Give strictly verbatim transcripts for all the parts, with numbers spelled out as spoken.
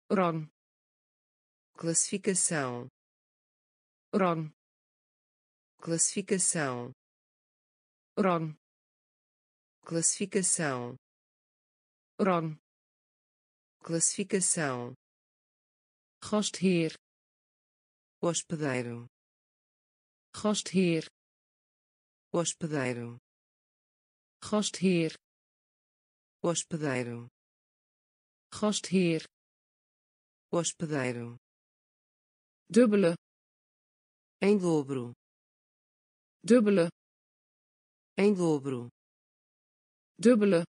rang, classificação, rang, classificação, rang, classificação, rang, classificação, gastheer, hospedeiro, gastheer, hospedeiro, gastheer, hospedeiro, gastheer, hospedeiro, dubbele, em dobro, dubbele, em dobro, dubbele,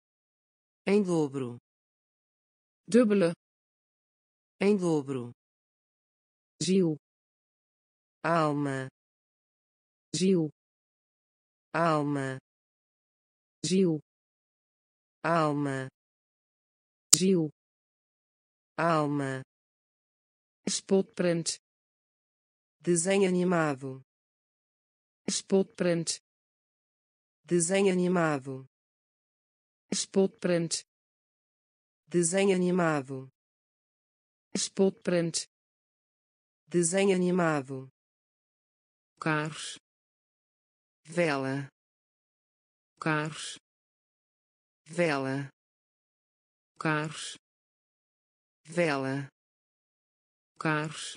em dobro, dubbele, em dobro, ziel, alma, ziel, alma, ziel, alma, ziel, alma, spotprint, desenho animado, spotprint, desenho animado, spotprint, desenho animado, spotprint, desenho animado, carros, vela, carros, vela, carros, vela, carros,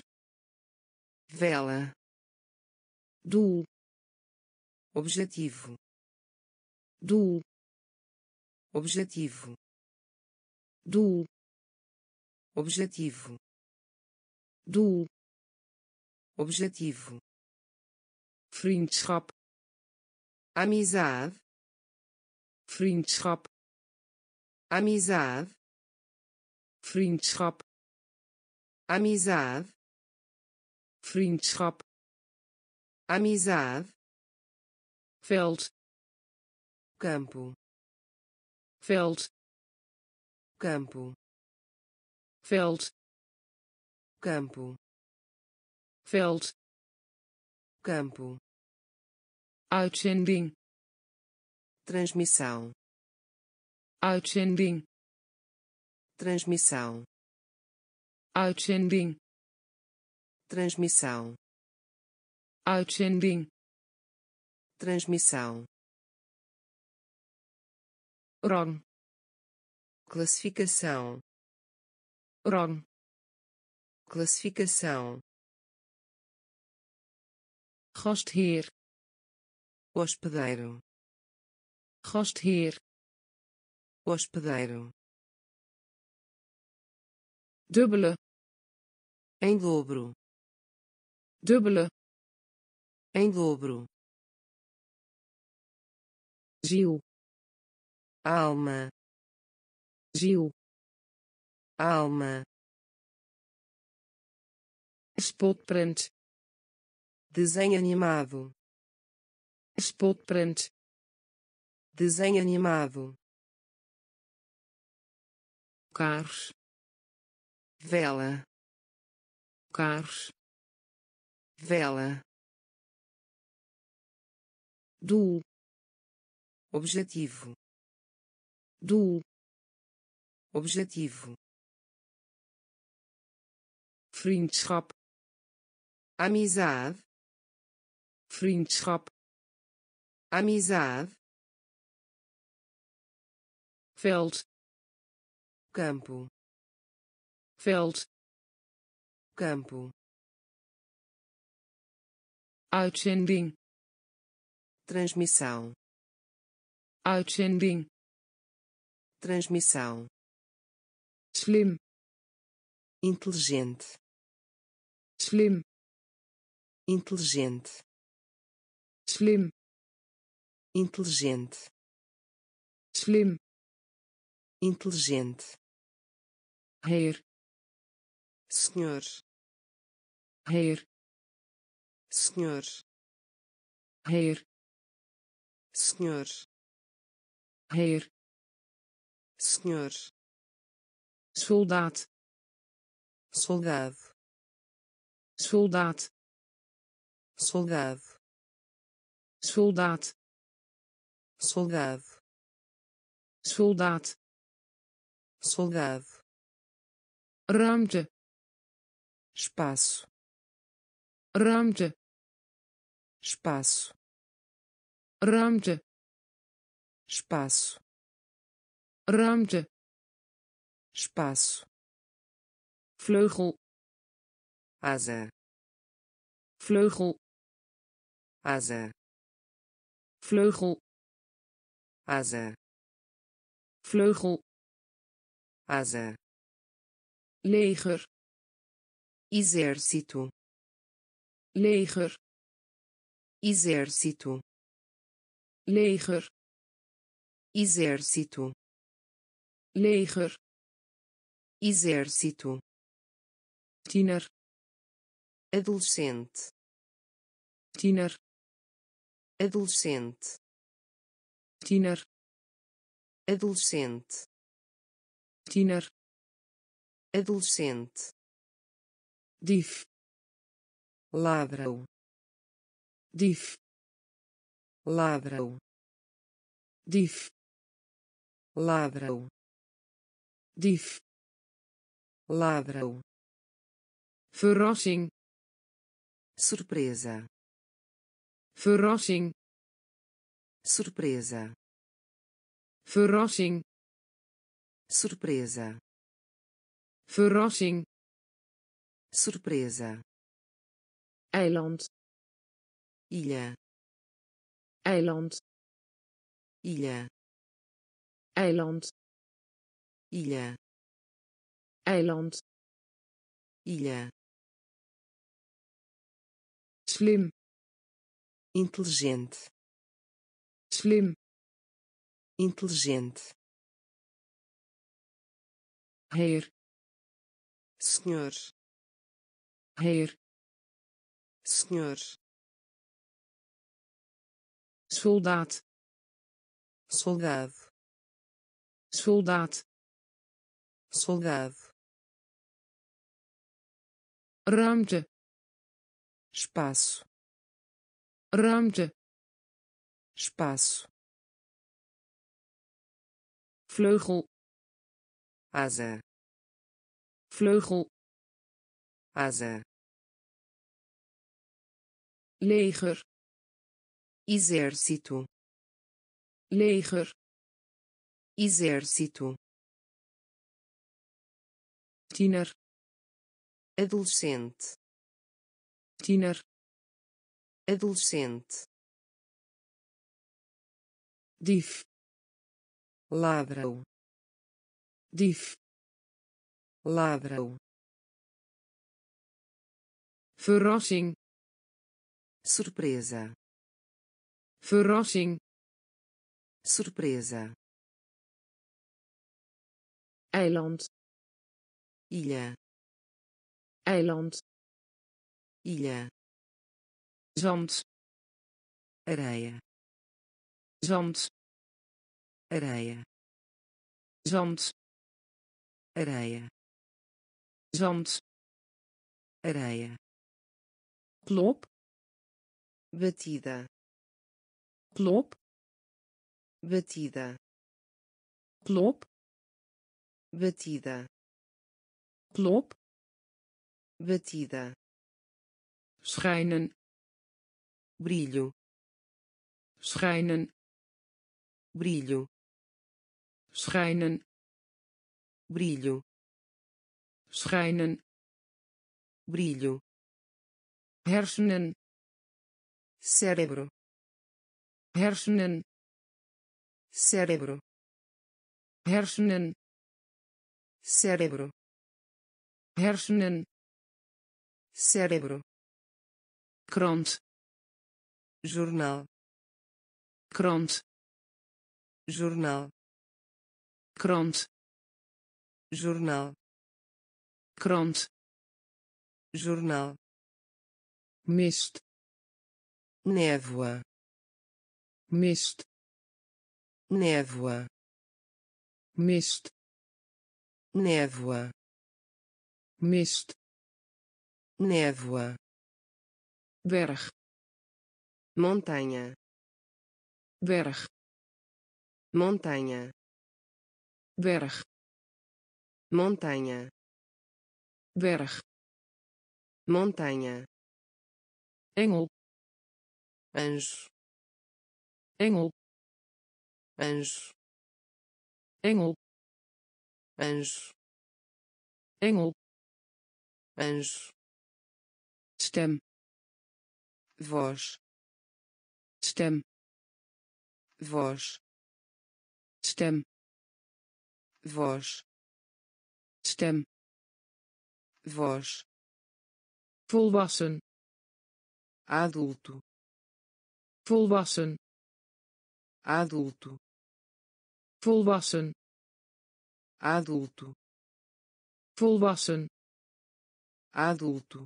vela, doel, objetivo, doel, objetivo, doel, objetivo, doel, objetivo, vriendschap, amizade, vriendschap, amizade, vriendschap, amizade, vriendschap, amizade, veld, campo, veld, campo, veld, campo, veld, campo, uitzending, transmissão, uitzending, transmissão, uitzending, transmissão, uitzending, transmissão, rang, classificação, rang, classificação, gastheer, hospedeiro, gastheer, hospedeiro, dubbele, em dobro, dubbele, em dobro, ziel, alma, ziel, alma, spotprint, desenho animado, spotprint, desenho animado, carros, vela, carros, vela, doel, objetivo, doel, objetivo, vriendschap, amizade, vriendschap, amizade, veld, campo, veld, campo, uitzending, transmissão, uitzending, transmissão, slim, inteligente, slim, inteligente, slim, inteligente, slim, inteligente, heer, senhor, heer, senhor, heer, senhor, heer, senhor, soldaat, soldado, soldaat, soldado, soldaat, soldado, soldaat, soldado, ruimte, espaço, ruimte, espaço, ruimte, espaço, ruimte, espaço, vleugel, asa, vleugel, asa, vleugel, asa, vleugel, asa, leger, exército, leger, exército, leger, exército, leger, exército, tiener, adolescente, tiener, adolescente, tiener, adolescente, tiener, adolescente, dief, ladrão, dief, ladrão, dief, ladrão, dief, ladrão, verrassing, surpresa, verrassing, surpresa, verrassing, surpresa, verrassing, surpresa, eiland, ilha, eiland, ilha, eiland, ilha, eiland, ilha, slim, inteligente, slim, inteligente, heer, senhor, heer, senhor, soldaat, soldado, soldaat, soldado, ruimte, espaço, ruimte, espaço, vleugel, asa, vleugel, asa, leger, exército, leger, exército, tiener, adolescente, tiener, adolescente, dief, ladrão, dief, ladrão, verrassing, surpresa, verrassing, surpresa, eiland, ilha, eiland, ilha, zand, areia, zand, areia, zand, areia, zand, areia, klop, batida, klop, batida, klop, batida, klop, batida, schijnen, brilho, schijnen, brilho, schijnen, brilho, schijnen, brilho, hersenen, cérebro, hersenen, cérebro, hersenen, cérebro, hersenen, cérebro, krant, jornal, krant, jornal, krant, jornal, krant, jornal, mist, névoa, mist, névoa, mist, névoa, mist, névoa, berg, montanha, berg, montanha, berg, montanha, berg, montanha, engel, anjo, engel, anjo, engel, anjo, engel, anjo, stem, voz, stem, voz, stem, voz, stem, voz, volwassen, adulto, volwassen, adulto, volwassen, adulto, volwassen, adulto,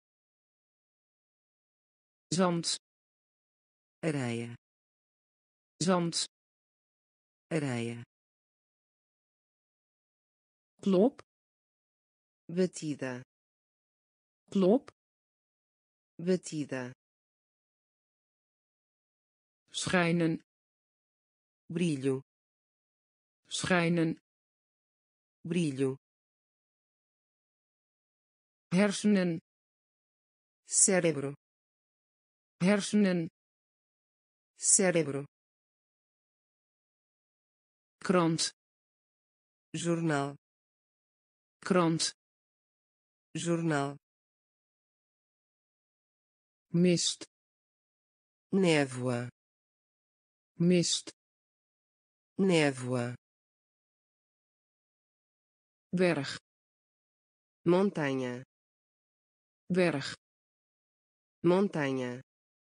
zand, areia, zand, areia, klop, batida, klop, batida, schijnen, brilho, schijnen, brilho, hersenen, cérebro, hersenen, cérebro, krant, jornal, krant, jornal, mist, névoa, mist, névoa, berg, montanha, berg, montanha,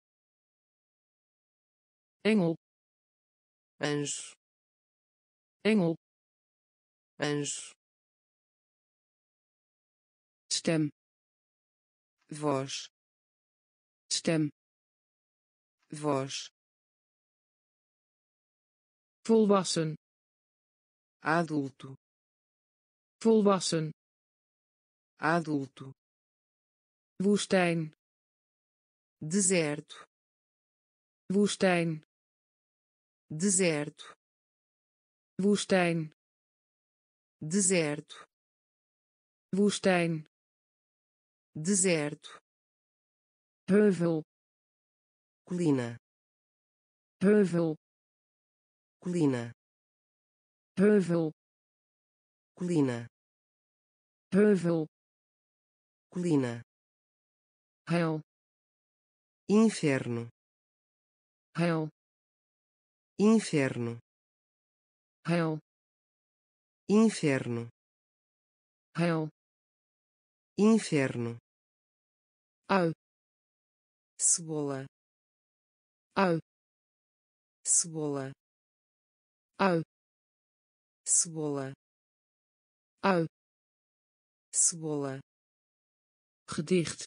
engel, anjo, engel, anjo, stem, voz, stem, voz, volwassen, adulto, volwassen, adulto, woestijn, deserto, woestijn, deserto, woestijn, deserto, woestijn, deserto, heuvel, colina, heuvel, colina, heuvel, colina, heuvel, colina, hel, inferno, hel, inferno, hel, inferno, hel, inferno, ui, cebola, ui, cebola, ui, cebola, ui, cebola, gedicht,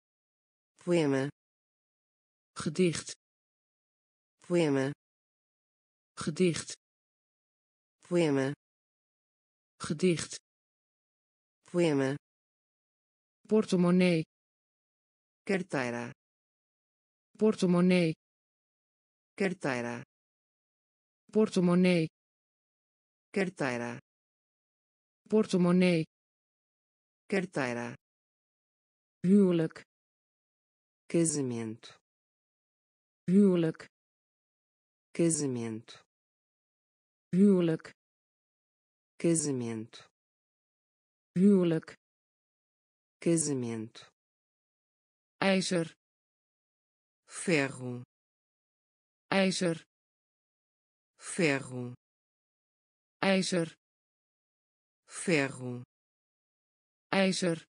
poema, gedicht, poema, gedicht, poema, gedicht, poema, portemonnee, carteira, portemonnee, carteira, portemonnee, carteira, portemonnee, carteira, huwelijk, casamento, huwelijk, casamento, huwelijk, casamento, huwelijk, casamento, ijzer, ferro, ijzer, ferro, ijzer, ferro, ijzer,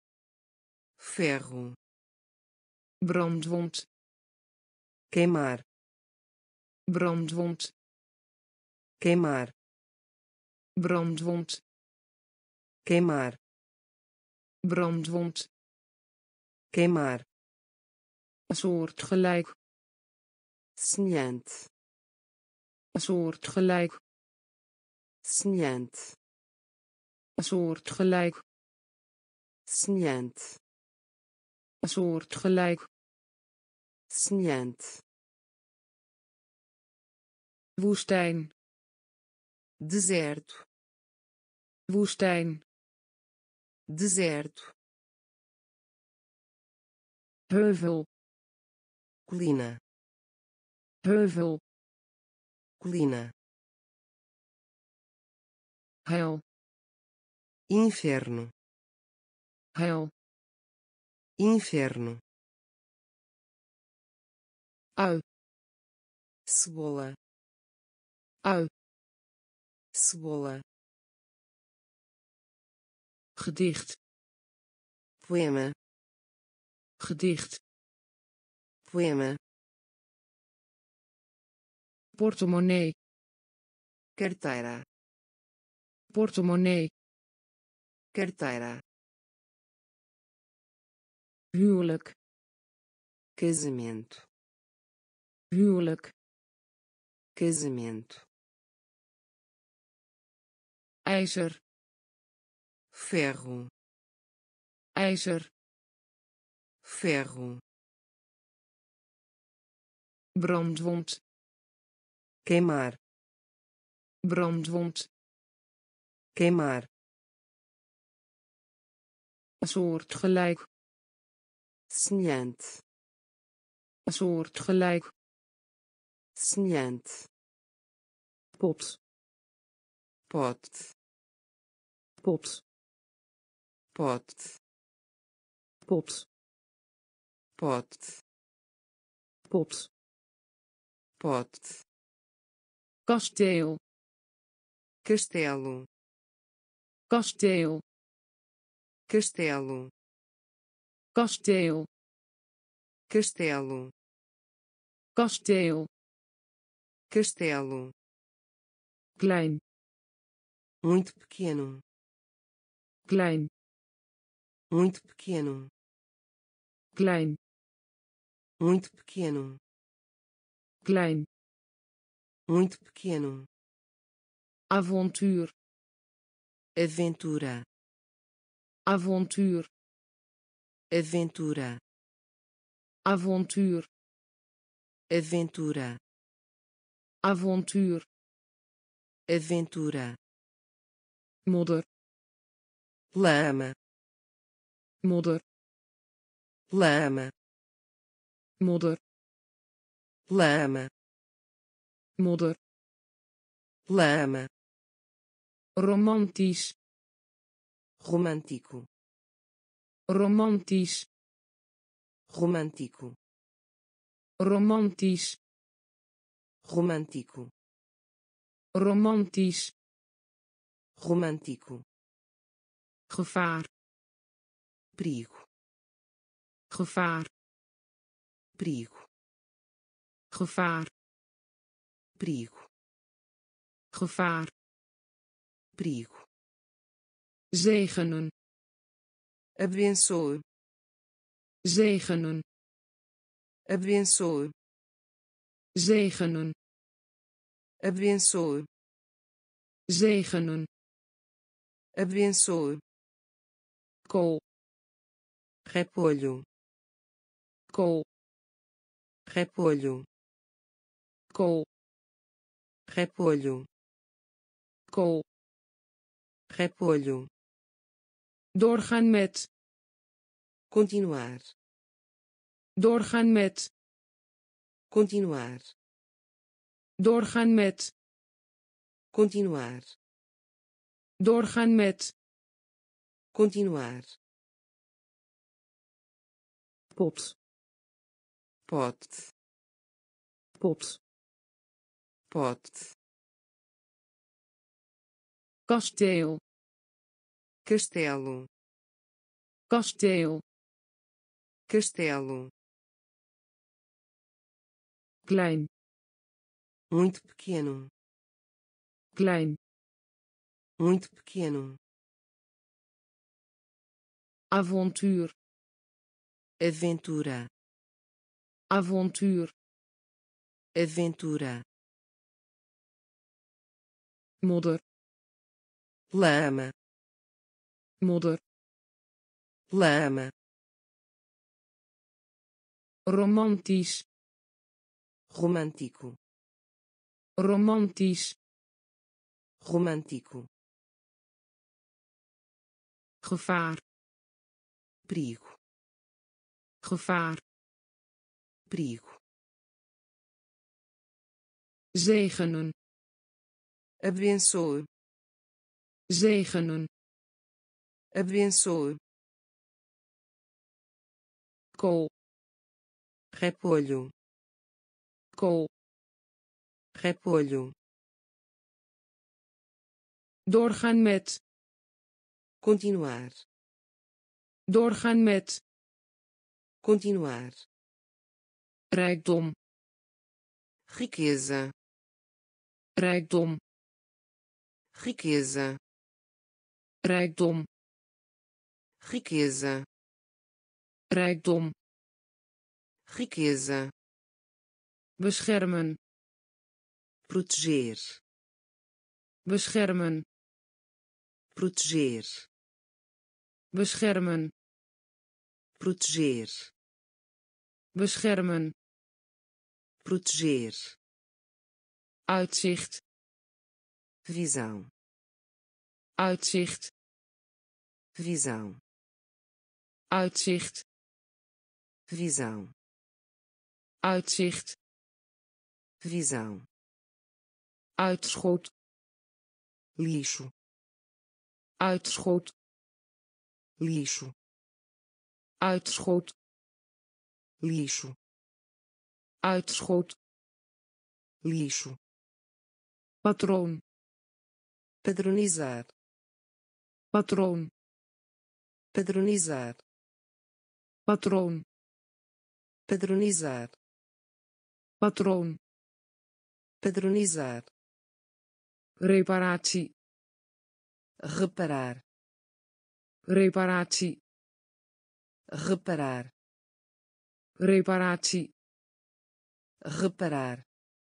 ferro, brandwond, queimar, brandwond, queimar, brandwond, queimar, brandwond, queimar, soortgelijk, semelhante, soortgelijk, semelhante, soortgelijk, semelhante, soortgelijk, semelhante, woestijn, deserto, woestijn, deserto, heuvel, colina, heuvel, colina, hel, inferno, hel, inferno, ui, cebola, ui, cebola, gedicht, poema, gedicht, poema, portemonnee, carteira, portemonnee, carteira, huwelijk, casamento, huwelijk, casamento, ijzer, ferro, ijzer, ferro, brandwond, queimar, brandwond, queimar, soortgelijk, semelhante, soortgelijk, semelhante, pot, pot, pot, pot, pot, pot, pot, pot, kasteel, castelo, kasteel, castelo, kasteel, castelo, kasteel, castelo, klein, muito pequeno, klein, muito pequeno, klein, muito pequeno, klein, muito pequeno, avontuur, aventura, avontuur, aventura, avontuur, aventura, avontuur, aventura, modder, lama, modder, lama, modder, lama, modder, lama, romantisch, romântico, romantisch, romântico, romantisch, romântico, romantisch, romântico, gevaar, perigo, gevaar, perigo, gevaar, perigo, gevaar, perigo, zegenen, abençoe, zegenen, abençoe, zegenen, abençoe, zegenen, abençoe, kool, repolho, kool, repolho, kool, repolho, kool, repolho, doorgaan met, continuar, doorgaan met, continuar, doorgaan met, continuar, doorgaan met, continuar, pot, pot, pot, pot, kasteel, castelo, kasteel, castelo, klein, muito pequeno, klein, muito pequeno, avontuur, aventura, avontuur, aventura, modder, lama, modder, lama, romantisch, romântico, romantisch, romântico, gevaar, perigo, gevaar, perigo, zegenen, abençoe, zegenen, abençoe, kool, repolho, kool, repolho, doorgaan met, continuar, doorgaan met, continuar, rijkdom, riqueza, rijkdom, riqueza, rijkdom, riqueza, rijkdom, riqueza, beschermen, proteger, beschermen, proteger, beschermen, proteger, beschermen, proteger, uitzicht, visão, uitzicht, visão, uitzicht, visão, uitzicht, visão, uitschot, lixo, uitschot, lixo, uitschot, lixo, uitschot, lixo, patroon, padronizar, patroon, padronizar, patroon, padronizar, patroon, padronizar, reparatie, reparar, reparatie, reparar, reparatie, reparar,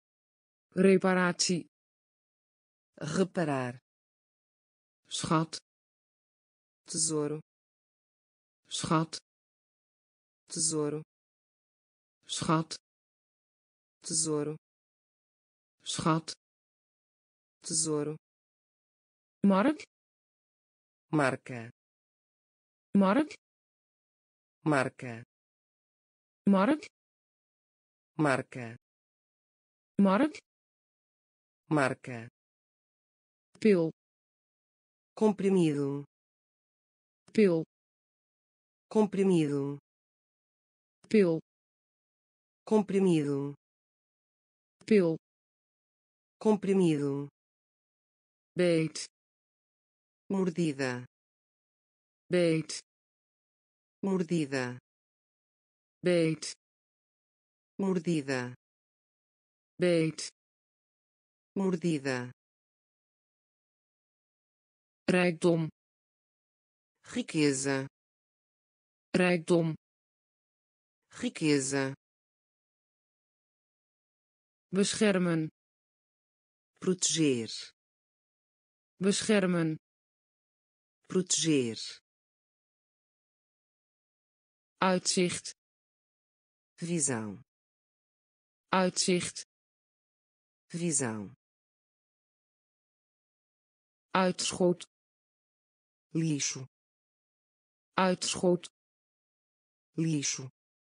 reparatie, reparar, schat, tesouro, schat, tesouro, schat, tesouro, schat, tesouro, mark, marca, mark, marca, mark, marca, mark, marca, pil, comprimido, pil, comprimido, pil, comprimido, pil, comprimido, beet, mordida, beet, mordida, beet, mordida, beet, mordida, rijkdom, riqueza, rijkdom, riqueza, beschermen, proteger, beschermen, proteger, uitzicht, visão, uitzicht, visão, uitschot, lixo, uitschot, lixo,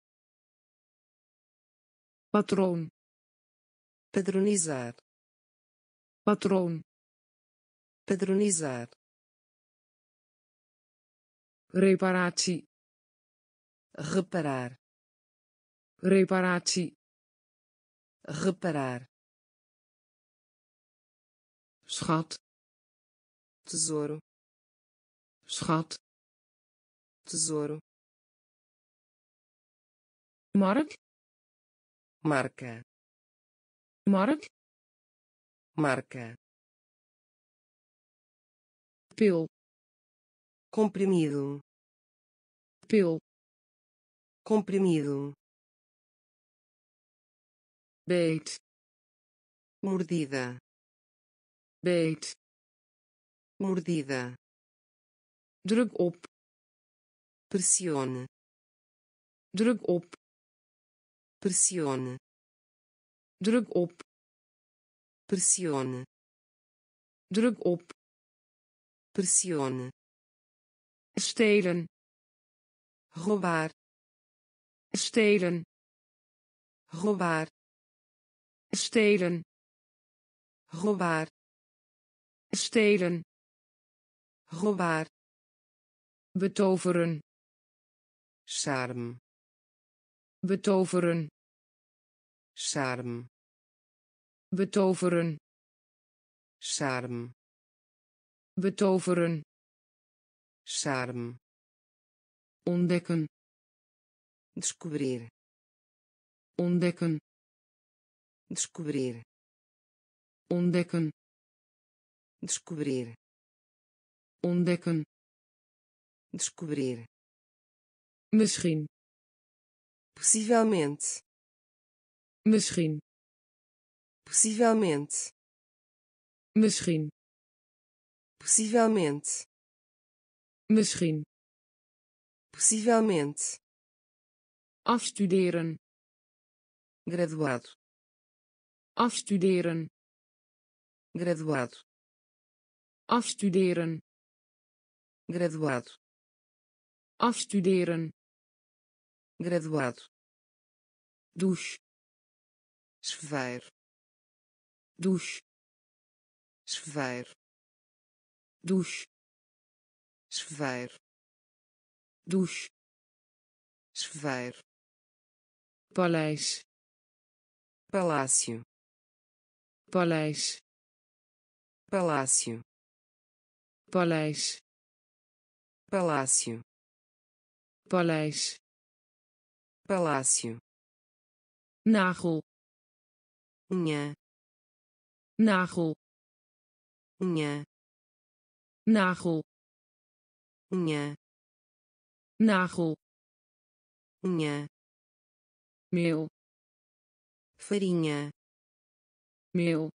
patroon, padronizar, patroon, padronizar, reparatie, reparar, reparatie, reparar, schat, tesouro, schat, tesouro, mark, marca, mark, marca, pil, comprimido, pil, comprimido, beet, mordida, beet, mordida, druk op, pressione, druk op, pressione, druk op, pressione, druk op, pressione, stelen, roubar, stelen, roubar, stelen, roubar, stelen, roubar, betoveren, charme, betoveren, charme, betoveren, charme, betoveren, charme, ontdekken, descobrir, ontdekken, descobrir, ontdekken, descobrir, ontdekken, descobrir, misschien, possivelmente, misschien, possivelmente, misschien, possivelmente, misschien, possivelmente, afstuderen, graduado, afstuderen, graduado, afstuderen, graduado, afstuderen, graduado, douche, chuveiro, douche, chuveiro, douche, chuveiro, douche, chuveiro, paleis, palácio, paleis, palácio, paleis, palácio, paleis, palácio, nagel, unha, nagel, unha, nagel, unha, nagel, unha, meel, farinha, meel,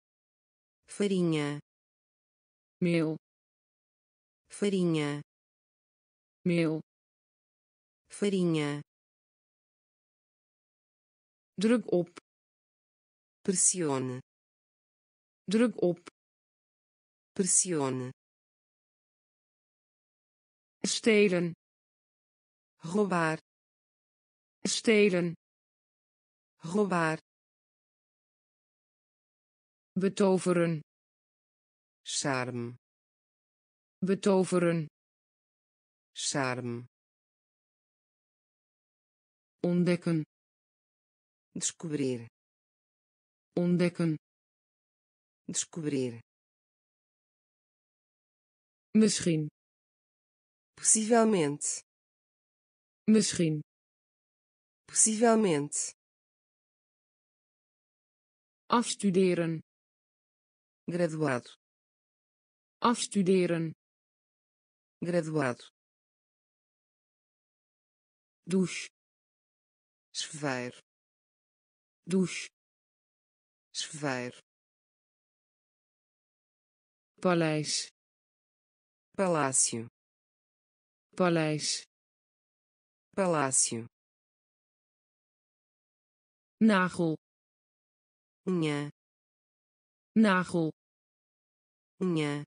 farinha, meel, farinha, meel, farinha, druk op, pressione, druk op, pressione, stelen, roubar, stelen, roubar, betoveren, charme, betoveren, charme, ontdekken, descobrir, ontdekken, descobrir, misschien, possivelmente, misschien, possivelmente, afstuderen, graduado, afstuderen, graduado, douche, chuveiro, douche, chuveiro, paleis, palácio, paleis, palácio, nagel, unha, nagel, unha,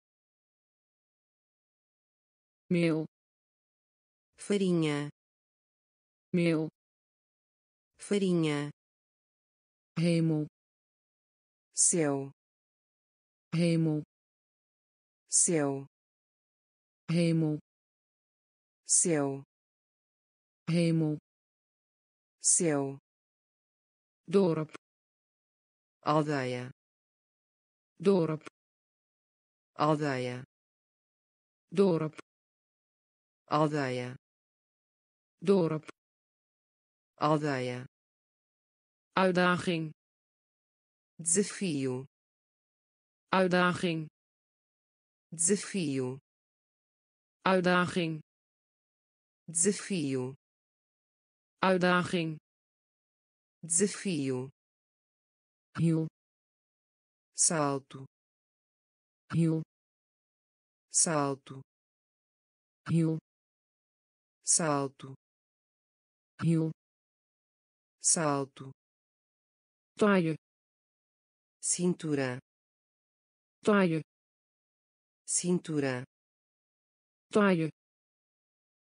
meel, farinha, meel, farinha, hemel, céu, hemel, céu, hemel, céu, hemel, céu, dorp, aldeia, dorp, aldeia, dorp, aldeia, dorp, aldeia, uitdaging, desafio, uitdaging, desafio, uitdaging, desafio, uitdaging, desafio, hiel, salto, hiel, salto, hiel, salto, hiel, salto, taille, cintura, taille, cintura, taille,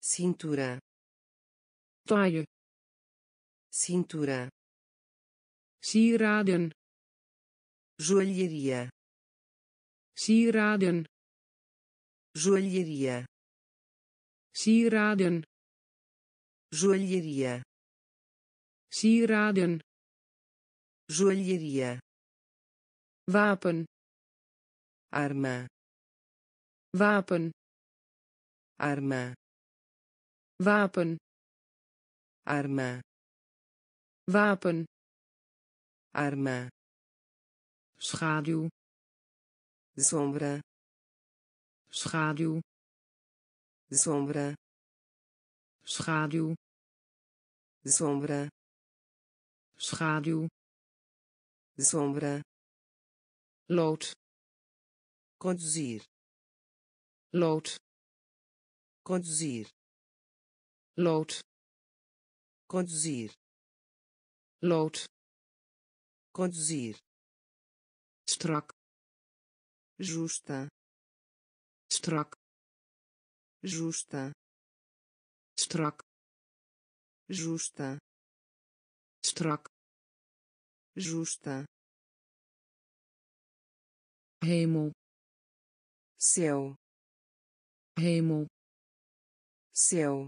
cintura, taille, cintura, sieraden, joalheria, sieraden, joalheria, sieraden, joalheria, sieraden, joalheria, wapen, arma, wapen, arma, wapen, arma, wapen, arma, schaduw, sombra, schaduw, sombra, schaduw, sombra, schaduw, sombra, lood, conduzir, lood, conduzir, lood, conduzir, lood, conduzir, strak, justa, strak, justa, strak, justa, strak, justa, hemel, céu, hemel, céu,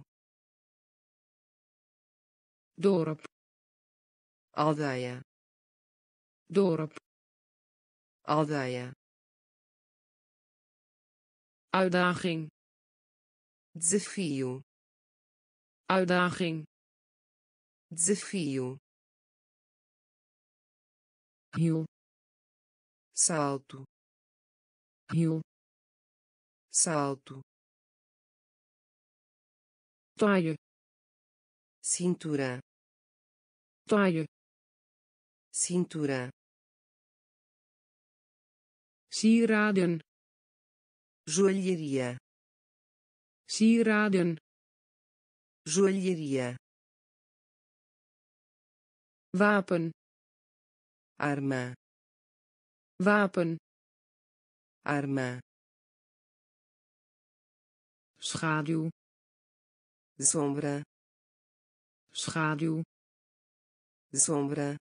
dorp, aldeia, dorp, aldeia, uitdaging, desafio, uitdaging, desafio, hiel, salto, hiel, salto, taille, cintura, taille, cintura, sieraden, joalheria, sieraden, joalheria, wapen, arma, wapen, arma, schaduw, sombra, schaduw, sombra,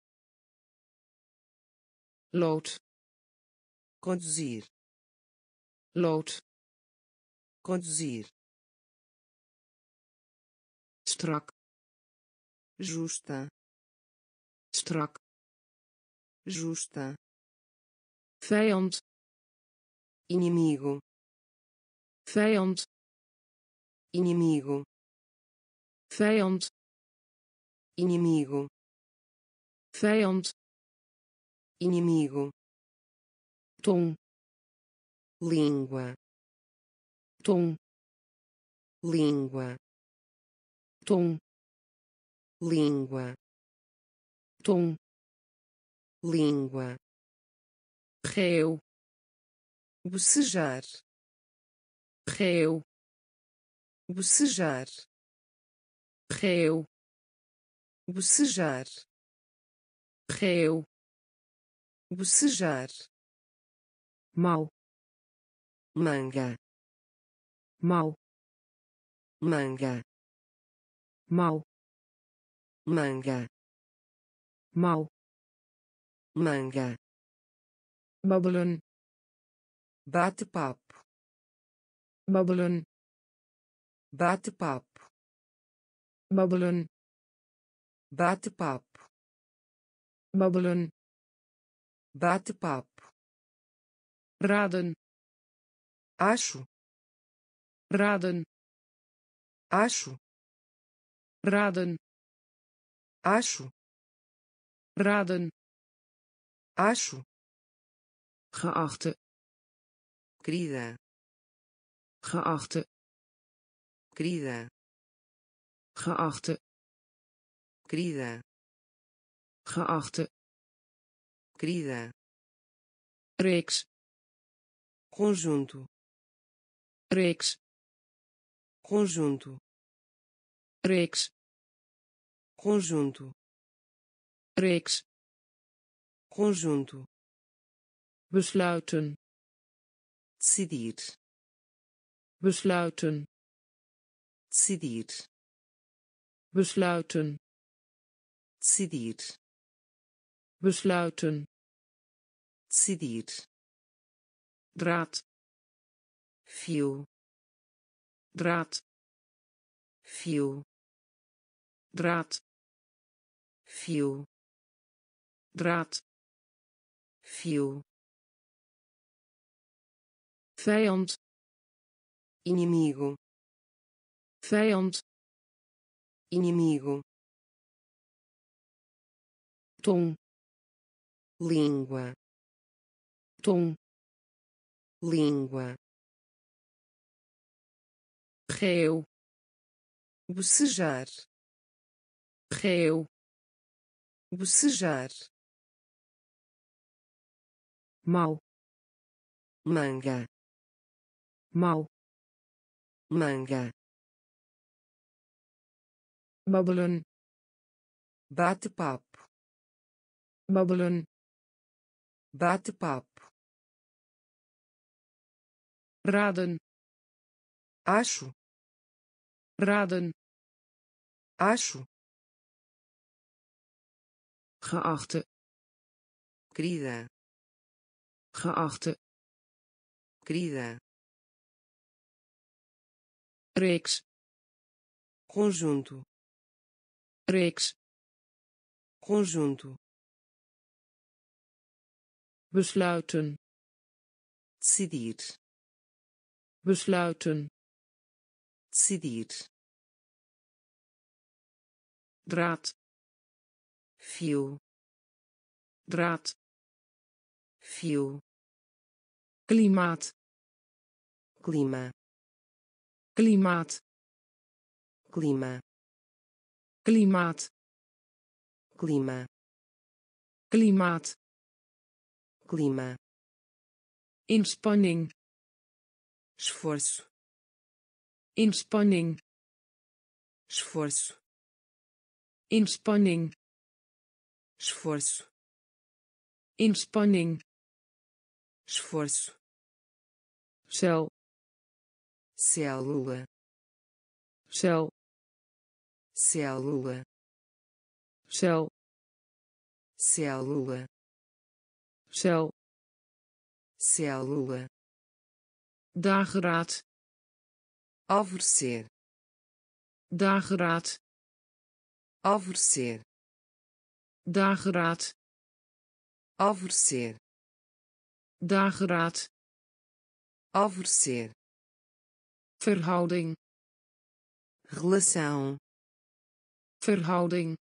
lood, conduzir, lood, conduzir, strak, justa, strak, justa, vijand, inimigo, vijand, inimigo, vijand, inimigo, vijand, inimigo, tong, língua, tong, língua, tong, língua, tong, língua, geel, bocejar, geel, bocejar, geel, bocejar, geel, bocejar, mouw, manga, mouw, manga, mouw, manga, mouw, manga, babbelen, bate-papo, babbelen, bate-papo, babbelen, bate-papo, babbelen, bate-papo, raden, acho, raden, acho, raden, acho, raden, acho, geachte, querida, geachte, querida, geachte, querida, geachte, querida, reeks, conjunto, reeks, conjunto, reeks, conjunto, reeks, conjunto, besluiten, decidir, besluiten, decidir, besluiten, decidir, besluiten, decidir, draad, fio, draad, fio, draad, fio, draad, fio, vijand, inimigo, vijand, inimigo, tong, língua, tong, língua, geel, bocejar, geel, bocejar, mouw, manga, mouw, manga, babbelen, bate-papo, babbelen, bate-papo, raden, acho, raden, acho, geachte, querida, geachte, querida, reeks, conjunto, reeks, conjunto, besluiten, decidir, besluiten, decidir, draad, fio, draad, fio, klimaat, clima, klimaat, clima, klimaat, clima, klimaat, clima, inspanning, esforço, inspanning, esforço, inspanning, esforço, inspanning, esforço, cel, célula, cel, célula, cel, célula, cel, célula, dageraad, alvorecer, dageraad, alvorecer, dageraad, alvorecer, dageraad, alvorecer, verhouding, relação, verhouding,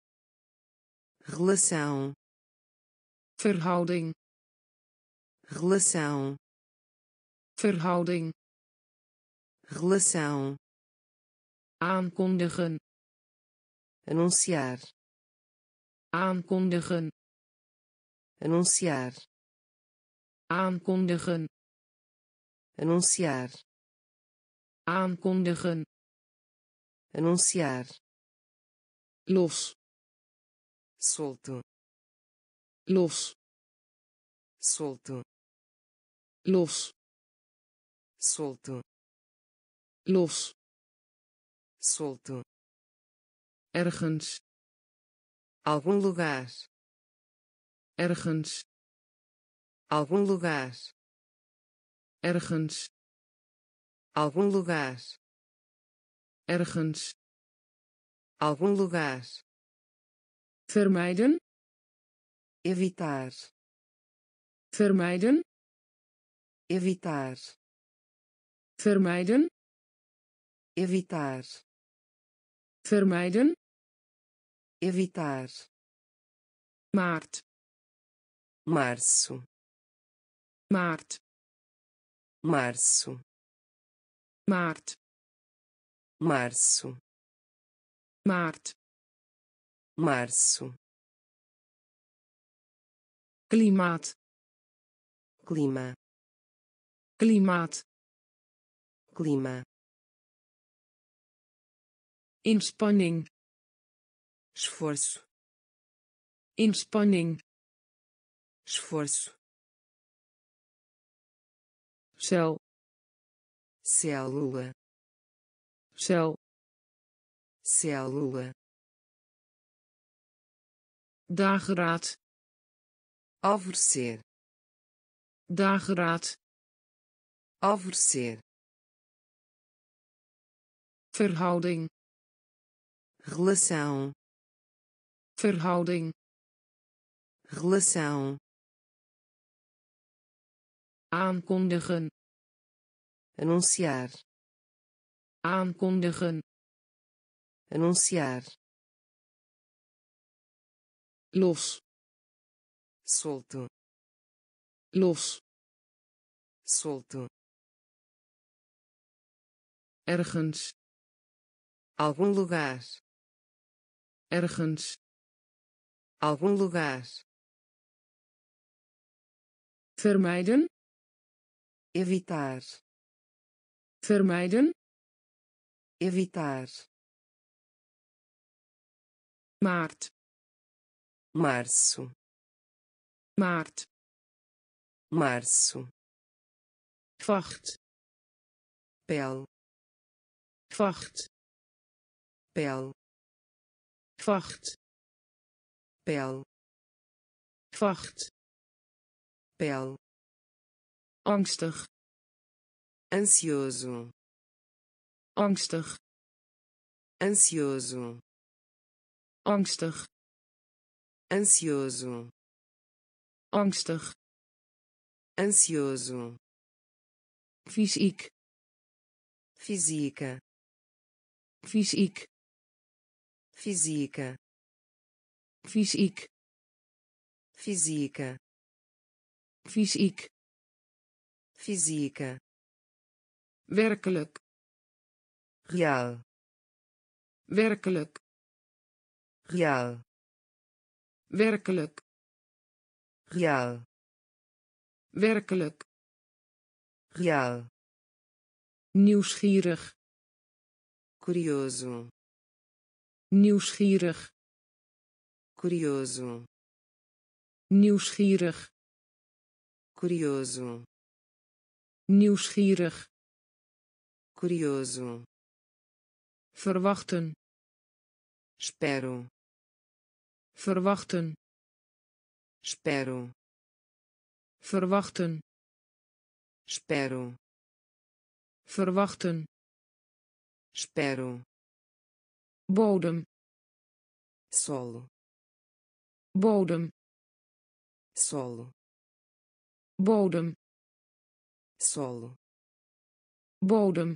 relação, verhouding, relação, verhouding, relação, aankondigen, anunciar, aankondigen, anunciar, aankondigen, anunciar, aankondigen, anunciar, los, solto, los, solto, los, solto, los, solto, ergens, algum lugar, ergens, algum lugar, ergens, algum lugar, ergens, algum lugar, vermijden, evitar, vermijden, evitar, vermijden, evitar, vermijden, evitar, maart, março, maart, março, maart, março, maart, março, klimaat, clima, klimaat, clima, inspanning, esforço, inspanning, esforço, cel, célula, cel, célula, dageraad, alvorecer, dageraad, alvorecer, verhouding, relação, verhouding, relação, aankondigen, anunciar, aankondigen, anunciar, los, solto, los, solto, ergens, algum lugar, ergens, algum lugar, vermijden, evitar, vermijden, evitar, maart, março, maart, março, vacht, pele, vacht, pele, vacht, pele, vacht, pele, angstig, ansioso, angstig, ansioso, angstig, ansioso, angstig, ansioso, fysiek, física, fysiek, física, fysiek, física, fysiek, física, werkelijk, real, werkelijk, real, werkelijk, real, werkelijk, real, nieuwsgierig, curioso, nieuwsgierig, curioso, nieuwsgierig, curioso, nieuwsgierig, curioso, verwachten, espero, verwachten, espero, verwachten, espero, verwachten, espero, bodem, solo, bodem, solo, bodem, solo, bodem,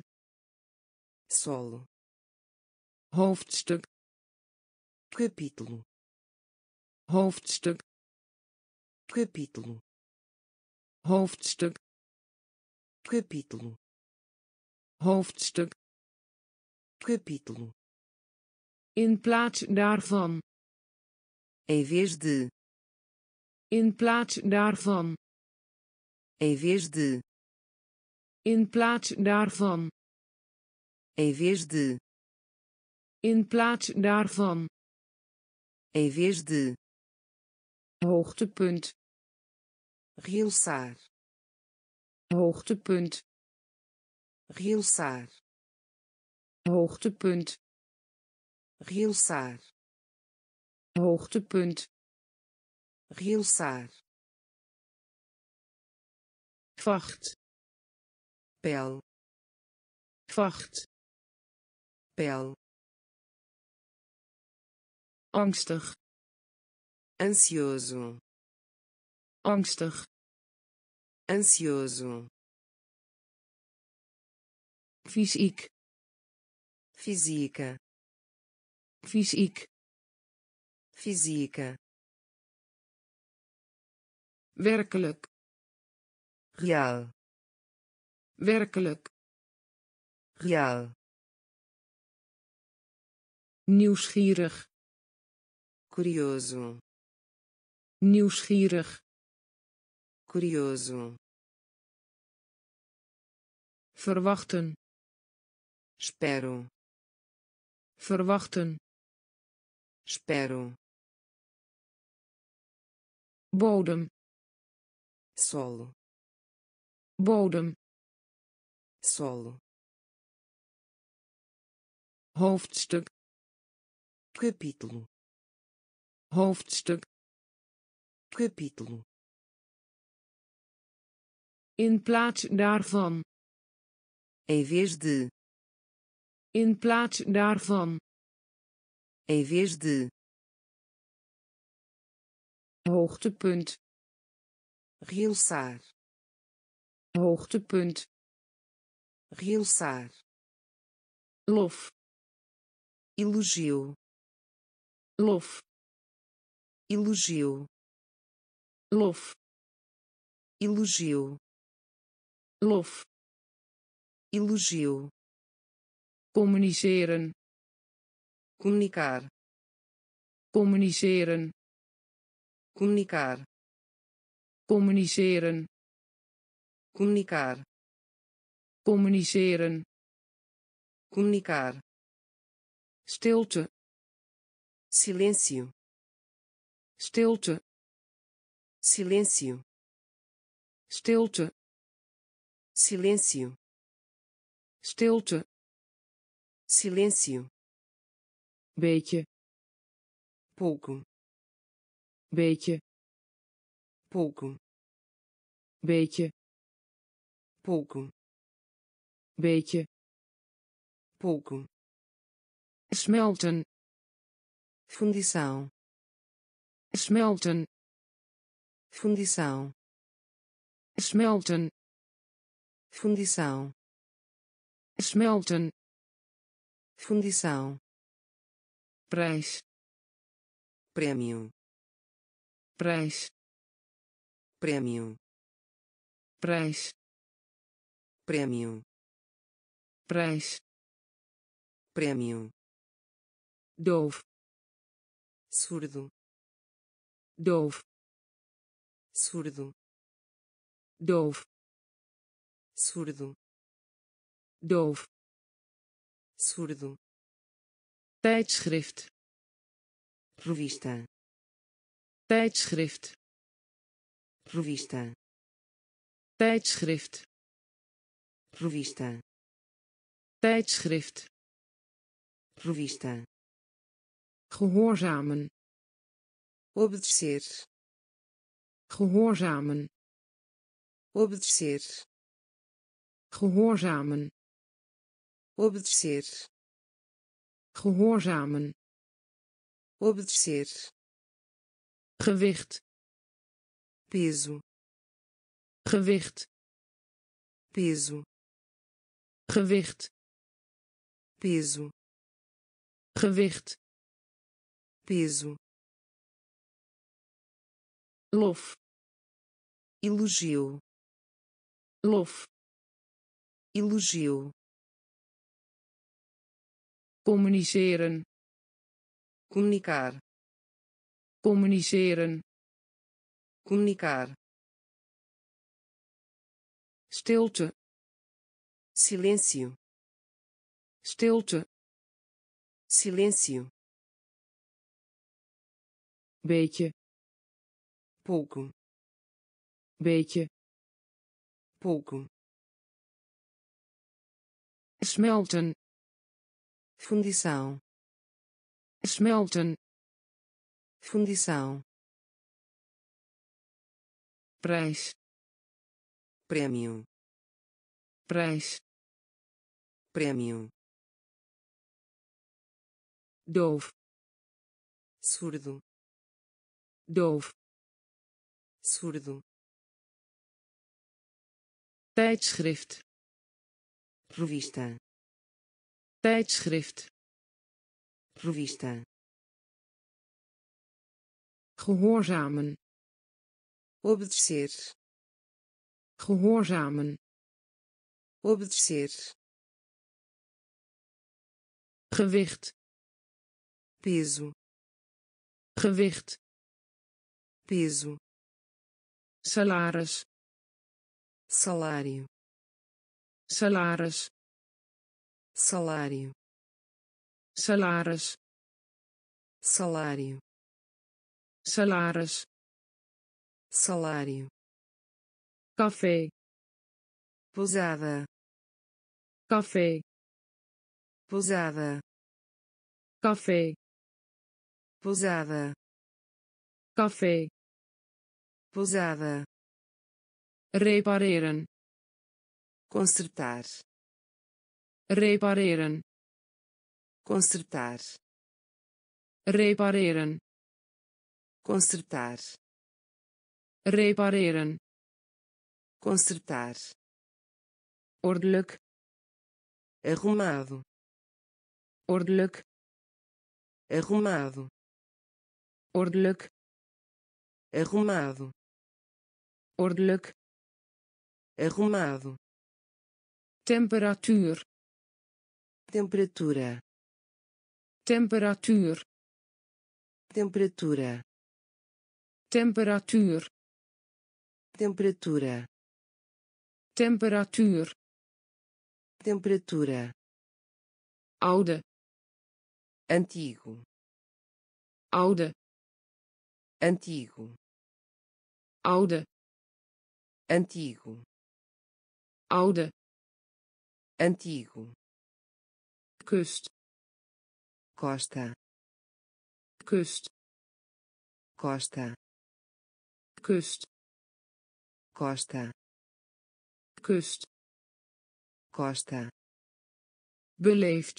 solo, hoofdstuk, capítulo, hoofdstuk, capítulo, hoofdstuk, capítulo, hoofdstuk, capítulo, in plaats daarvan, em vez de, in plaats daarvan, em vez de, in plaats daarvan, em vez de, in plaats daarvan, em vez de, hoogtepunt, realçar, hoogtepunt, realçar, hoogtepunt, realçar, hoogtepunt, realçar, vacht, pele, vacht, pele, angstig, ansioso, angstig, ansioso, fysiek, física, fysiek, física, werkelijk, real, werkelijk, real, nieuwsgierig, curioso, nieuwsgierig, curioso, verwachten, espero, verwachten, espero, bodem, solo, bodem, solo, hoofdstuk, capítulo, hoofdstuk, capítulo, in plaats daarvan, em vez de, in plaats daarvan, em vez de, hoogtepunt, realçar, hoogtepunt, realçar, lof, elogio, lof, elogio, lof, elogio, lof, elogio, communiceren, comunicar, communiceren, comunicar, communiceren, comunicar, communiceren, comunicar, stilte, silêncio, stilte, silêncio, stilte, silêncio, stilte, silêncio, beetje, pouco, beetje, pouco, beetje, pouco, beetje, pouco, smelten, fundição, smelten, fundição, smelten, fundição, smelten, fundição, prijs, prêmio, prijs, prêmio, prijs, prêmio, prijs, prêmio, doof, surdo, doof, surdo, doof, surdo, doof, surdo, tijdschrift, revista, tijdschrift, revista, tijdschrift, revista, tijdschrift, revista, gehoorzamen, obedecer, gehoorzamen, obedecer, gehoorzamen, obedecer, gehoorzamen, obedecer, gewicht, peso, gewicht, peso, gewicht, peso, gewicht, peso, lof, elogio, lof, elogio, communiceren, comunicar, communiceren, comunicar, stilte, silêncio, stilte, silêncio, beetje, pouco, beetje, pouco, smelten, fundição, smelten, fundição, prijs, prêmio, prijs, prêmio, doof, surdo, doof, surdo, tijdschrift, revista, tijdschrift, revista, gehoorzamen, obedecer, gehoorzamen, obedecer, gewicht, peso, gewicht, peso, salaris, salário, salaris, salário, salaris, salário, salaris, salário, café, pousada, café, pousada, café, pousada, café, pousada, repareren, consertar, repareren, consertar, repareren, consertar, repareren, consertar, ordelijk, arrumado, ordelijk, arrumado, ordelijk, arrumado, ordelijk, arrumado, temperatuur, temperatura, temperatuur, temperatura, temperatuur, temperatura, temperatuur, temperatura, oude, antigo, oude, antigo, oude, antigo, oude, antigo, kust, costa, kust, costa, kust, costa, kust, costa, beleefd,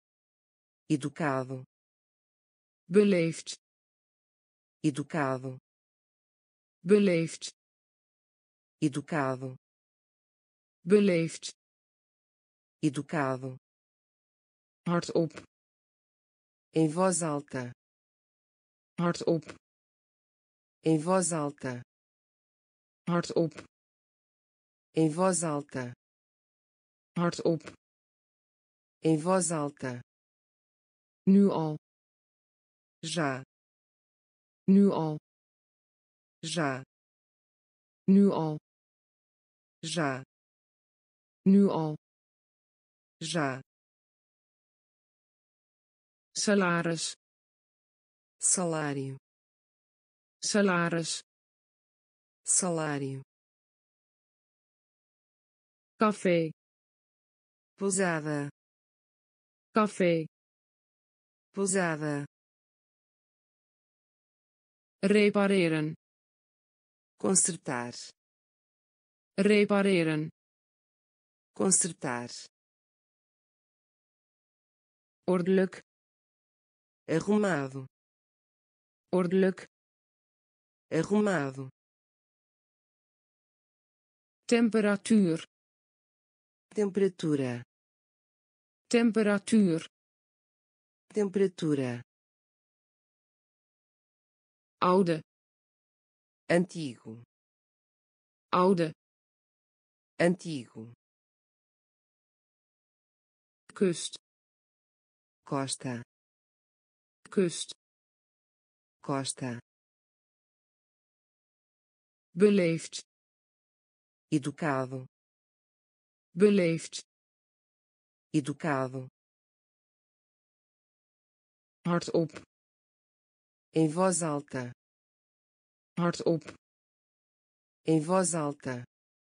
educado, beleefd, educado, beleefd, educado, beleefd, educado, hardop, em voz alta, hardop, em voz alta, hardop, em voz alta, hardop, em voz alta, nu al, já, nu al, já, nu al, já, nu al, já, salaris, salário, salaris, salário, café, pousada, café, pousada, repareren, consertar, repareren, consertar, ordelijk, arrumado, ordelijk, arrumado, temperatuur, temperatura, temperatuur, temperatura, oude, antigo, oude, antigo, kust, costa, kust, costa, beleefd, educado, beleefd, educado, hardop, em voz alta, hardop, em voz alta,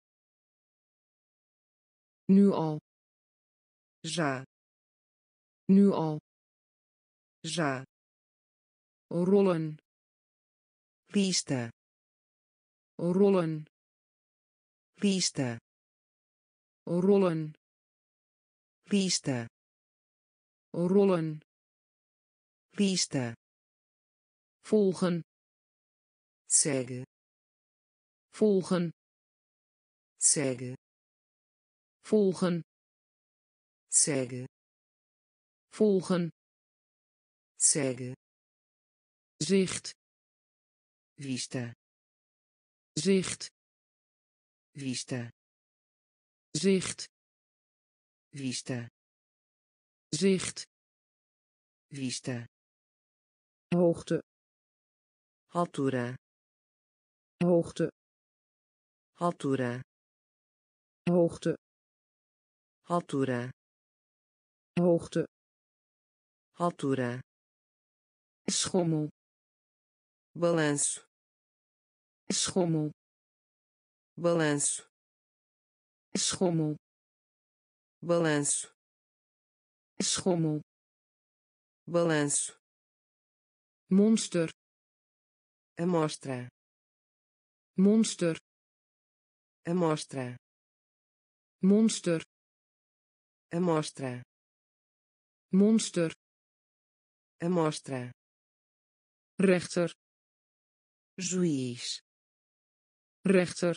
nu al, já, nu al, já, rollen, lista, rollen, lista, rollen, lista, rollen, lista, volgen, segue, volgen, segue, volgen, segue, volgen, segue, zicht, vista, zicht, vista, zicht, vista, zicht, vista, hoogte, altura, hoogte, altura, hoogte, altura, hoogte, altura, schommel, balanço, schommel, balanço, schommel, balanço, schommel, balanço, monster, amostra, monster, amostra, monster, amostra, monster, amostra, rechter, juiz, rechter,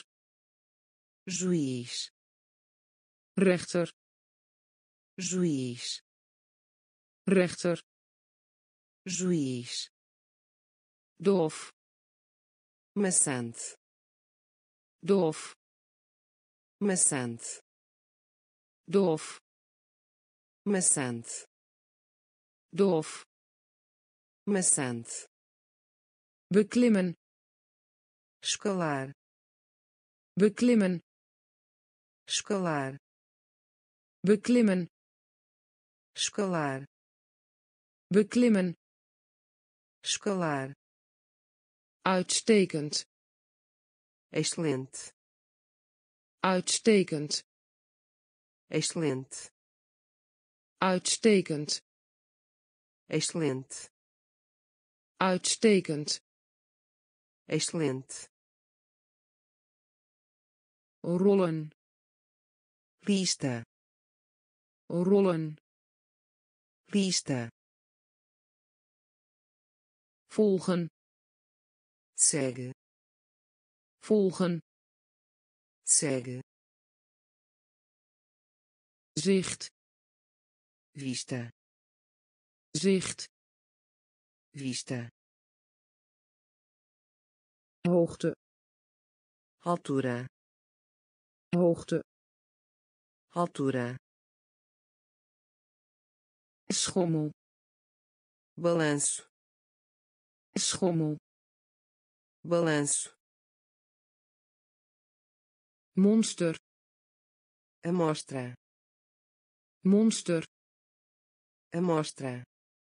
juiz, rechter, juiz, rechter, juiz, doof, maçante, doof, maçante, doof, maçante, doof, maçante, beklimmen, escalar, beklimmen, escalar, beklimmen, escalar, beklimmen, escalar, uitstekend, excelente, uitstekend, excelente, uitstekend, excelente, uitstekend, excelente, rollen, lista, rollen, lista, volgen, segue, volgen, segue, zicht, vista, zicht, vista, hoogte, altura, hoogte, altura, schommel, balanço, schommel, balanço, monster, amostra, monster, amostra,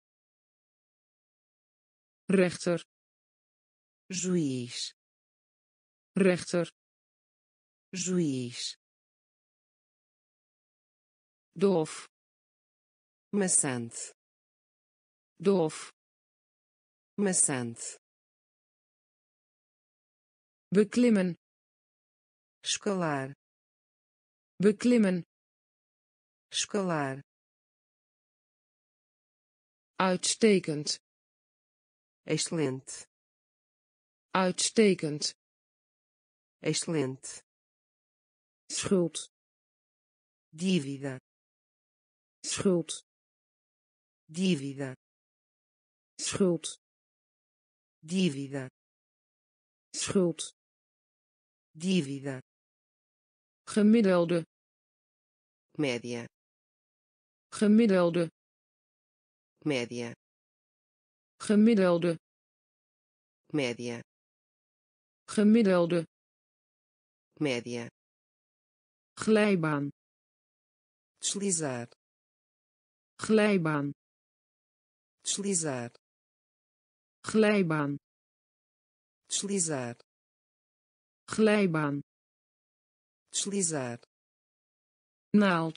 rechter, juiz, rechter, juiz, doof, maçante, doof, maçante, beklimmen, escalar, beklimmen, escalar, uitstekend, excelente, uitstekend, excelente, schuld, dívida, schuld, dívida, schuld, dívida, schuld, dívida, gemiddelde, média, gemiddelde, média, gemiddelde, média, gemiddelde, média, glijbaan, deslizar, glijbaan, deslizar, glijbaan, deslizar, glijbaan, deslizar, naald,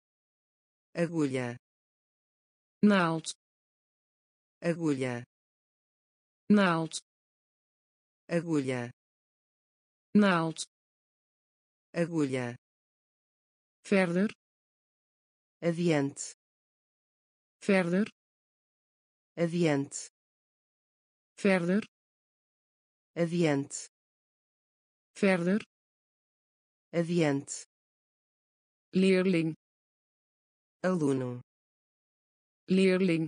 agulha, naald, agulha, naald, agulha, naald, agulha, verder, adiante, verder, adiante, verder, adiante, verder, adiante, leerling, aluno, leerling,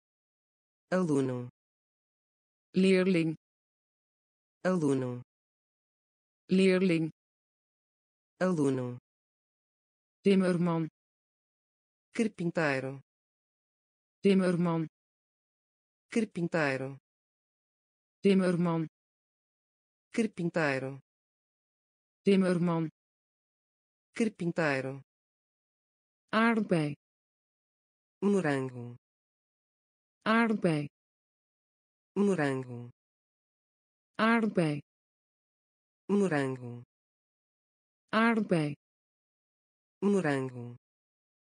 aluno, leerling, aluno, leerling, aluno, timmerman, carpinteiro, timmerman, carpinteiro, timmerman, carpinteiro, timmerman, carpinteiro, aardbei, morango, aardbei, morango, aardbei, morango, aardbei, morango,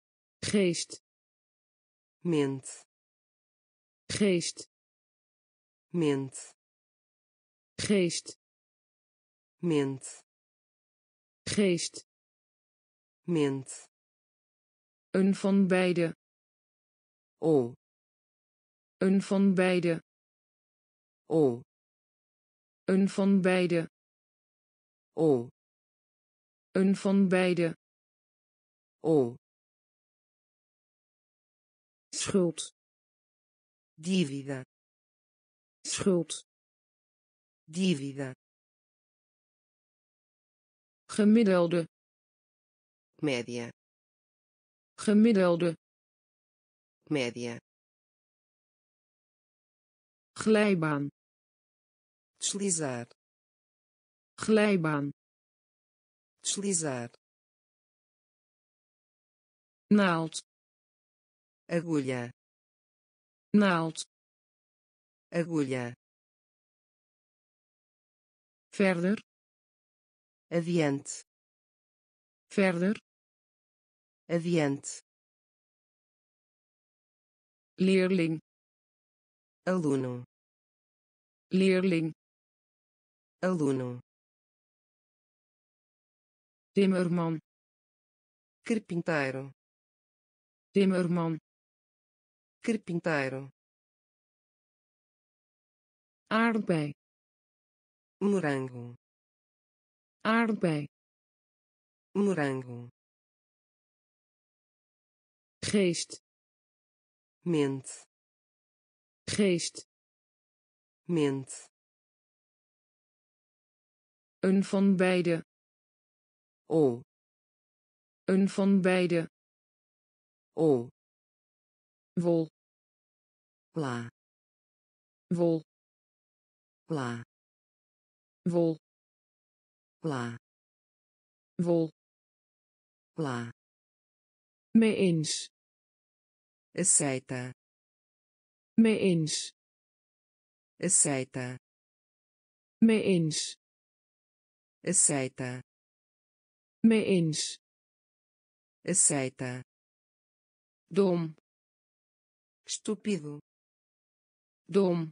geest, mente, geest, mente, geest, mente, geest, mente, een van beide, ou, een van beide, ou, een van beide, ou, een van beide, ou, schuld, dívida, schuld, dívida, gemiddelde, média, gemiddelde, média, glijbaan, deslizar, glijbaan, deslizar, naald, agulha, naald, agulha, verder, adiante, verder, adiante, leerling, aluno, leerling, aluno, timmerman, carpinteiro, timmerman, carpinteiro, aardbei, morango, aardbei, morango, geest, mente, geest, mente, een van beide, ou, een van beide, ou, wol, lá, wol, lá, wol, lá, wol, lá, mee eens, aceita, mee eens, aceita, mee eens, aceita, mee eens, aceita, dom, estúpido, dom,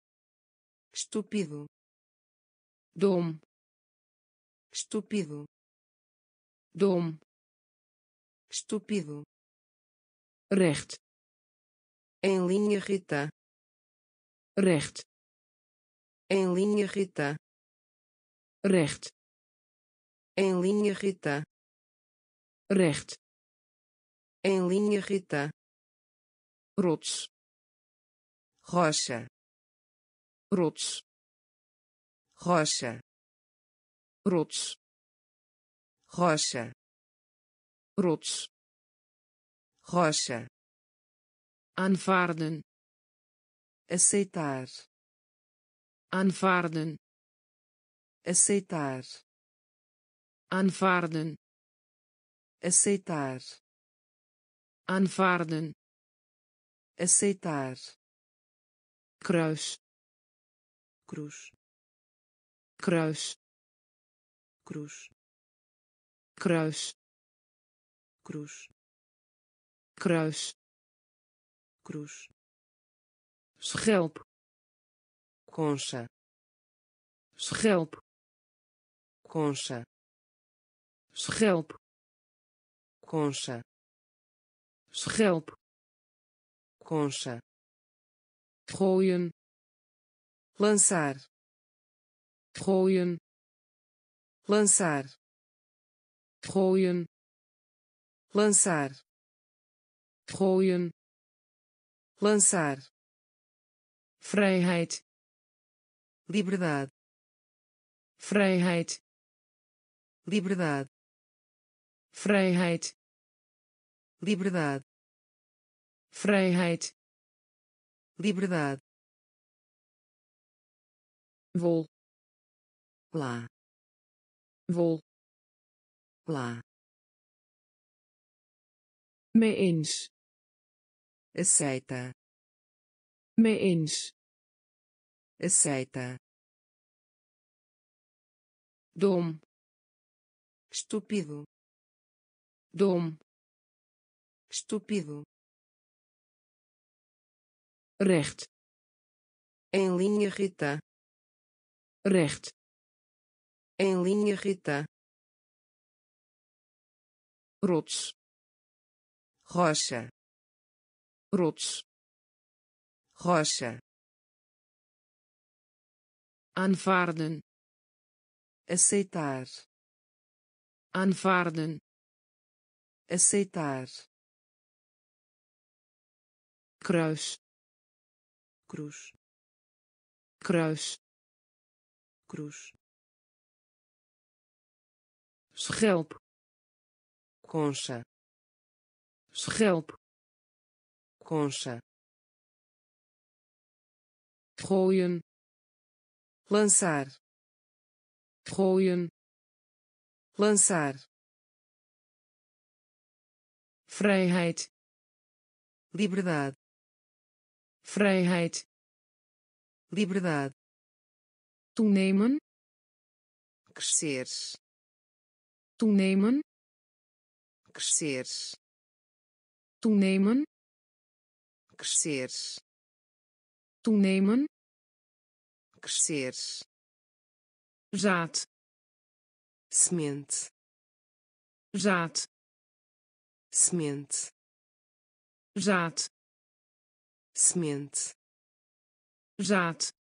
estúpido, dom, estúpido, dom, estúpido, recht, em linha reta, recht, em linha reta, recht, em linha reta, recht, em linha reta, rots, rocha, rots, rocha, rots, rocha, rots, rocha, aanvaarden, aceitar, aanvaarden, aceitar, aanvaarden, aceitar, aanvaarden, aceitar, kruis, cruz, kruis, cruz, kruis, cruz, kruis, cruz, schelp, concha, schelp, concha, schelp, concha, schelp, concha, gooien, lançar, gooien, lançar, gooien, lançar, gooien, lançar, vrijheid, liberdade, vrijheid, liberdade, vrijheid, liberdade, vrijheid, liberdade, wol, lá, wol, lá, mee eens, aceita, mee eens, aceita, dom, estúpido, dom, estúpido, recht, Em linha reta. recht, Em linha reta. rots, Rocha. rots, Rocha. aanvaarden, Aceitar. aanvaarden, Aceitar. kruis, Cruz. kruis, Cruz. schelp, Concha. schelp, Concha. gooien, Lançar. gooien, Lançar. vrijheid, Liberdade. vrijheid, Liberdade. toenemen, Crescer. toenemen, Crescer. toenemen, Crescer. toenemen, Crescer. zaad, Semente. zaad, Semente. zaad, Semente. zaad,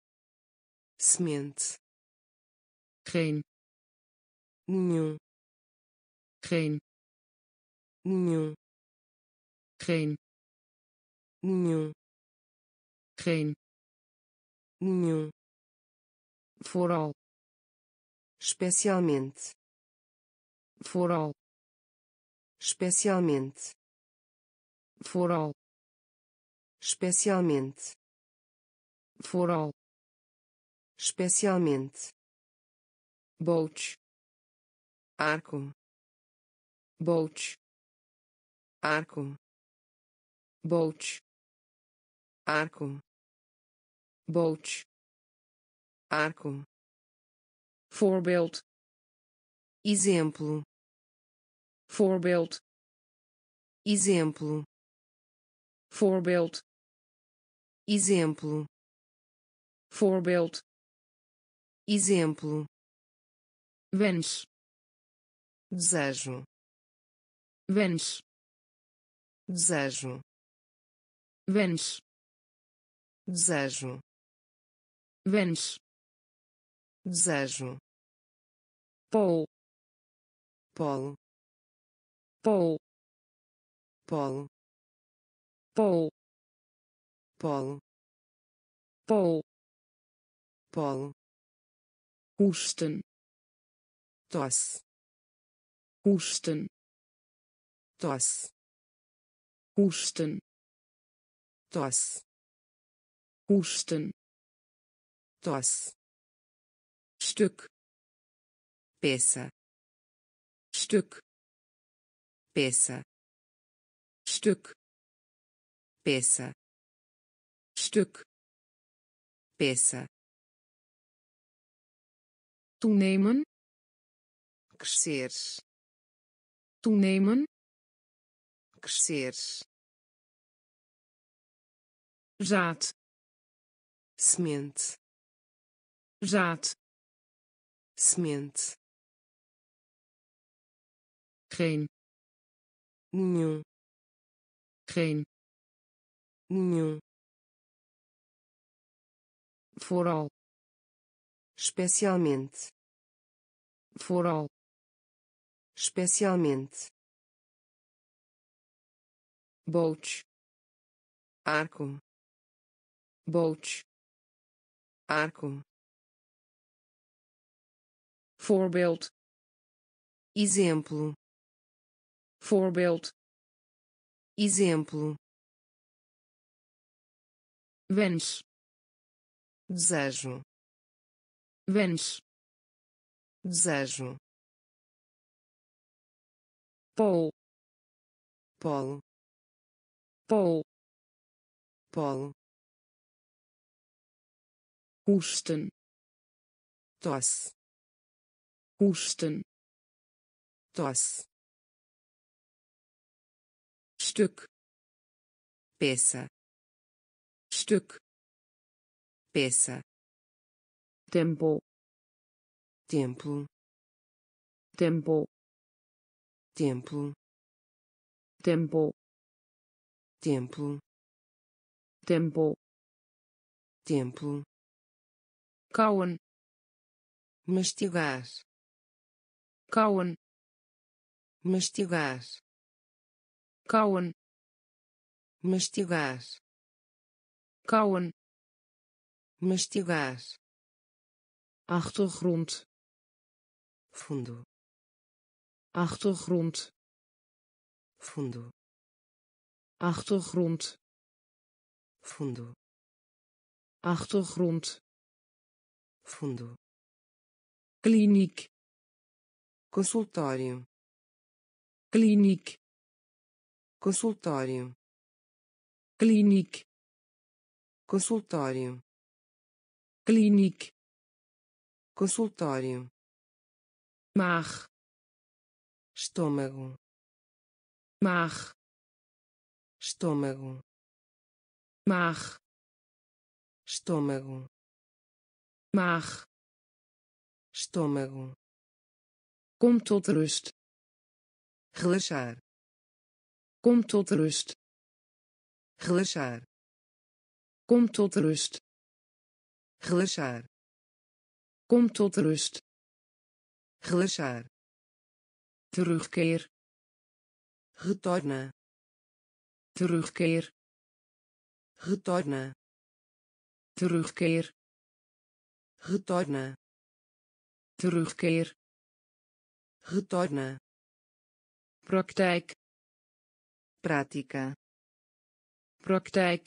Semente. geen, Nenhum. geen, Nenhum. geen, Nenhum. geen, Nenhum. vooral, Especialmente. vooral, Especialmente. vooral, Especialmente. vooral, Especialmente. boot, Arco. boot, Arco. boot, Arco. boot, Arco. voorbeeld, Exemplo. voorbeeld, Exemplo. voorbeeld, Exemplo. voorbeeld, Exemplo. wens, Desejo. wens, Desejo. wens, Desejo. wens, Desejo. pool, Polo. pool, Polo. pool, Polo. pool, Polo. hoesten, Tosse. hoesten, Tosse. hoesten, Tosse. hoesten, Tosse. stuk, Peça. stuk, Peça. stuk, Peça. stuk, Peça. toenemen, Crescer. toenemen, Crescer. zaad, Semente. zaad, Semente. geen, Nenhum. geen, Nenhum. vooral, Especialmente. vooral, Especialmente. boot, Arco. boot, Arco. voorbeeld, Exemplo. voorbeeld, Exemplo. wens, Desejo. wens, Desejo. pool, Polo. pool, Polo. hoesten, Tosse. hoesten, Tosse. stuk, Peça. stuk, peça, tempo, templo, tempo, templo, tempo, templo, tempo, templo, kauwen, mastigar, kauwen, mastigar, kauwen, mastigar, kauwen, mastigar, achtergrond, fundo, achtergrond, fundo, achtergrond, fundo, achtergrond, fundo, kliniek, consultório, kliniek, consultório, kliniek, consultório, kliniek, consultório, maag, estômago, maag, estômago, maag, estômago, maag, estômago, kom tot rust, relaxar, kom tot rust, relaxar, kom tot rust, relaxar, kom tot rust, relaxar, terugkeer, retorna, terugkeer, retorna, terugkeer, retorna, terugkeer, retorna, praktijk, prática, praktijk,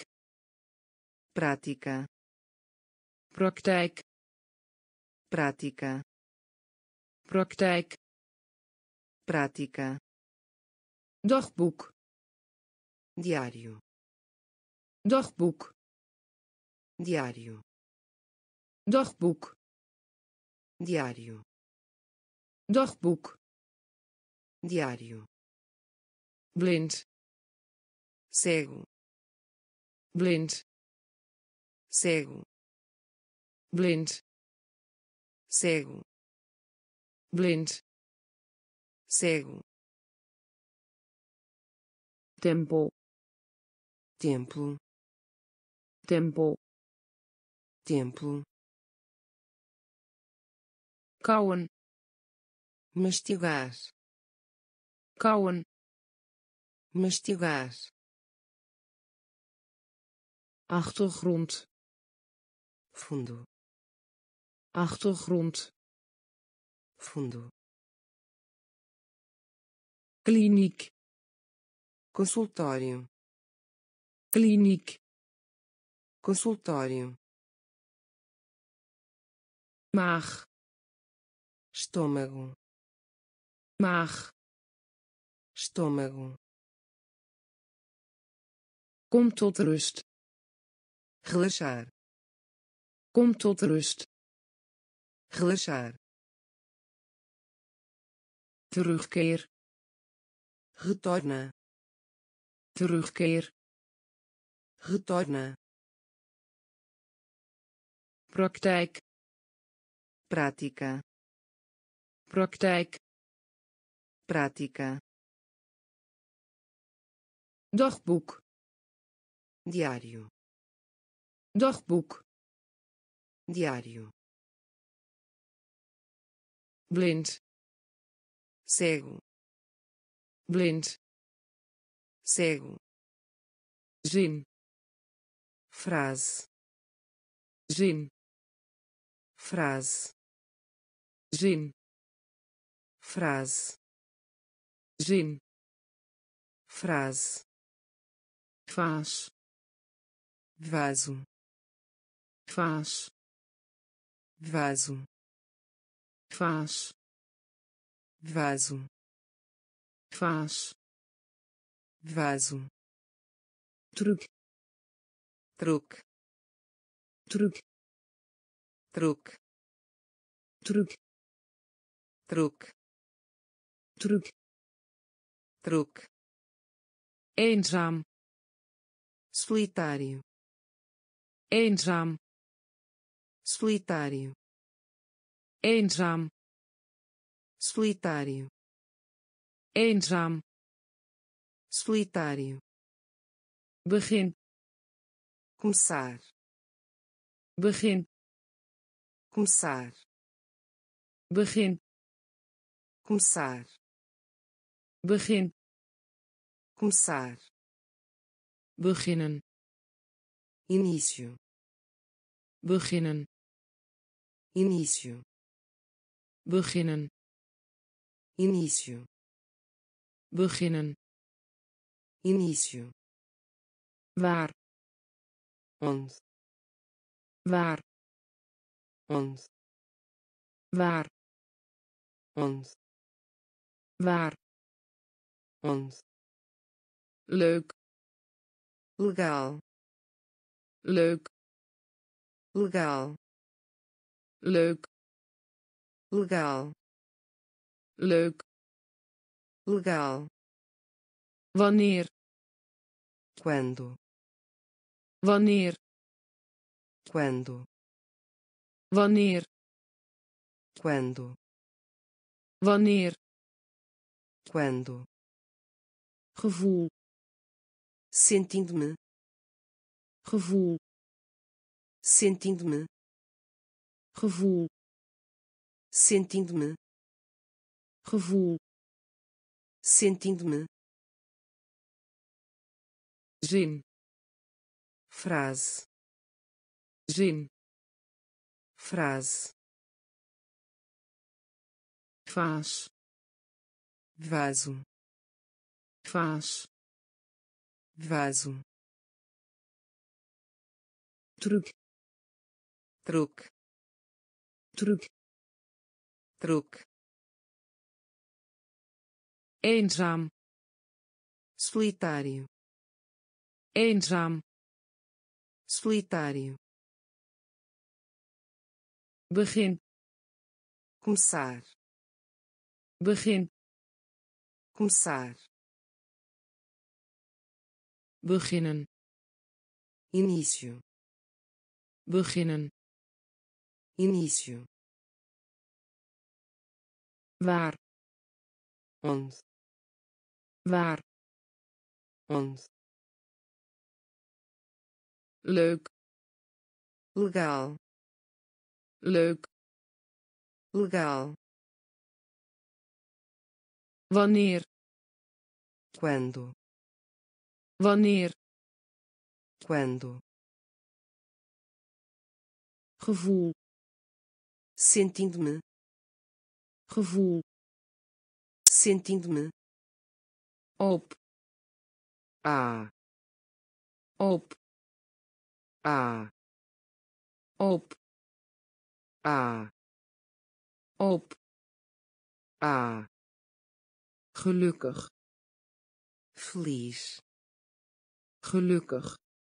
prática, praktijk, prática, praktijk, prática, dagboek, diário, dagboek, diário, dagboek, diário, dagboek, diário, blind, cego, blind, cego, blind, cego, blind, cego, tempo, templo, tempo, templo, kauwen, mastigar, kauwen, mastigar, achtergrond, fundo, achtergrond, fundo, kliniek, consultório, kliniek, consultório, maag, estômago, maag, estômago, kom tot rust, relaxar, kom tot rust, relaxar, terugkeer, retorna, terugkeer, retorna, praktijk, prática, praktijk, prática, dagboek, diário, dagboek, diário, blind, cego, blind, cego, zin, frase, zin, frase, zin, frase, zin, frase, vaas, vaso, vaas, vaso, vaas, vaso, vaas, vaso, truc, truque, truc, truque, truc, truque, truc, truque, eenzaam, solitário, eenzaam, solitário, eenzaam, solitário, eenzaam, solitário, begin, começar, begin, começar, begin, começar, begin, começar, beginnen, início, beginnen, início, beginnen, início, beginnen, início, waar, onde, waar, onde, waar, onde, waar, onde, leuk, legal, leuk, legal, leuk, legal, leuk, legal, wanneer, quando, wanneer, quando, wanneer, quando, wanneer, quando, gevoel, sentindo-me, gevoel, sentindo-me, gevoel, sentindo-me, gevoel, sentindo-me, zin, frase, zin, frase, vaas, vaso, vaas, vaso, truc, truque, truc, truque, eenzaam, solitário, eenzaam, solitário, begin, começar, begin, começar, beginnen, início, beginnen, início, waar, onde, waar, onde, leuk, legal, leuk, legal, wanneer, quando, wanneer, quando, gevoel, sentindo-me, gevoel, sentindo-me, op, ah, op, ah, op, ah, op, ah, gelukkig, feliz, gelukkig,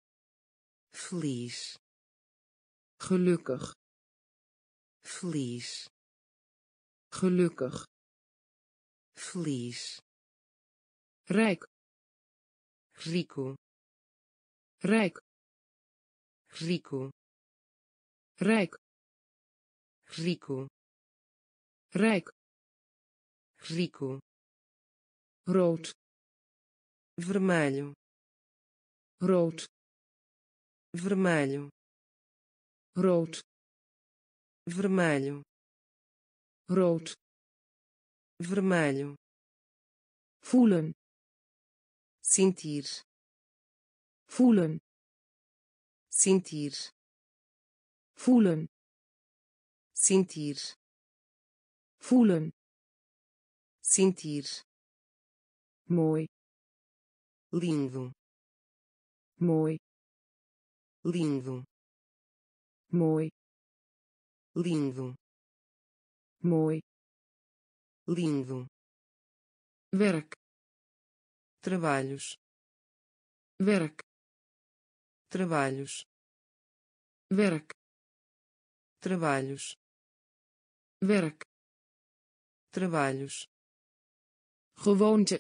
feliz, gelukkig, feliz, gelukkig, feliz, rijk, rico, rijk, rico, rijk, rico, rijk, rico, rood, vermelho, rood, vermelho, rood, vermelho, rood, vermelho, voelen, sentir, voelen, sentir, voelen, sentir, voelen, sentir, mooi, lindo, mooi, lindo, mooi, lindo, mooi, lindo, werk, trabalhos, werk, trabalhos, werk, trabalhos, werk, trabalhos, gewoonte,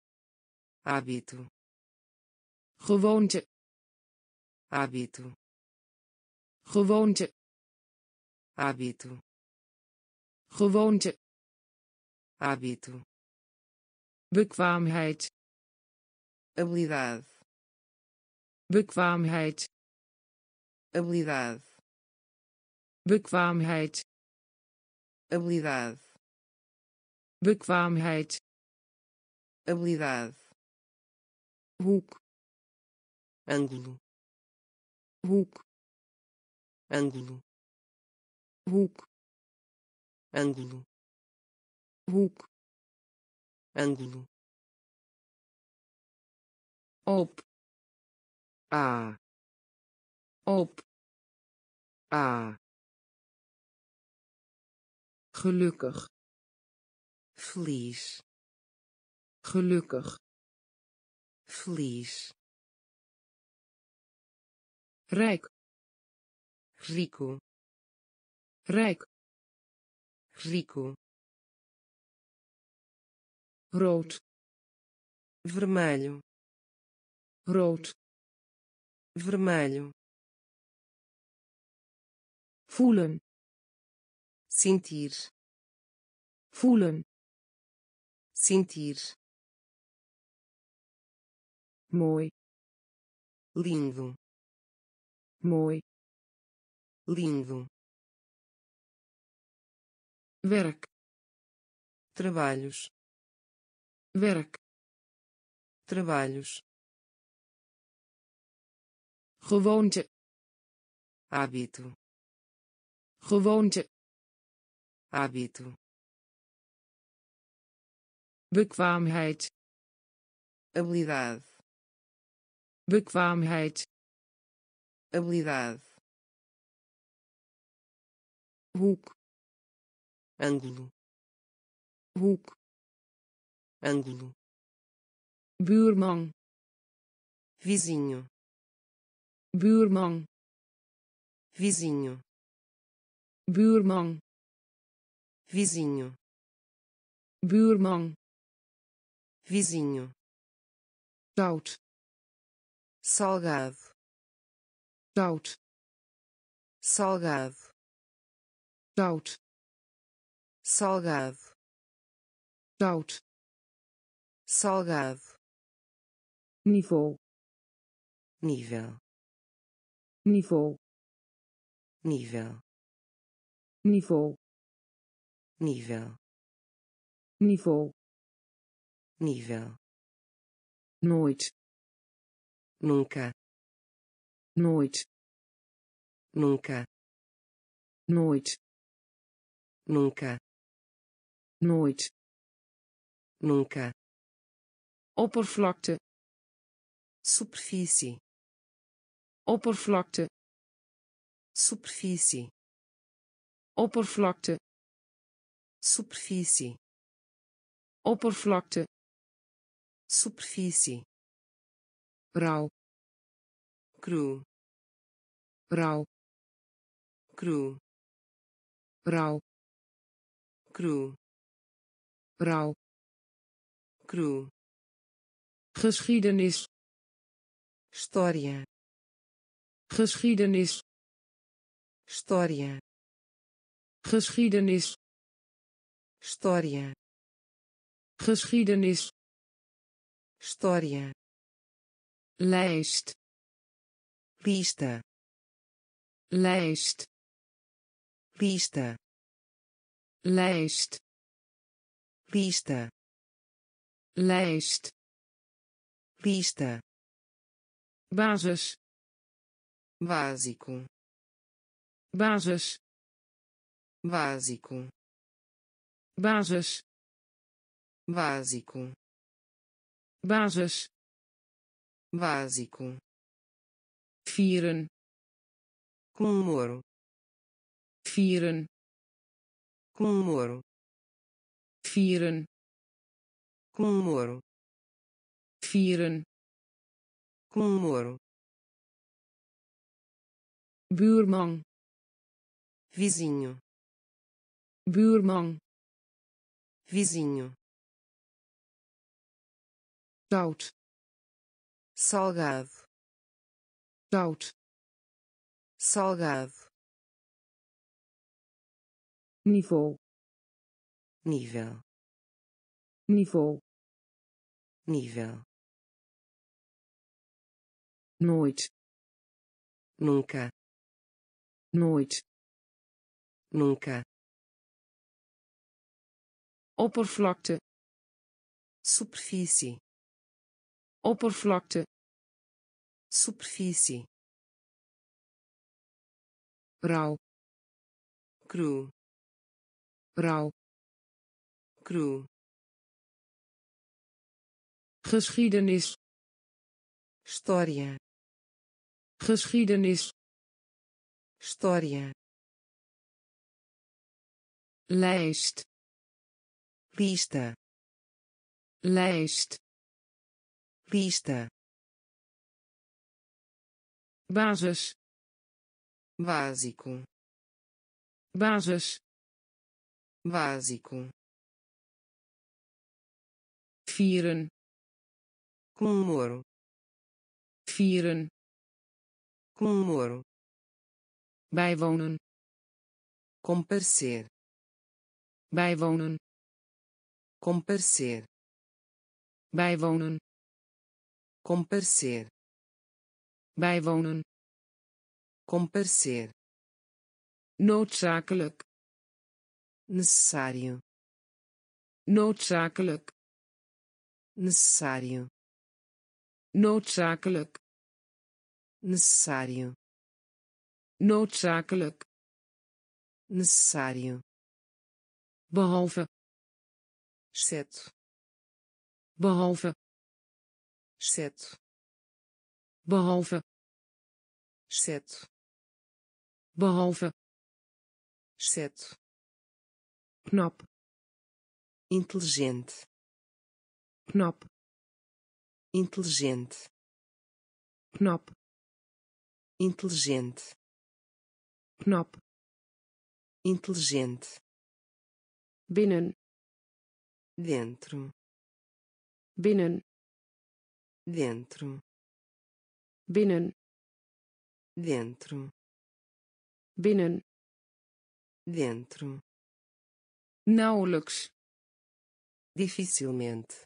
hábito, gewoonte, hábito, gewoonte, hábito, gewoonte, hábito, bekwaamheid, habilidade, bekwaamheid, habilidade, bekwaamheid, habilidade, bekwaamheid, habilidade, hoek, ângulo, hoek, ângulo, hoek, ângulo, hoek, ângulo, op, a, op, a, gelukkig, feliz, gelukkig, feliz, rijk, rico, rijk, rico, rood, vermelho, rood, vermelho, voelen, sentir, voelen, sentir, mooi, lindo, mooi, lindo, werk, trabalhos, werk, trabalhos, gewoonte, hábito, gewoonte, hábito, bekwaamheid, habilidade, bekwaamheid, habilidade, hoek, ângulo, hoek, ângulo, buurman, vizinho, buurman, vizinho, buurman, vizinho, buurman, vizinho, zout, salgado, zout, salgado, zout, salgado, zout, salgado, niveau, nível, niveau, nível, niveau, nível, niveau, nível, nooit, nunca, nooit, nunca, nooit, nunca, nooit, nunca, oppervlakte, superfície, oppervlakte, superfície, oppervlakte, superfície, oppervlakte, superfície, rauw, cru, rauw, cru, rauw, cru, rauw, cru, geschiedenis, história, geschiedenis, história, geschiedenis, história, geschiedenis, história, lijst, lista, lijst, lista, lijst, lista, lijst, lista, basis, básico, basis, básico, basis, básico, basis, básico, vieren, comemoro, vieren, comemoro, vieren, comemoro, vieren, comemoro, buurman, vizinho, buurman, vizinho, zout, salgado, zout, salgado, niveau, nível, niveau, nível, nooit, nunca, nooit, nunca, oppervlakte, superfície, oppervlakte, superfície, rauw, cru, rauw, cru, geschiedenis, história, geschiedenis, história, lijst, lista, lijst, lista, basis, básico, basis, básico, vieren, comemoro, vieren, comemoro, bijwonen, comparecer, bijwonen, comparecer, bijwonen, comparecer, bijwonen, comparecer, noodzakelijk, necessário, noodzakelijk, necessário, noodzakelijk, necessário, noodzakelijk, necessário, behalve, exceto, behalve, exceto, behalve, exceto, behalve, exceto, knap, inteligente, knap, inteligente, knap, inteligente, knap, inteligente, binnen, dentro, binnen, dentro, binnen, dentro, binnen, dentro, nauwelijks, dificilmente,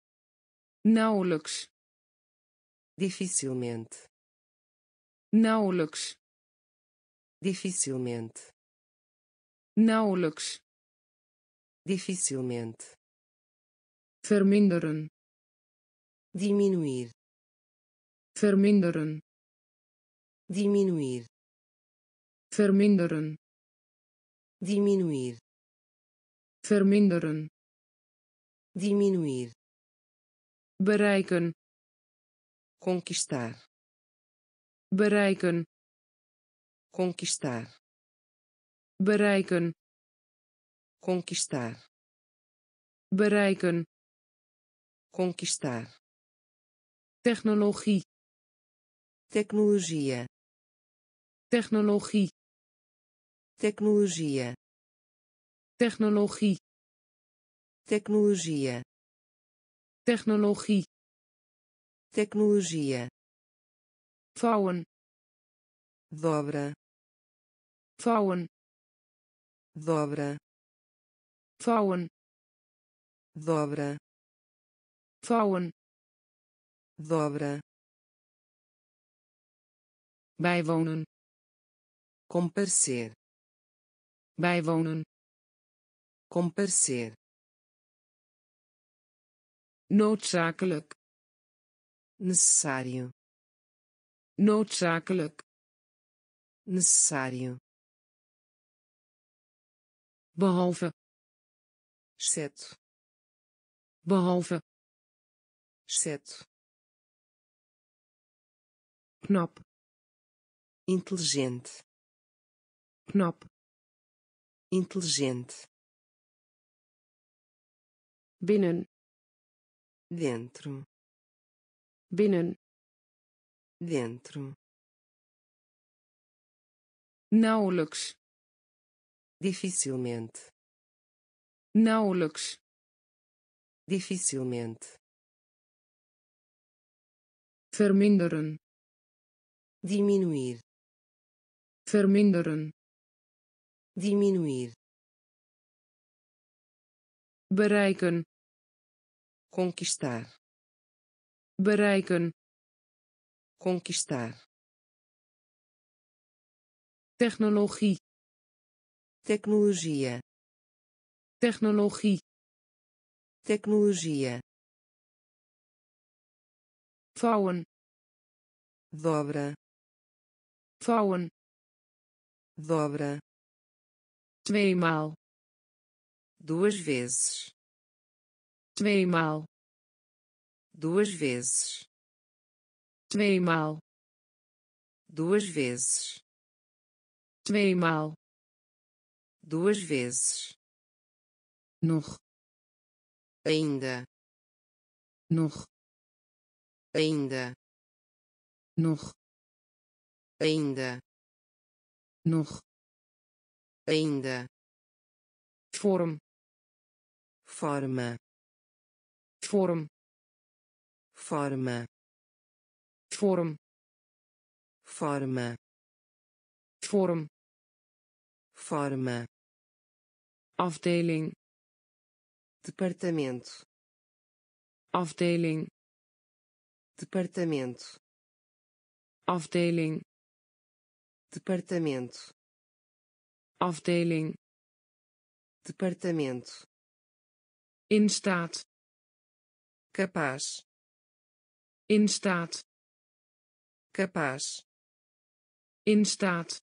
nauwelijks, dificilmente, nauwelijks, dificilmente, nauwelijks, dificilmente, verminderen, diminuir, verminderen, diminuir, verminderen, diminuir, verminderen, diminuir, bereiken, conquistar, bereiken, conquistar, bereiken, conquistar, bereiken, conquistar, technologie, tecnologia, technologie, tecnologia, technologie, tecnologia, technologie, tecnologia, vouwen, dobra, vouwen, dobra, vouwen, dobra, vouwen, dobra, bijwonen, comparecer, bijwonen, comparecer, noodzakelijk, necessário, noodzakelijk, necessário, behalve, exceto, behalve, exceto, knap, inteligente, knap, inteligente, binnen, dentro, binnen, dentro, nauwelijks, dificilmente, nauwelijks, dificilmente, verminderen, diminuir, verminderen, diminuir, bereiken, conquistar, bereiken, conquistar, technologie, tecnologia, technologie, tecnologia, vouwen, dobra, vouwen, dobra, tweemaal, duas vezes, tweemaal, duas vezes, tweemaal, duas vezes, tweemaal, duas vezes, nog, ainda, nog, ainda, nog, ainda, nog, ainda, vorm, forma, vorm, forma, vorm, forma, vorm, forma, afdeling, departamento, afdeling, departamento, afdeling, departamento, afdeling, departamento, in staat, capaz, in staat, capaz, in staat,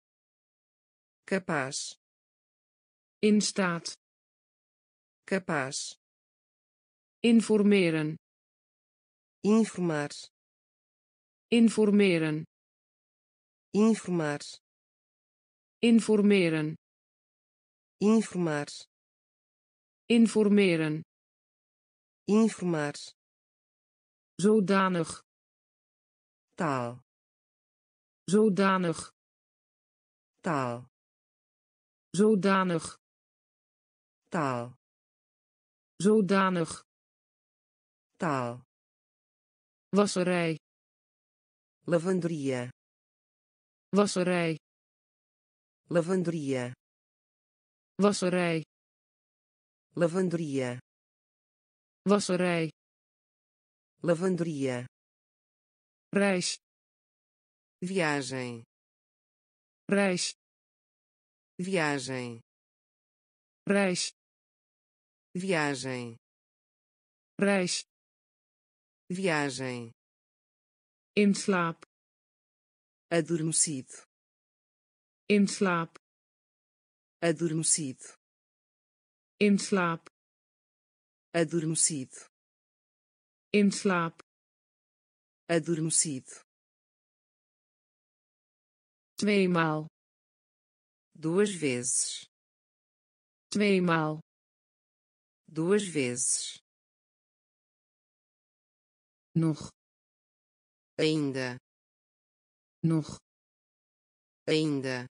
capaz, in staat, capaz, informeren, informar, informeren, informar, informeren, informar, informeren, informar, zodanig, tal, zodanig, tal, zodanig, tal, zodanig, tal, wasserij, lavanderia, wasserij, lavanderia, wasserij, lavanderia, wasserij, lavanderia, reis, viagem, reis, viagem, reis, viagem, reis, viagem, in slaap, adormecido, in slaap, adormecido, in slaap, adormecido, in slaap, adormecido, tweemaal, duas vezes, tweemaal, duas vezes, nog, ainda, nog, ainda,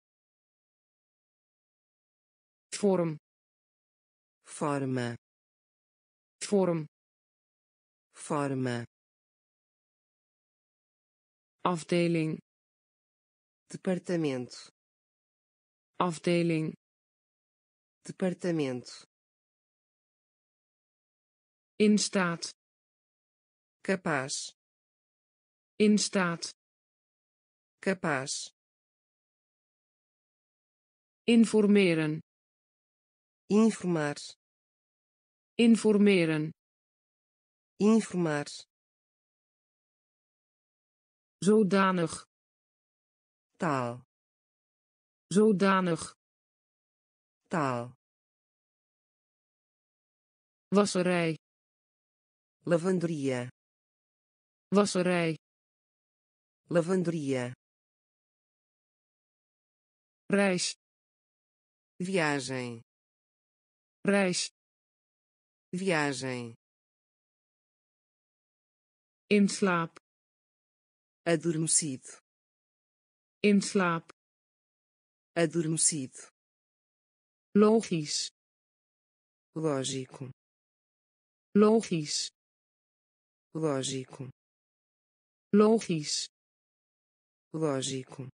vorm, forma, vorm, forma, afdeling, departamento, afdeling, departamento, in staat, capaz, in staat, capaz, informeren, informar, informeren, informar, zodanig, tal, zodanig, tal, wasserij, lavanderia, wasserij, lavanderia, reis, viagem, reis, viagem, in slaap, adormecido, in slaap, adormecido, logisch, lógico, logisch, lógico, logisch, lógico,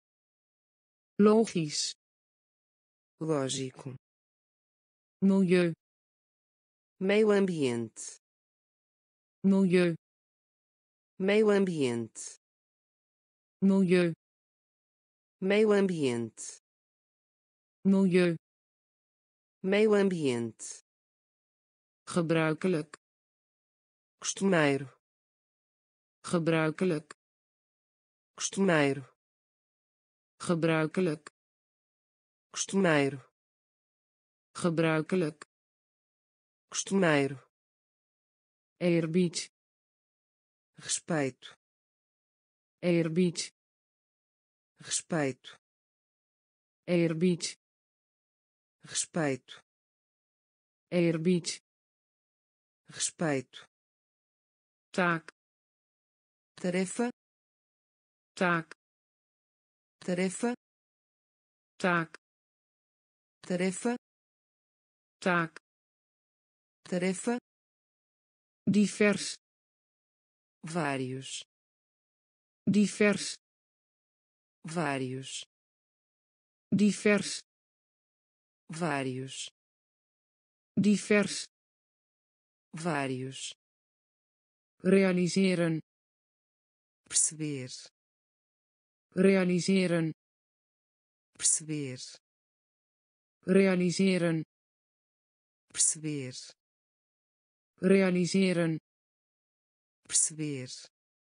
logisch, lógico, milieu, meio ambiente, milieu, meio ambiente, milieu, meio ambiente, milieu, meio ambiente, gebruikelijk, costumeiro, gebruikelijk, costumeiro, gebruikelijk, costumeiro, gebruikelijk, costumeiro, eerbied, respeito, eerbied, respeito, eerbied, respeito, eerbied, respeito, taak, tarefa, taak, tarefa, taak, tarefa, taak, tarefa, divers, vários, divers, vários, divers, vários, divers, vários, realiseren, perceber, realiseren, perceber, realiseren, perceber, realiseren, perceber,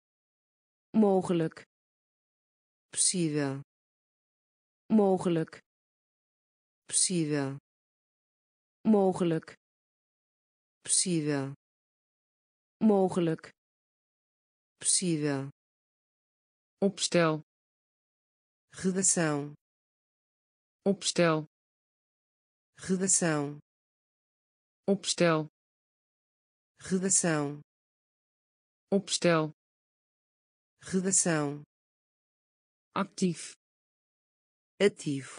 mogelijk, possível, mogelijk, possível, mogelijk, possível, mogelijk, possível, opstel, redação, opstel, redação, opstel, redação, opstel, redação, actief, ativo,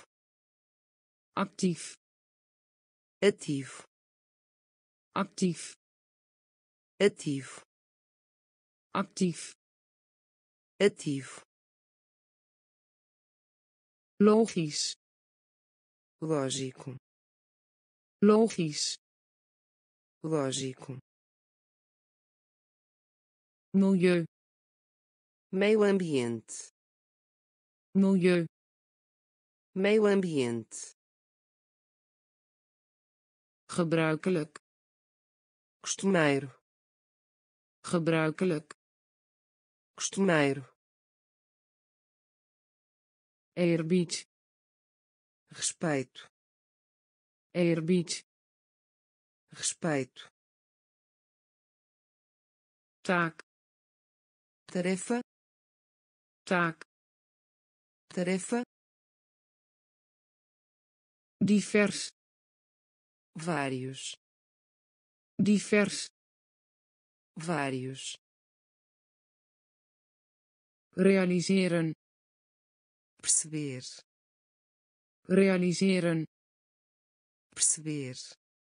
actief, ativo, actief, ativo, actief, ativo, logisch, lógico, logisch, lógico, milieu, meio ambiente, milieu, meio ambiente, gebruikelijk, costumeiro, gebruikelijk, costumeiro, eerbied, respeito, eerbied, respeito, taak, tarefa, taak, tarefa, divers, vários, divers, vários, realiseren, perceber, realiseren, perceber,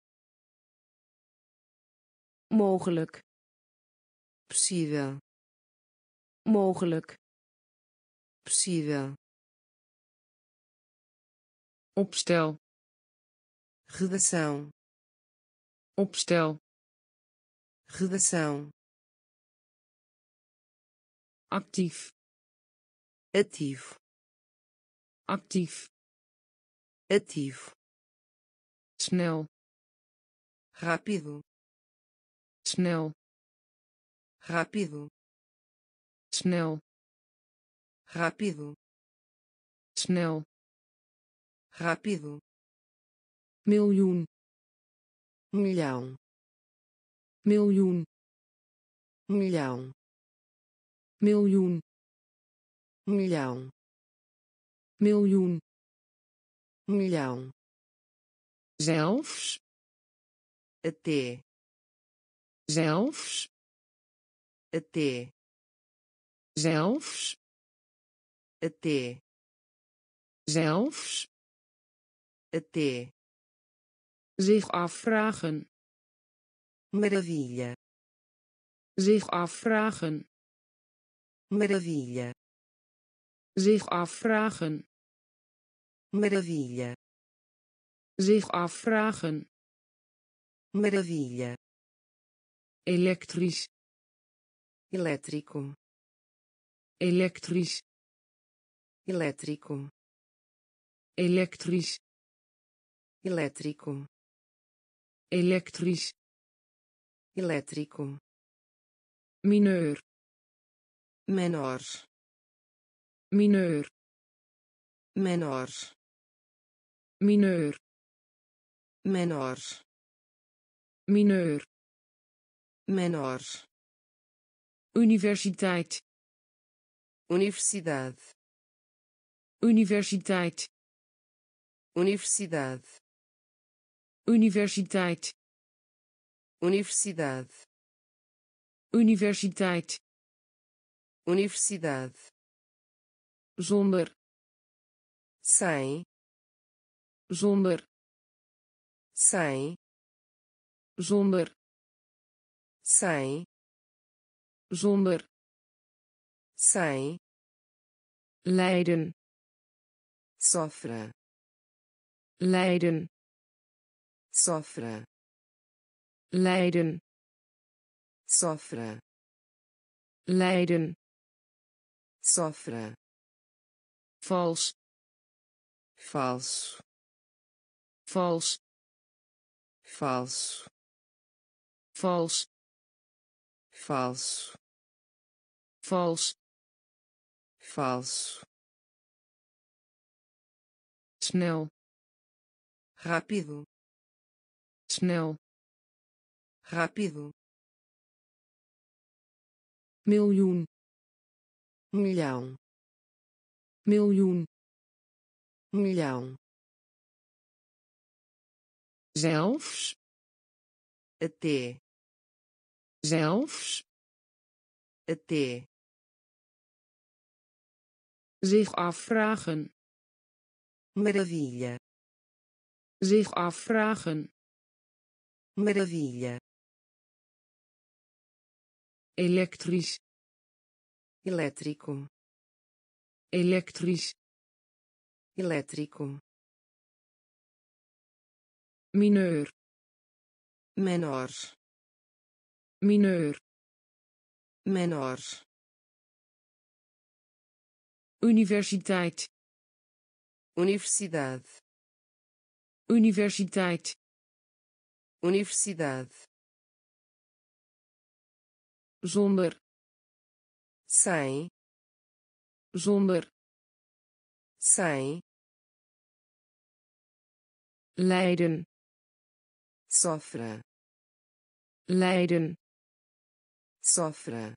mogelijk, possível, mogelijk, possível, opstel, redação, opstel, redação, actief, ativo, actief, ativo, snel, rápido, snel, rápido, snel, rápido, snel, rápido, miljoen, milhão, miljoen, milhão, miljoen, milhão, miljoen, milhão, zelfs, até, zelfs, até, zelfs, até, zelfs, até, zich afvragen, maravilha, zich afvragen, maravilha, zich afvragen, maravilha, zich afvragen, maravilha, elektrisch, elétrico, elektrisch, elétrico, elektrisch, elétrico, elektrisch, elétrico, mineur, menor, mineur, menor, mineur, menor, mineur, menor, universiteit, universidade, universiteit, universidade, universiteit, universidade, universiteit, universidade, zonder, sem, zonder, sem, zonder, sem, zonder, sem, lijden, sofra, lijden, sofra, lijden, sofra, lijden, sofra, vals, falso, vals, falso, vals, falso, vals, falso, snel, rápido, snel, rápido, miljoen, milhão, miljoen, milhão, zelfs, até, zelfs, até, zich afvragen, maravilha, zich afvragen, maravilha, elektrisch, elétrico, elektrisch, elétrico, mineur, menor, mineur, menor, universiteit, universidade, universiteit, universidade, zonder, sem, zonder, sem, lijden, sofra, lijden, sofra,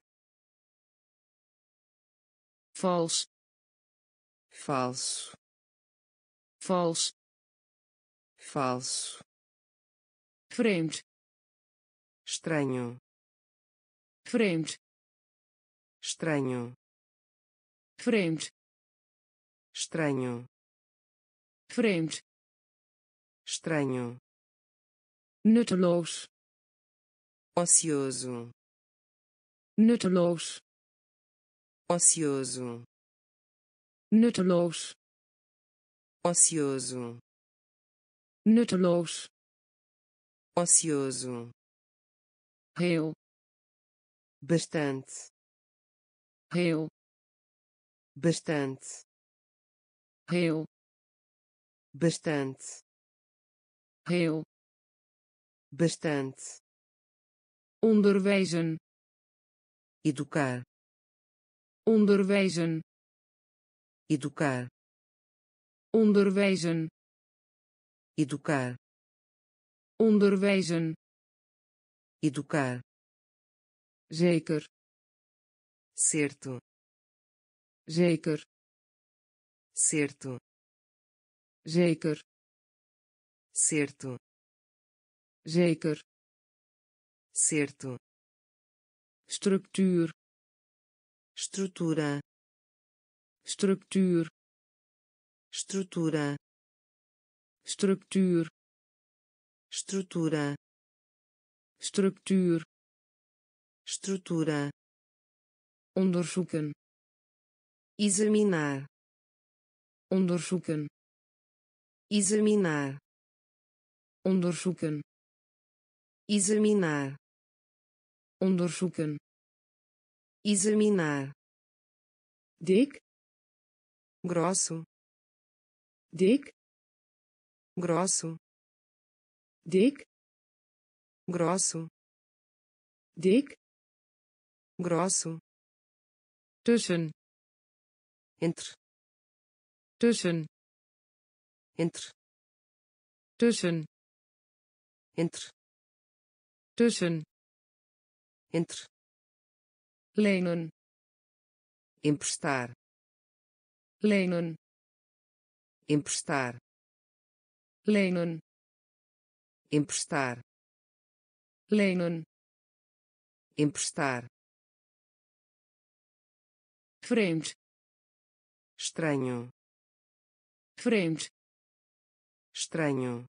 vals, falso, vals, falso, vreemd, estranho, vreemd, estranho, vreemd, estranho, vreemd, estranho, nutteloos, ocioso, nutteloos, ocioso, nutteloos, ocioso, nutteloos, ocioso, heel, bastante, heel, bastante, heel, bastante, heel, bastante, onderwijzen, educar, onderwijzen, educar, onderwijzen, educar, onderwijzen, educar, zeker, certo, zeker, certo, zeker, certo, zeker, certo, structuur, estrutura, structuur, estrutura, structuur, estrutura, structuur, estrutura, onderzoeken, examinar, onderzoeken, examinar, onderzoeken, examinar, onderzoeken, examinar, dik, grosso, dik, grosso, dik, grosso, dik, grosso, tussen, entre, tussen, entre, tussen, entre, tussen, entre, lenen, emprestar, lenen, emprestar, lenen, emprestar, lenen, emprestar, vreemd, estranho, vreemd, estranho,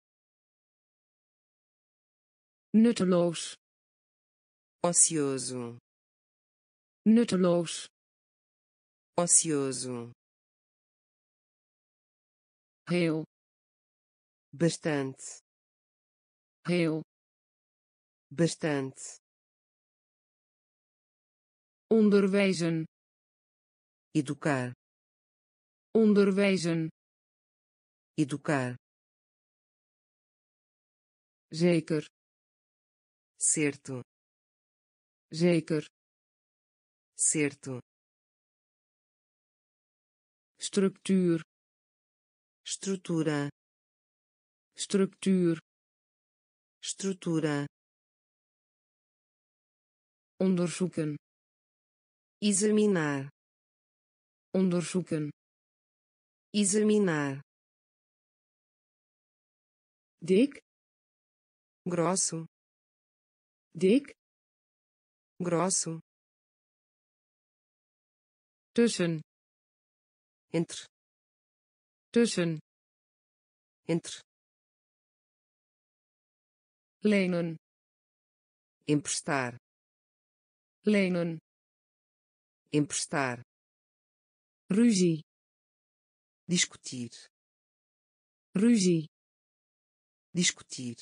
nutteloos, ocioso, nutteloos, ocioso, heel, bastante, heel, bastante, onderwijzen, educar, onderwijzen, educar, zeker, certo, zeker, certo, structuur, estrutura, structuur, estrutura, onderzoeken, examinar, onderzoeken, examinar, dik, grosso, dik, grosso, tussen, entre, tussen, entre, lenen, emprestar, lenen, emprestar, ruzie, discutir, ruzie, discutir,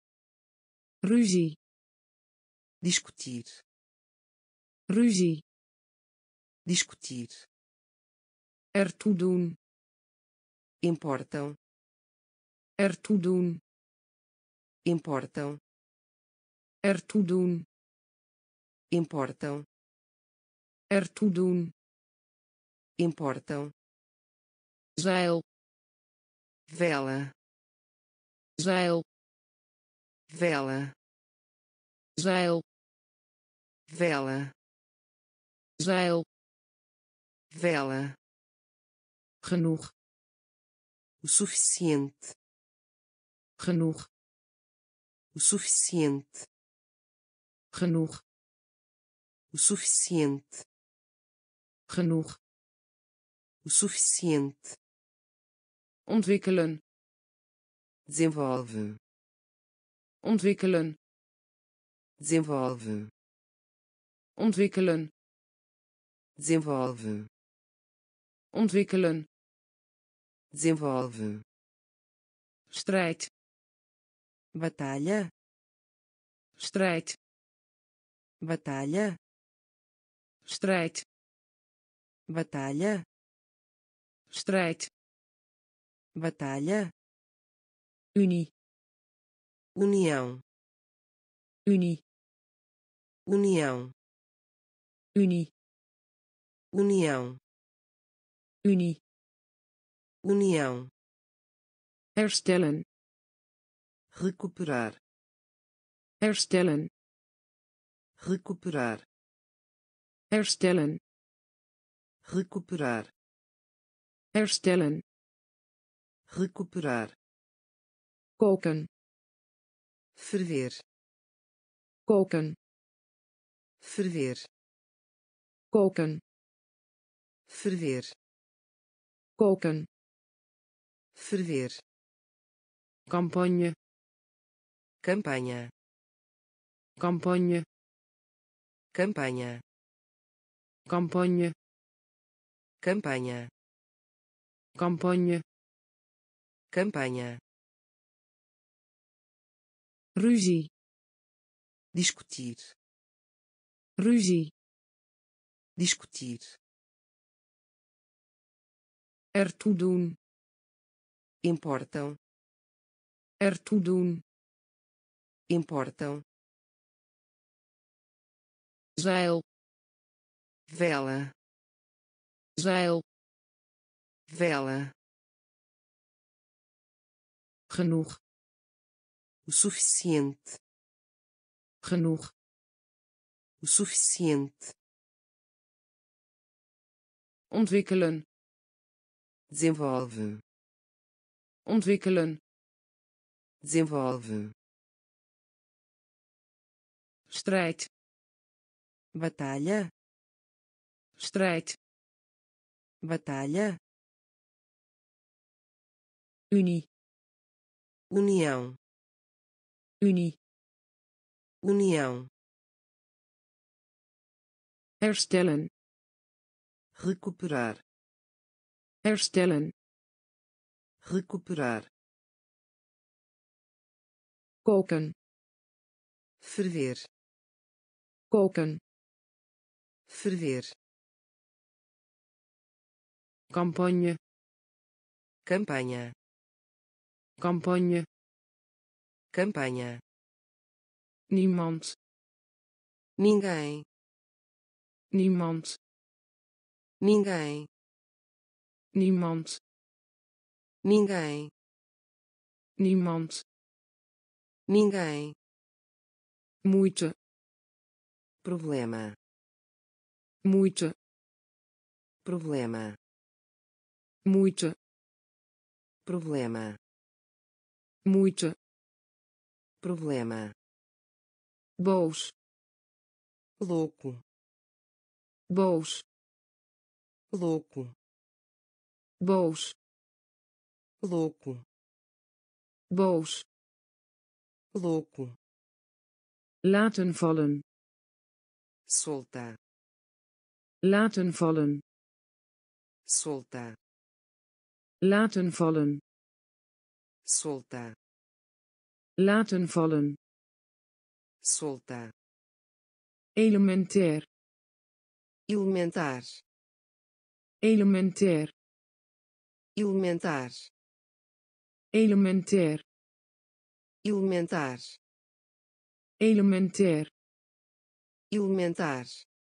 ruzie, discutir, ruzie, discutir, ertoe doen, importam, ertoe doen, importam, ertoe doen, importam, ertoe doen, importam, zeil, vela, zeil, vela, zeil, vela, zeil, vela, genoeg, o suficiente, genoeg, o suficiente, genoeg, o suficiente, genoeg, o suficiente, ontwikkelen, desenvolve, ontwikkelen, desenvolve, ontwikkelen, desenvolve, ontwikkelen, desenvolve, strijd, batalha, strijd, batalha, strijd, batalha, strijd, batalha, unie, união, unie, união, unie, união, unie, união, herstellen, recuperar, herstellen, recuperar, herstellen, recuperar, herstellen, recuperar, koken, ferver, koken, ferver, koken, ferver, koken, ferver, campagne, campanha, campagne, campanha, campagne, campanha, campagne, campanha, ruzie, discutir, ruzie, discutir, ertoe doen, importam, ertoe doen, importam, zeil, vela, zeil, vela, genoeg, o suficiente, genoeg, o suficiente, ontwikkelen, desenvolve, ontwikkelen, desenvolve, strijd, batalha, strijd, batalha, unie, união, unie, união, herstellen, recuperar, herstellen, recuperar, koken, ferver, koken, ferver, campagne, campanha, campagne, campanha, niemand, ninguém, niemand, ninguém, niemand, ninguém, niemand, ninguém, moeite, problema, moeite, problema, moeite, problema, moeite, problema, boos, louco, boos, louco, boos, louco, boos, louco, laten vallen, solta, laten vallen, solta, laten vallen, solta, laten vallen, solta, elementair, elementar, elementair, elementar, elementair, elementar, elementair, elementar,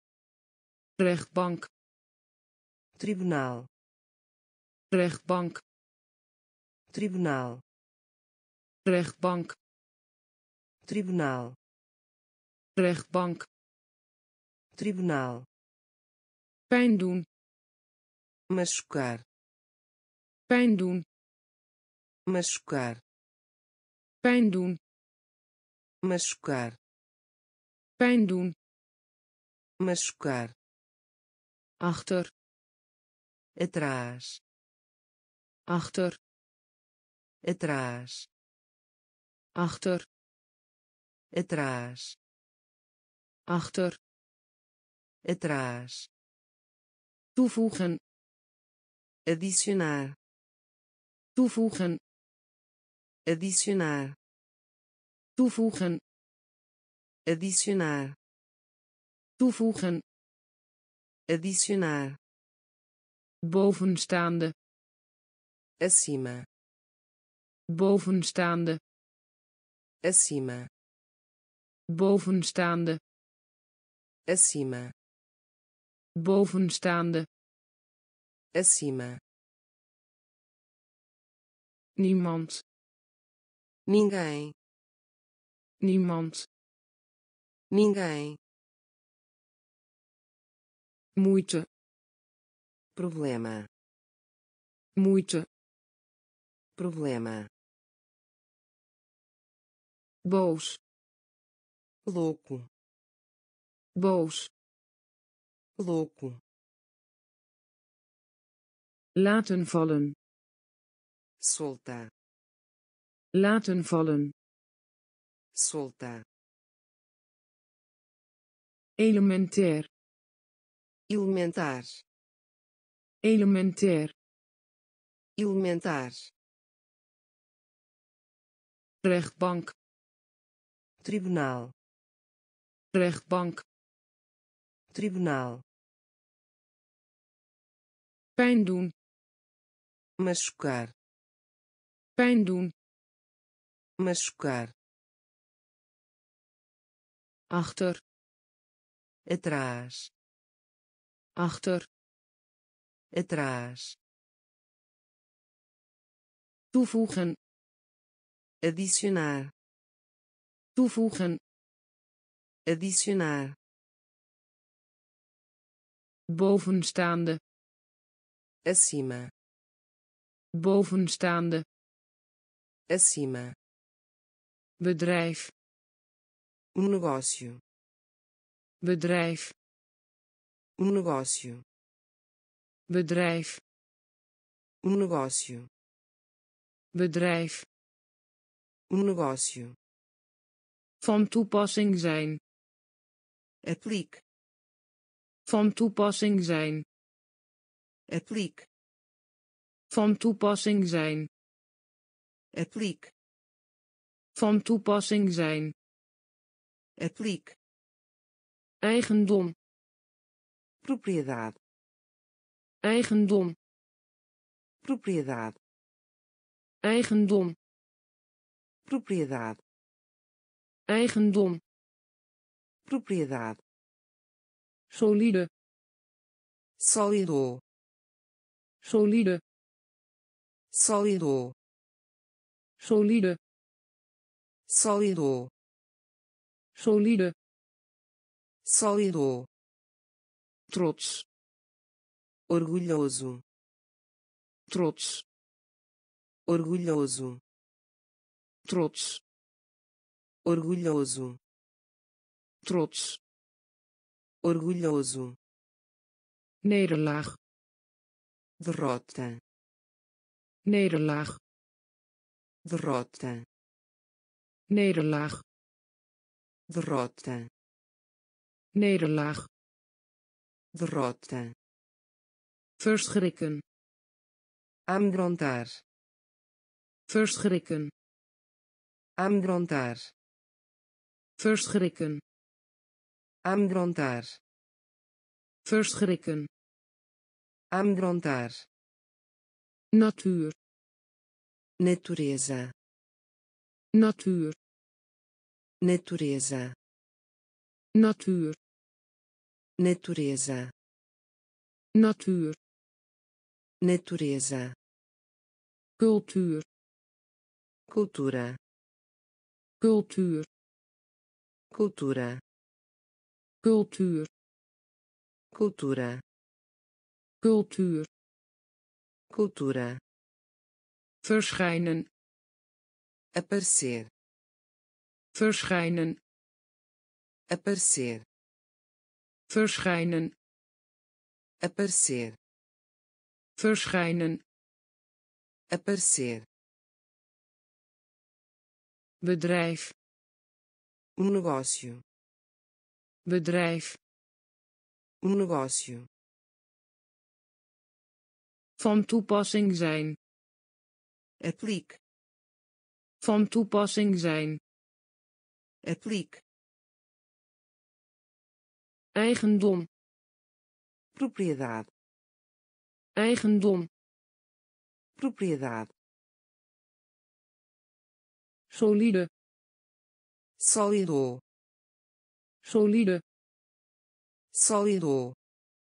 rechtbank, tribunal, rechtbank, tribunal, rechtbank, tribunal, rechtbank, tribunal, pijn doen, machucar, pijn doen, machucar, pijn doen, machucar, pijn doen, machucar, achter, atrás, achter, atrás, achter, atrás, achter, atrás, toevoegen, adicionar, toevoegen, adicionar, toevoegen, adicionar, toevoegen, adicionar, bovenstaande, acima, bovenstaande, acima, bovenstaande, acima, bovenstaande, acima, niemand, ninguém, niemand, ninguém, moeite, problema, moeite, problema, boos, louco, boos, louco, laten vallen, solta, laten vallen, solta, elementair, elementar, elementair, elementar, rechtbank, tribunal, rechtbank, tribunal, pijn doen, machucar, pijn doen, machucar, achter, atrás, achter, atrás, toevoegen, adicionar, toevoegen, adicionar, bovenstaande, acima, bovenstaande, acima, bedrijf, um negócio, bedrijf, um negócio, bedrijf, um negócio, bedrijf, um negócio, van toepassing zijn, aplique, van toepassing zijn, aplique, van toepassing zijn, aplique, van toepassing zijn, aplique, eigendom, propriedade, eigendom, propriedade, eigendom, propriedade, eigendom, propriedade, solide, sólido, solide, sólido, solide, sólido, solide, sólido, trots, orgulhoso, trots, orgulhoso, trots, orgulhoso, trots, orgulhoso, nederlaag, derrota, nederlaag, derrota, nederlaag, derrota, nederlaag, derrota, verschrikken, amedrontar, verschrikken, amedrontar, verschrikken, amedrontar, verschrikken, amedrontar, natuur, natureza, natuur, natureza, natuur, natureza, natuur, natureza, cultuur, cultura, cultuur, cultura, cultuur, cultura, cultuur, cultura, verschijnen, aparecer, verschijnen, aparecer, verschijnen, aparecer, verschijnen, aparecer, bedrijf, um negócio, bedrijf, um negócio, van toepassing zijn, aplique, van toepassing zijn, aplique, eigendom, propriedade, eigendom, propriedade, solide, sólido, solide, sólido,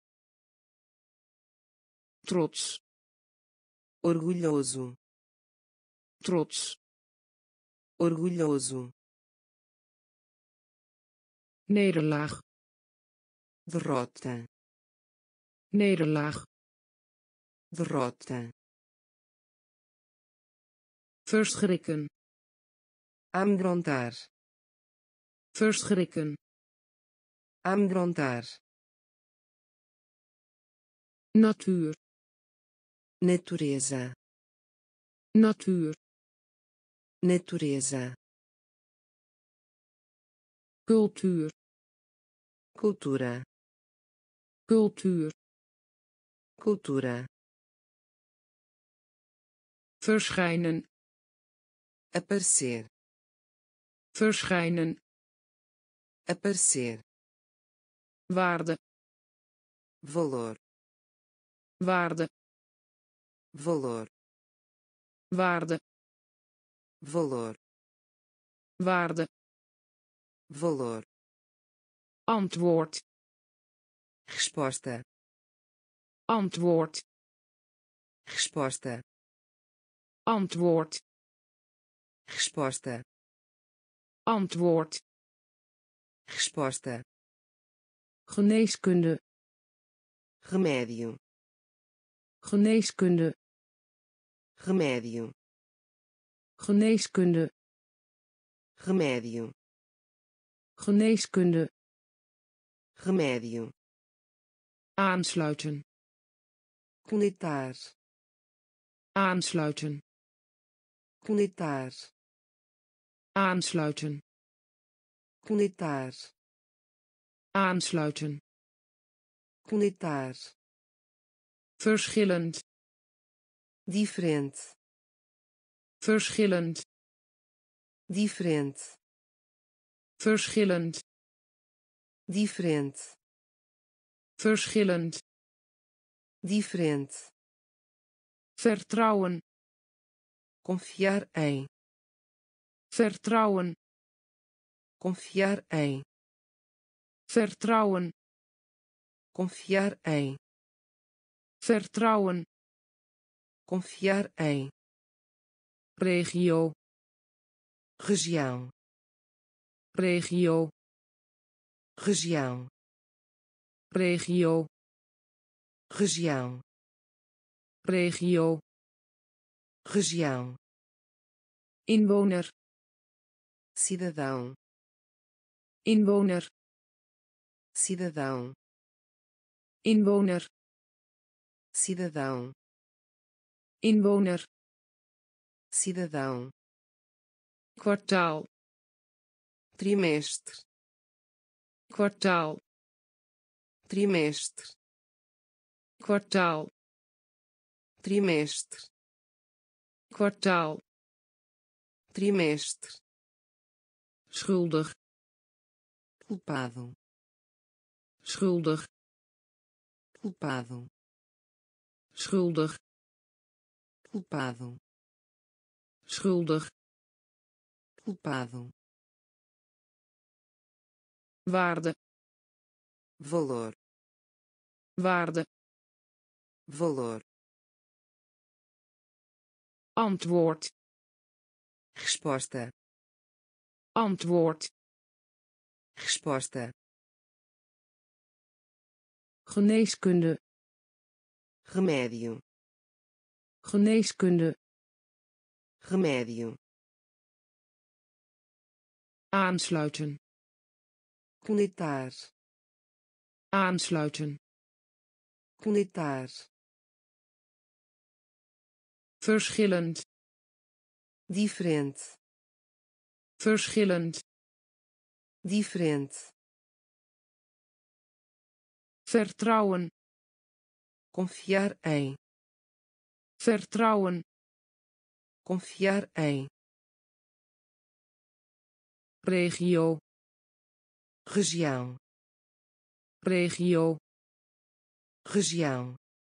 trots, orgulhoso, trots, orgulhoso, nederlaag, derrota, nederlaag, derrota, verschrikken, amedrontar, verschrikken, amedrontar, natuur, natureza, natuur, natureza, cultuur, cultura, cultuur, cultura, verschijnen, aparecer, verschijnen, aparecer, waarde, valor, waarde, valor, waarde, valor, waarde, valor, antwoord, resposta, antwoord, resposta, antwoord, resposta, antwoord, resposta, geneeskunde, remédio, geneeskunde, remédio, geneeskunde, remédio, geneeskunde, remédio, aansluiten, conectar, aansluiten, conectar, aansluiten, conectar, aansluiten, conectar, verschillend, diferente, verschillend, diferente, verschillend, diferente, verschillend, diferente, vertrouwen, confiar em, vertrouwen, confiar em, vertrouwen, confiar em, vertrouwen, confiar em, regio, região, regio, região, regio, região, regio, região, inwoner, cidadão, inwoner, cidadão, inwoner, cidadão, inwoner, cidadão, kwartaal, trimestre, kwartaal, trimestre, kwartaal, trimestre, kwartaal, trimestre, schuldig, culpado, schuldig, culpado, schuldig, culpado, schuldig, culpado, waarde, valor, waarde, valor, antwoord, resposta, antwoord, resposta, geneeskunde, remédio, geneeskunde, remédio, aansluiten, conectar, aansluiten, conectar, verschillend, diferente, verschillend, diferente, vertrouwen, confiar em, vertrouwen, confiar em, regio, região, regio, região,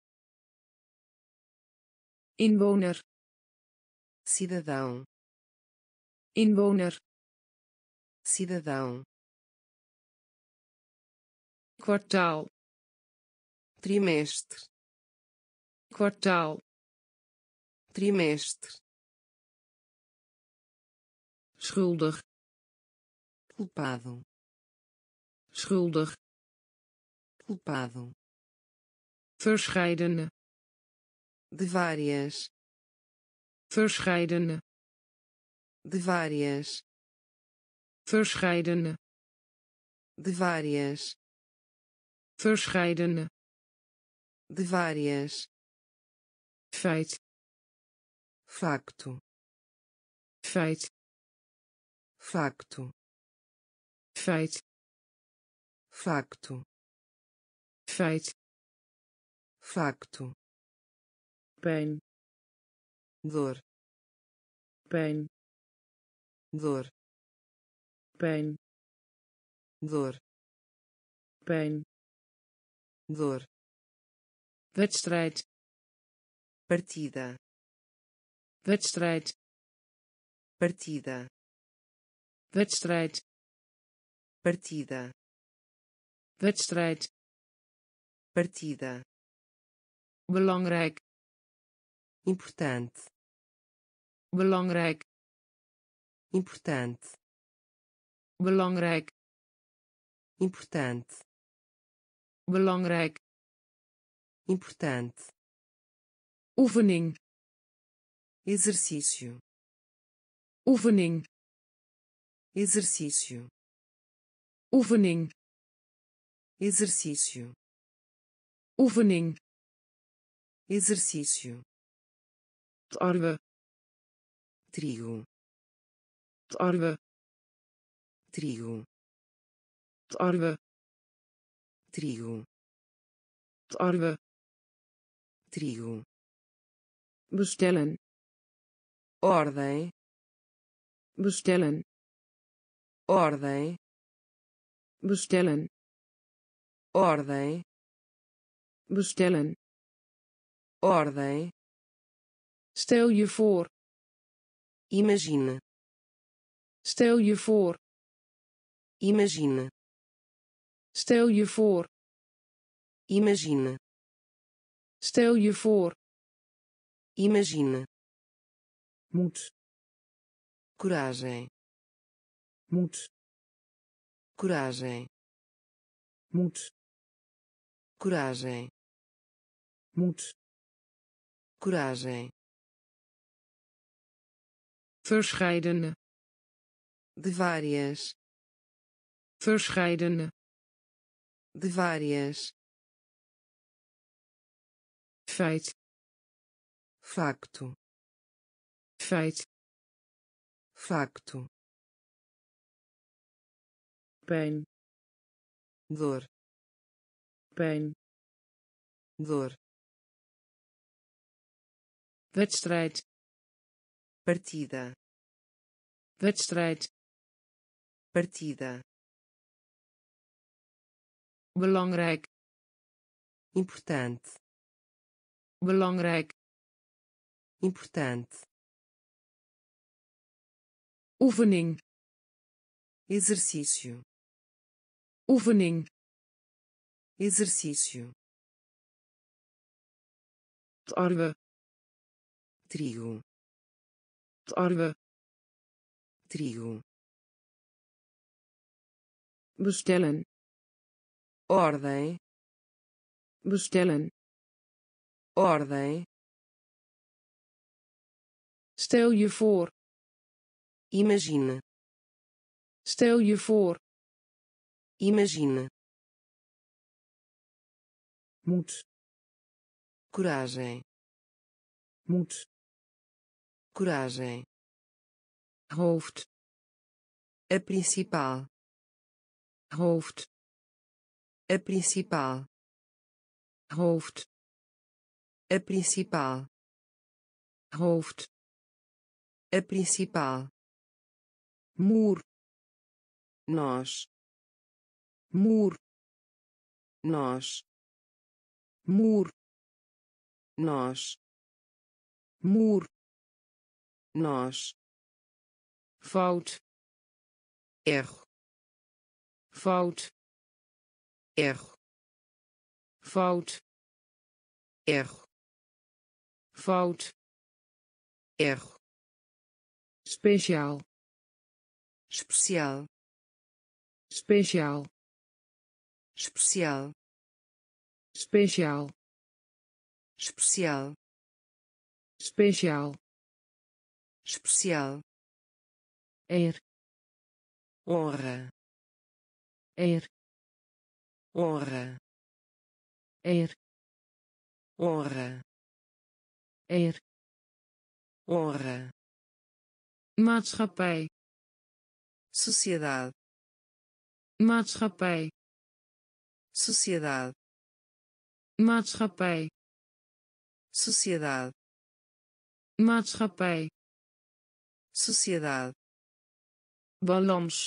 inwoner, cidadão, inwoner, cidadão, kwartaal, trimestre, kwartaal, trimestre, schuldig, culpado, schuldig, culpado, verscheidene, de várias, verscheidene, de várias, verscheidene, de várias, verscheidene, de várias, feit, facto, feit, facto, feit, facto, feit, facto, pijn, dor, pijn, dor, pijn, dor, pijn, dor, wedstrijd, partida, wedstrijd, partida, wedstrijd, partida, wedstrijd, partida, belangrijk, importante, belangrijk, importante, belangrijk, importante, belangrijk, importante, oefening, exercício, oefening, exercício, oefening, exercício, oefening, exercício, tarwe, trigo, tarwe, trigo, tarwe, trigo, tarwe, trigo, bestellen, ordem, bestellen, ordem, bestellen, ordem, bestellen. ordem, Stel je voor, imagine, stel je voor, imagine, stel je voor, imagine, stel je voor, imagine, moet, coragem, moet, coragem, moet, coragem, moet. coragem, Verscheidene, de várias, verscheidene, de várias, feit, facto, feit, facto, pijn, dor, pijn, dor, wedstrijd, partida, wedstrijd, partida, belangrijk, importante, belangrijk, importante, oefening, exercício, oefening, exercício, tarwe, trigo, tarwe, trigo, bestellen, ordem, bestellen. ordem, Stel je voor, imagine, stel je voor, imagine, moet, coragem, moet, coragem, hoofd, a principal, hoofd, a principal, hoofd, a principal, hoofd, a principal, muur, nós, muur, nós, muur, nós, muur, nós, fout, erro, fout, erro, fout, erro, fout, erro, speciaal, especial, speciaal, especial, speciaal, especial, speciaal, especial, eer, honra, eer, honra, eer, honra, eer, honra, maatschappij, sociedade, maatschappij, sociedade, maatschappij, sociedade, maatschappij, sociedade, balans,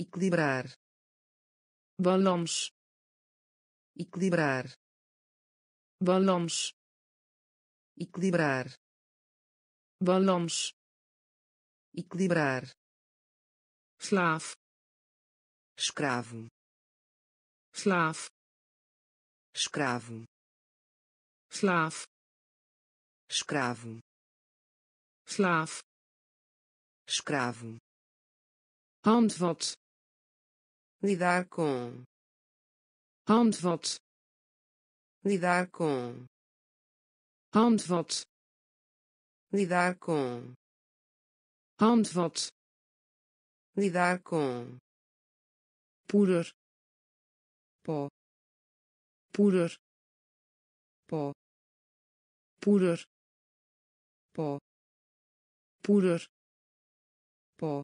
equilibrar, balans, equilibrar, balans, equilibrar, balans, equilibrar, slaaf, escravo, slaaf, escravo, slaaf, escravo, slaaf, escravo, handvat, lidar com, handvat, lidar com, handvat, lidar com, handvat, lidar com, poeder, pó, poeder, pó, poeder, pó, poeder, pó,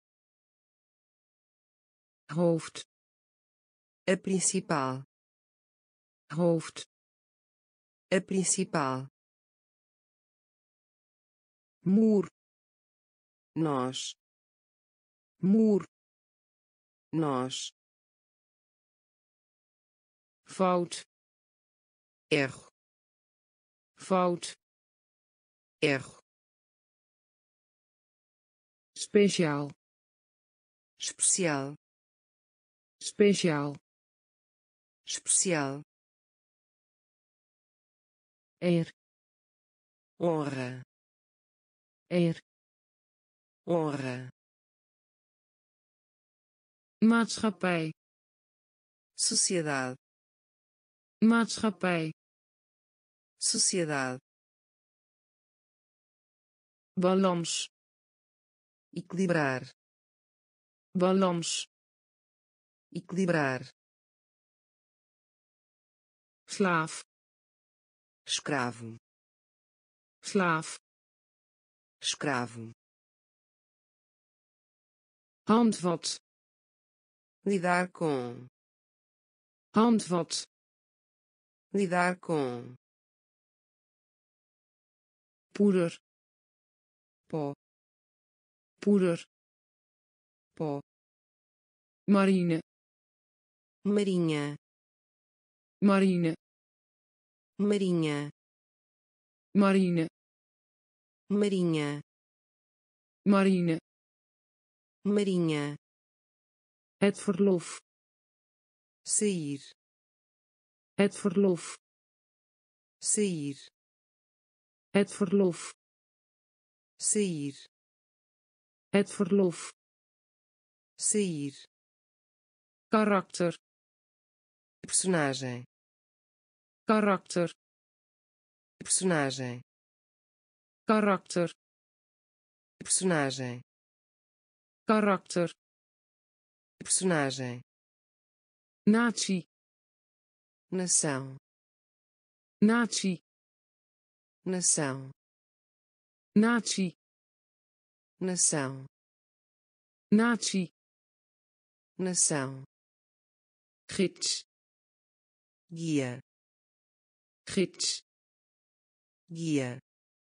hoofd, a principal, hoofd, a principal, muur, nós, muur, nós, fout, erro, fout, erro, speciaal, especial, speciaal, especial, eer, honra, eer, honra, maatschappij, sociedade, maatschappij, sociedade, balans, equilibrar, balans, equilibrar, slaaf, escravo, slaaf, escravo, handvat, lidar com, handvat, lidar com, poeder, pó, poeder, pó, marine, marinha, marine, marinha, marine, marinha, marine, marinha, het verlof, sair, het verlof, sair, het verlof, sair, het verlof, sair, karakter, personagem, karakter, personagem, karakter, personagem, karakter, personagem, natie, nação, natie, nação, natie, nação, natie, nação, gids, guia, gids, guia,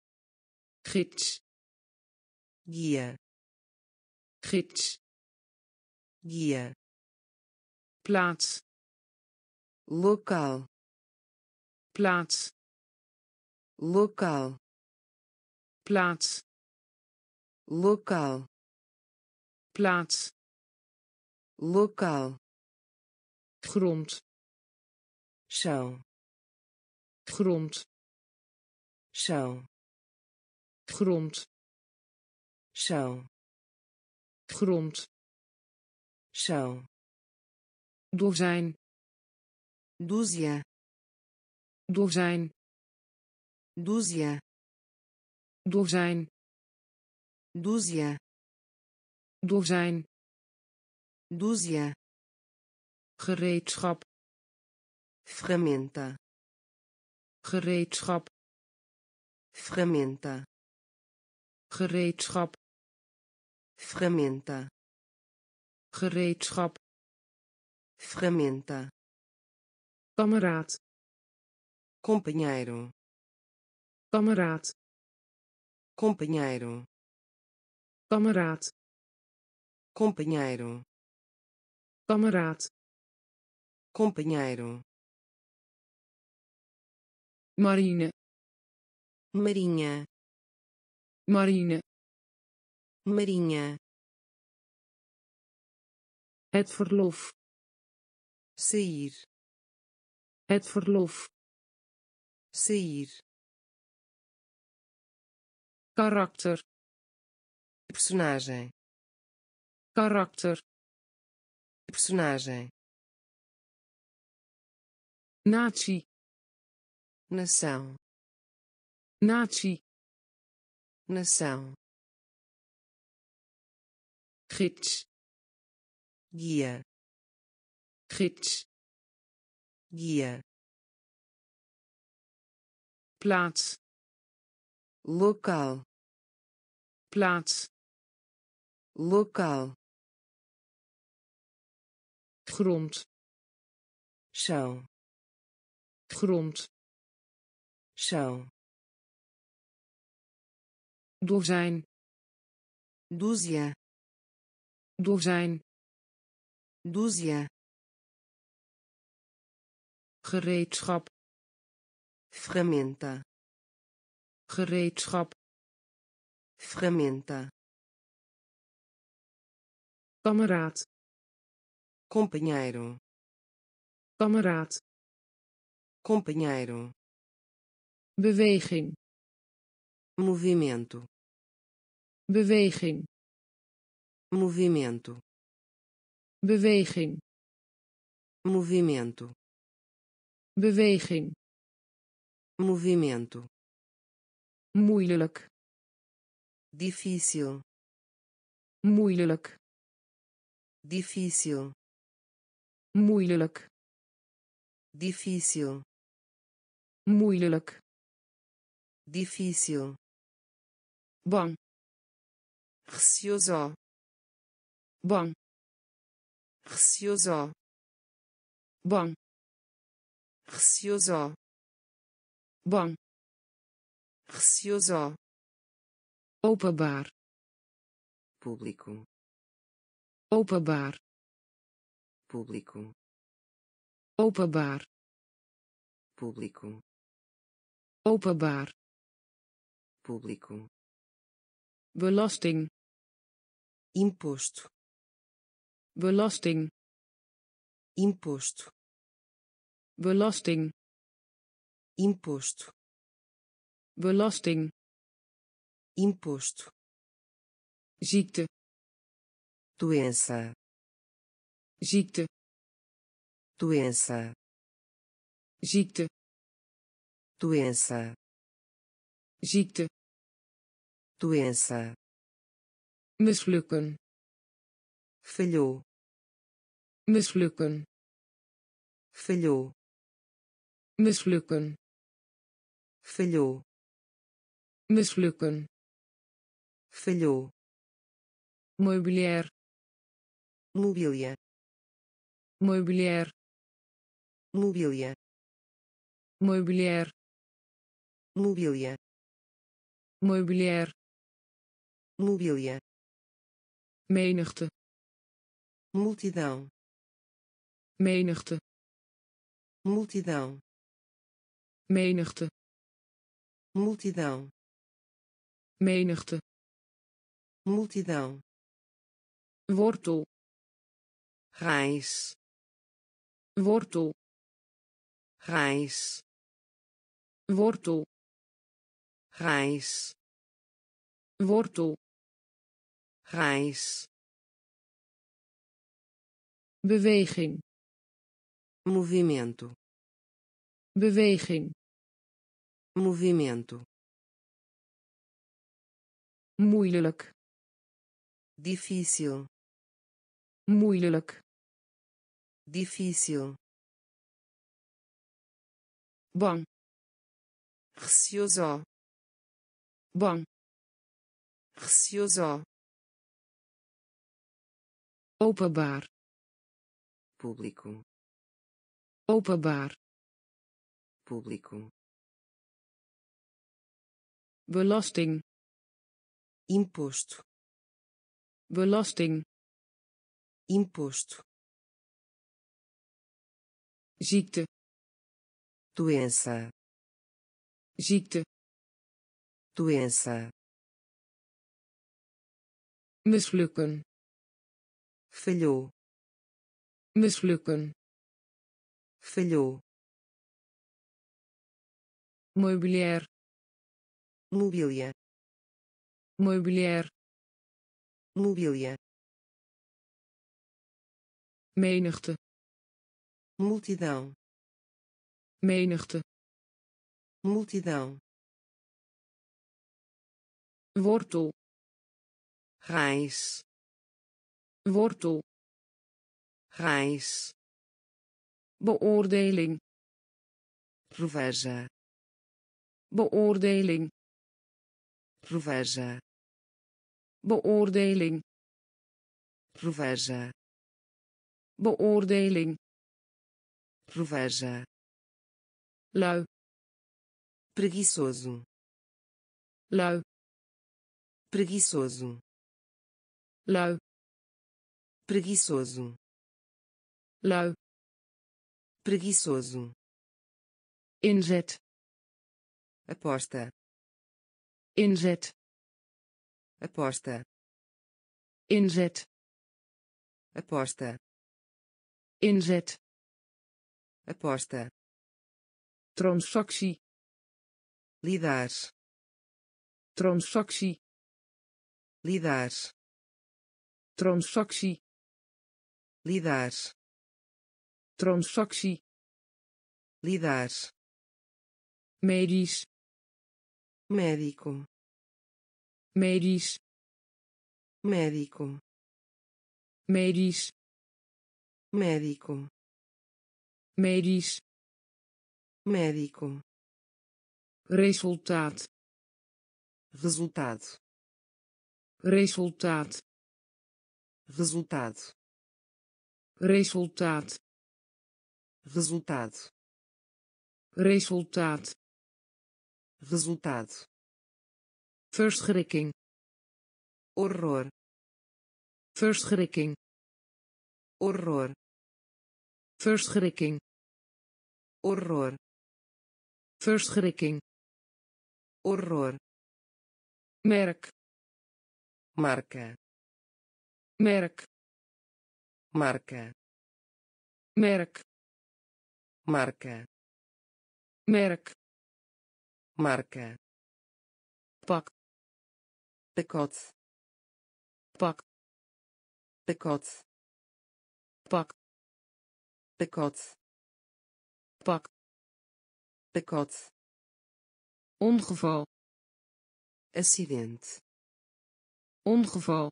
gids, guia, gids, guia, plaats, local, plaats, local, plaats, local, plaats, local, grond, chão, grond, chão, grond, chão, grond, chão, dozijn, dúzia, dozijn, dúzia, dozijn, dúzia, dozijn, dúzia, gereedschap, ferramenta, gereedschap, ferramenta, gereedschap, ferramenta, gereedschap, ferramenta, kameraad, companheiro, kameraad, companheiro, kameraad, companheiro, kameraad, companheiro, marine, marinha, marine, marinha, het verlof, sair, het verlof, sair, karakter, personagem, karakter, personagem, natie, nação, natie, nação, gids, guia, gids, guia, plaats, local, plaats, local, grond, chão, grond, chão, dozijn, dúzia, dozijn, dúzia, gereedschap, ferramenta, gereedschap, ferramenta, kameraad, companheiro, kameraad, companheiro, beweging, movimento, beweging, movimento, beweging, movimento, beweging, movimento, moeilijk, difícil, moeilijk, difícil, moeilijk, difícil, moeilijk, difícil, bang, receoso, bang, receoso, bang, receoso, bang, receoso, openbaar, público, openbaar, público, openbaar, público, openbaar, público, belasting, imposto, belasting, imposto, belasting, imposto, belasting, imposto, ziekte, doença, ziekte, doença, ziekte, doença, ziekte, doença, mislukken, falhou, mislukken, falhou, mislukken, falhou, mislukken, falhou, meubilair, mobília, meubilair, mobília, meubilair, mobília, meubilair, mobília, menigte, multidão, menigte, multidão, menigte, multidão, menigte, multidão, wortel, raiz, wortel, raiz, wortel, raiz, wortel, raiz, beweging, movimento, beweging, movimento, moeilijk, difícil, moeilijk, difícil, bang, receoso, bang, receoso, openbaar, público, openbaar, público, belasting, imposto, belasting, imposto, ziekte, doença, ziekte, doença, mislukken, falhou, mislukken, falhou, meubilair, mobília, meubilair, mobília, menigte, multidão, menigte, multidão, wortel, raiz, wortel, raiz, beoordeling, reveja, beoordeling, reveja, beoordeling, reveja, beoordeling, reveja, lui, preguiçoso, lui, preguiçoso, lui, preguiçoso, lui, preguiçoso, inzet, aposta, inzet, aposta, inzet, aposta, inzet, aposta, transactie, lidar, transactie, lidar, transactie, lidar, transactie, lidar, medisch, médico, medisch, médico, medisch, médico, medisch, médico, resultaat, resultado, resultaat, resultado, resultaat, resultado, resultaat, resultado, verschrikking, horror, verschrikking, horror, verschrikking, horror, verschrikking, horror, merk, marca, merk, marca, merk, marca, merk, marca, pak, pacote, pak, pacote, pak, pacote, pak, pacote, ongeval, acidente, ongeval,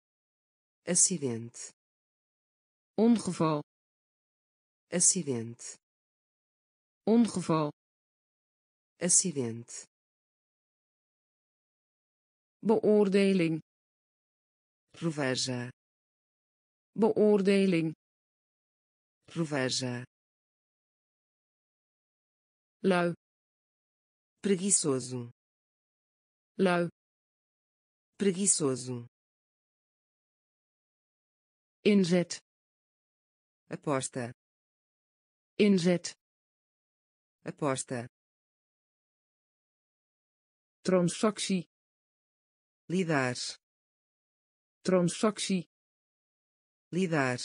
acidente, ongeval, acidente, ongeval, acidente, beoordeling, reveja, beoordeling, reveja, lui, preguiçoso, lui, preguiçoso, inzet, aposta, inzet, aposta, transactie, lidar, transactie, lidar,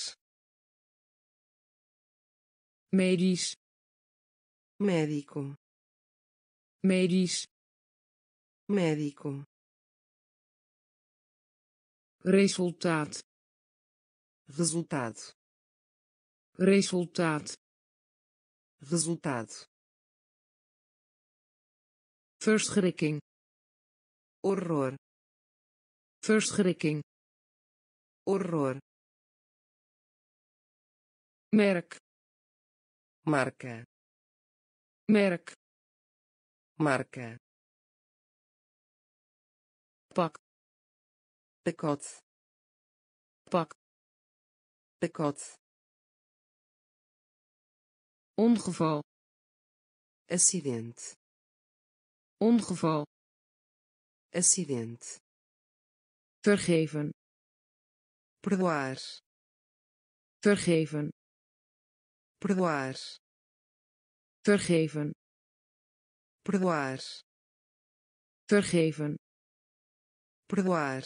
medisch, médico, medisch, médico, resultaat, resultado, resultaat, resultado, verschrikking, horror, verschrikking, horror, merk, marca, merk, marca, pak, pacote, pak, pacote, ongeval, acidente, ongeval, acidente, vergeven, perdoar, vergeven, perdoar, vergeven, perdoar, vergeven, perdoar,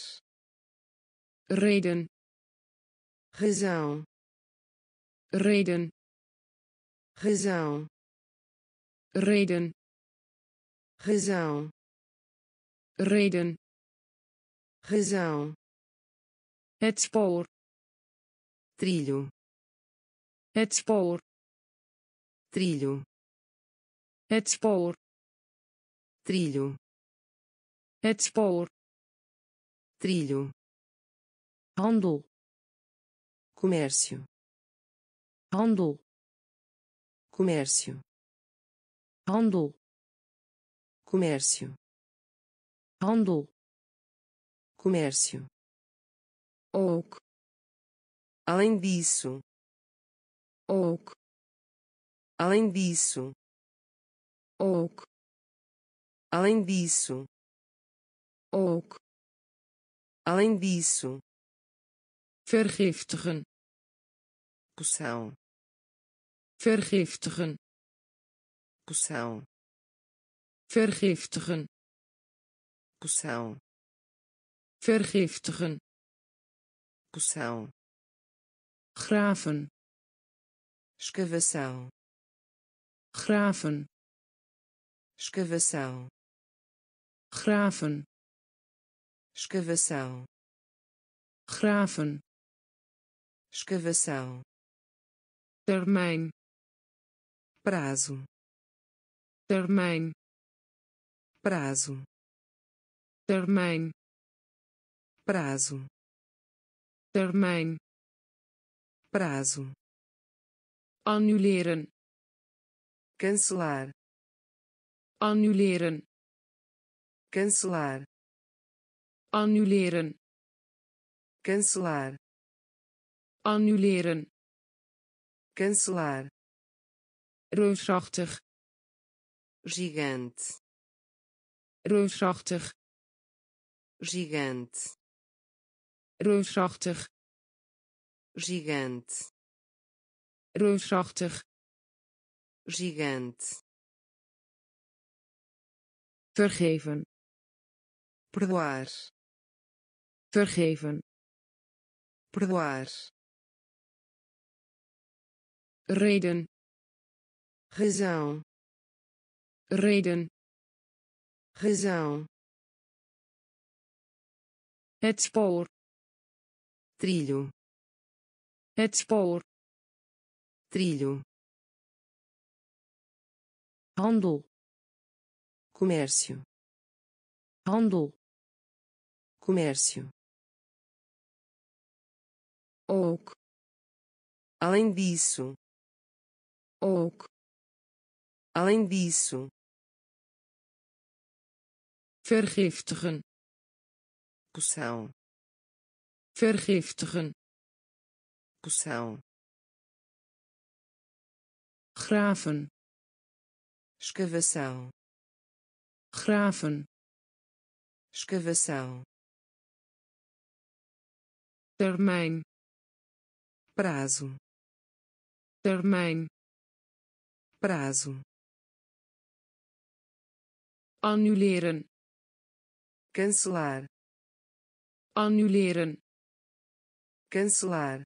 reden, razão, reden, razão, reden, razão, reden, razão, het spoor, trilho, het spoor, trilho, het spoor, trilho, het spoor, trilho, handel, comércio, handel, comércio, handel, comércio, handel, comércio, ook, além disso, ook, além disso, ook, além disso, ook, além disso, vergiftigen, poção, vergiftigen, poção, vergiftigen, poção, vergiftigen, poção, graven, escavação, graven, escavação, graven, escavação, graven, escavação, termijn, prazo, termijn, prazo, termijn, prazo, termijn, prazo, annuleren, cancelar, annuleren, cancelar, annuleren, cancelar, annuleren, cancelar, reusachtig, gigante, reusachtig, gigante, reusachtig, gigante, reusachtig, gigante, vergeven, perdoar, vergeven, perdoar, reden, razão, reden, razão, het spoor, trilho, het spoor, trilho, handel, comércio, handel, comércio, ook, além disso, ook, além disso, vergiftigen, poção, vergiftigen, poção, graven, escavação, graven, escavação, termijn, prazo, termijn, prazo, annuleren, cancelar, annuleren, cancelar,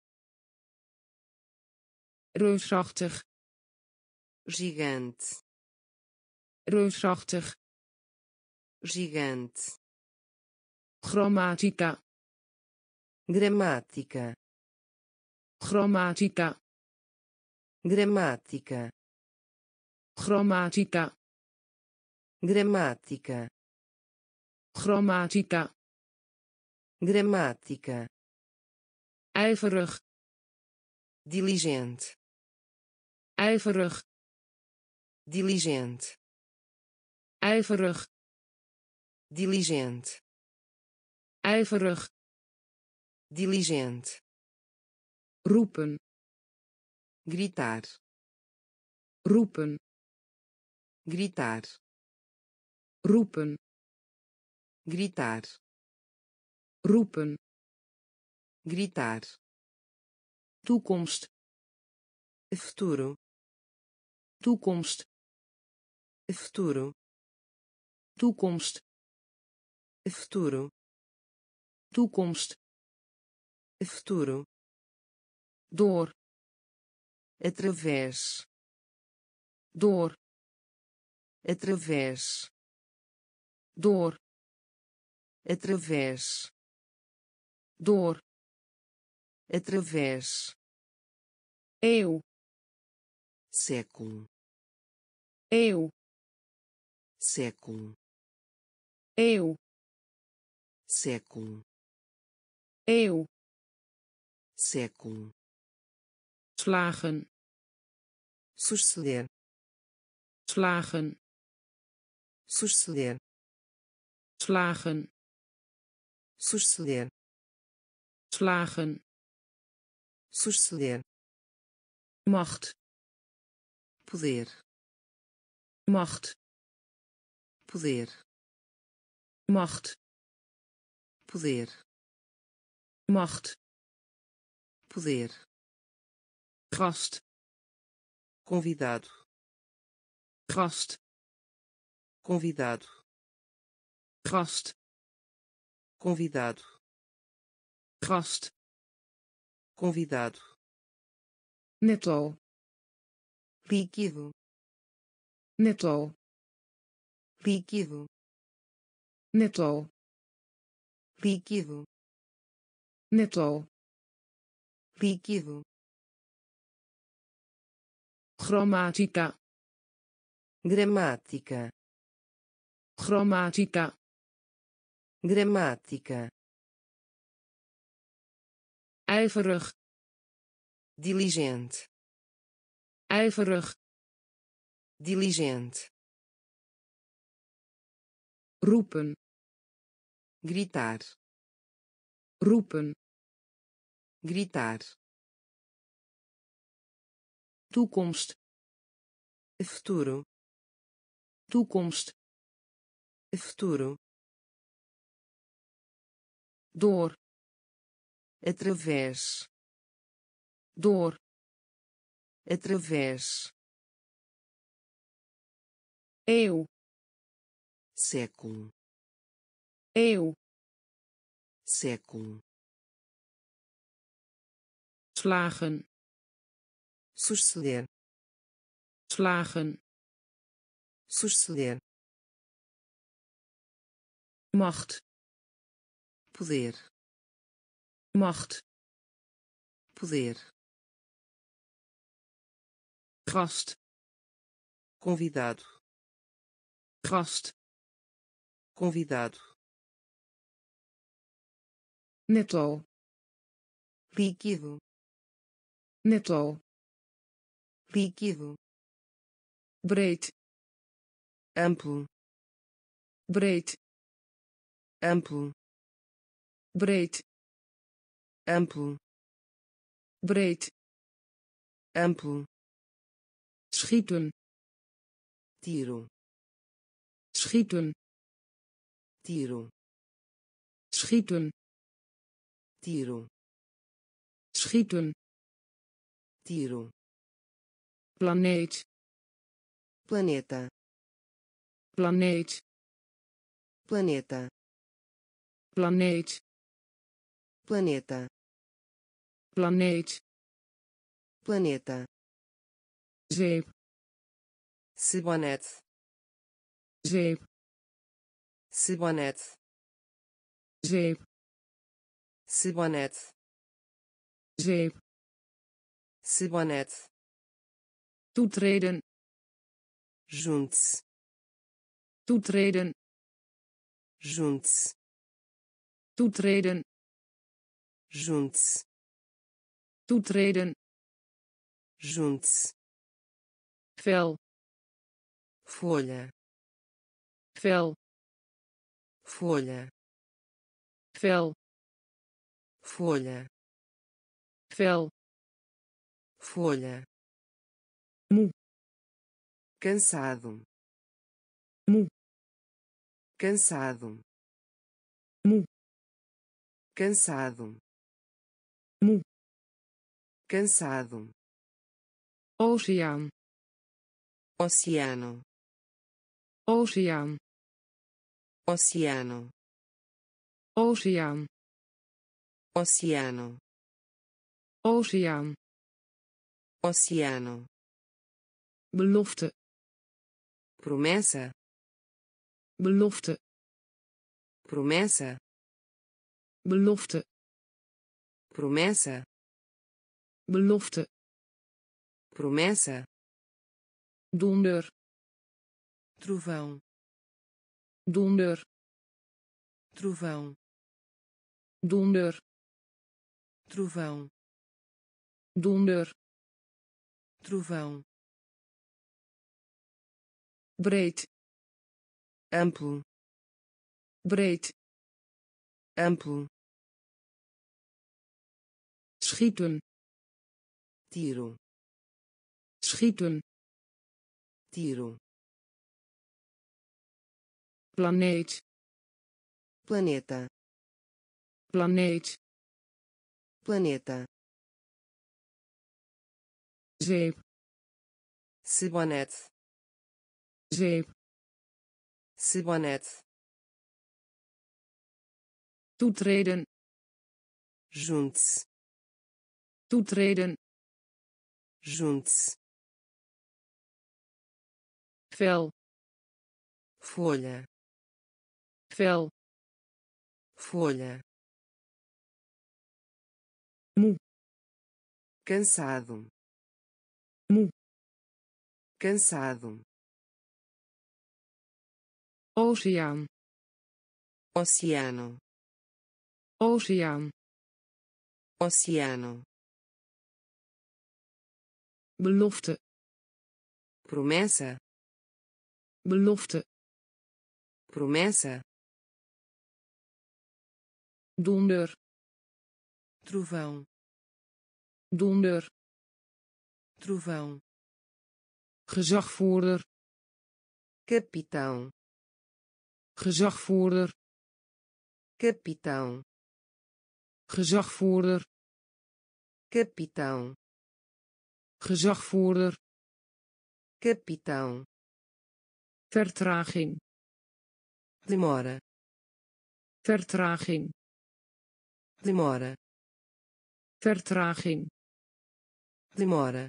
reusachtig, gigante, reusachtig, gigante, grammatica, gramática, grammatica, gramática, grammatica, gramática, grammatica, gramática, ijverig, diligente, ijverig, diligente, ijverig, diligente, ijverig, diligente, roepen, gritar, roepen, gritar, roepen, gritar, roepen, gritar, toekomst, futuro, toekomst, Futuro. toekomst, Futuro. toekomst, Futuro. door, Através. door, Através. door, Através. door, Através. eeuw, Século. eeuw, Século. eeuw, Século. eeuw, Século. slagen, Suceder. slagen, Suceder. slagen, Suceder. slagen, Suceder. macht, Poder. macht, Poder. macht, Poder. macht, Poder. gast, Convidado. gast, Convidado. gast, Convidado. gast, Convidado. netto, Líquido. netto, Líquido. netto, Líquido. netto, Líquido. grammatica, Gramática. grammatica, Gramática. ijverig, Diligente. ijverig, Diligente. roepen, Gritar. roepen, Gritar. toekomst, Futuro. toekomst, Futuro. door, Através. door, Através. eeuw, Século. eeuw, Século. slagen, Suceder. slagen, Suceder. macht, Poder. macht, Poder. gast, Convidado. gast, Convidado. netto, Líquido. netto, Líquido. breed, Amplo. breed, Amplo. breed, Amplo. breed, Amplo. schieten, Tiro. schieten, Tiro. schieten, Tiro. schieten, Tiro. planeet, Planeta. planeet, Planeta. planeet, Planeta. planeet, Planeta. zeep, Cibonete. zeep, Cibonete. zeep, Cibonete. zeep, Cibonete. toetreden, Junte-se. toetreden, Junte-se. toetreden, Junte-se. toetreden, Junte-se. vel, Folha. vel, Folha. vel, Folha. vel, Folha. moe, Cansado. moe, Cansado. moe, Cansado. moe, Cansado. oceaan, Oceano. Oceaan. Oceano. Oceaan. Oceano. Oceaan. Oceano. Belofte. Promessa. Belofte. Promessa. Belofte. Promessa. Belofte. Promessa. Donder. Trovão. Donder. Trovão. Donder. Trovão. Donder. Trovão. Breed. Amplo. Breed. Amplo. Schieten. Tiro. Schieten. Tiro. Planeet. Planeta. Planeet. Planeta. Zeep. Sebonete. Zeep. Sebonete. Toetreden. Junte-se. Toetreden. Junte-se. Vel. Folha. Vel. Folha. Moe. Cansado. Moe. Cansado. Oceaan. Oceano. Oceaan. Oceano. Belofte. Promessa. Belofte. Promessa. Donder. Trovão. Donder. Trovão. Gezagvoerder. Capitão. Gezagvoerder. Capitão. Gezagvoerder. Capitão. Gezagvoerder. Capitão. Vertraging. Demora. Vertraging. Demora. Vertraging. Demora.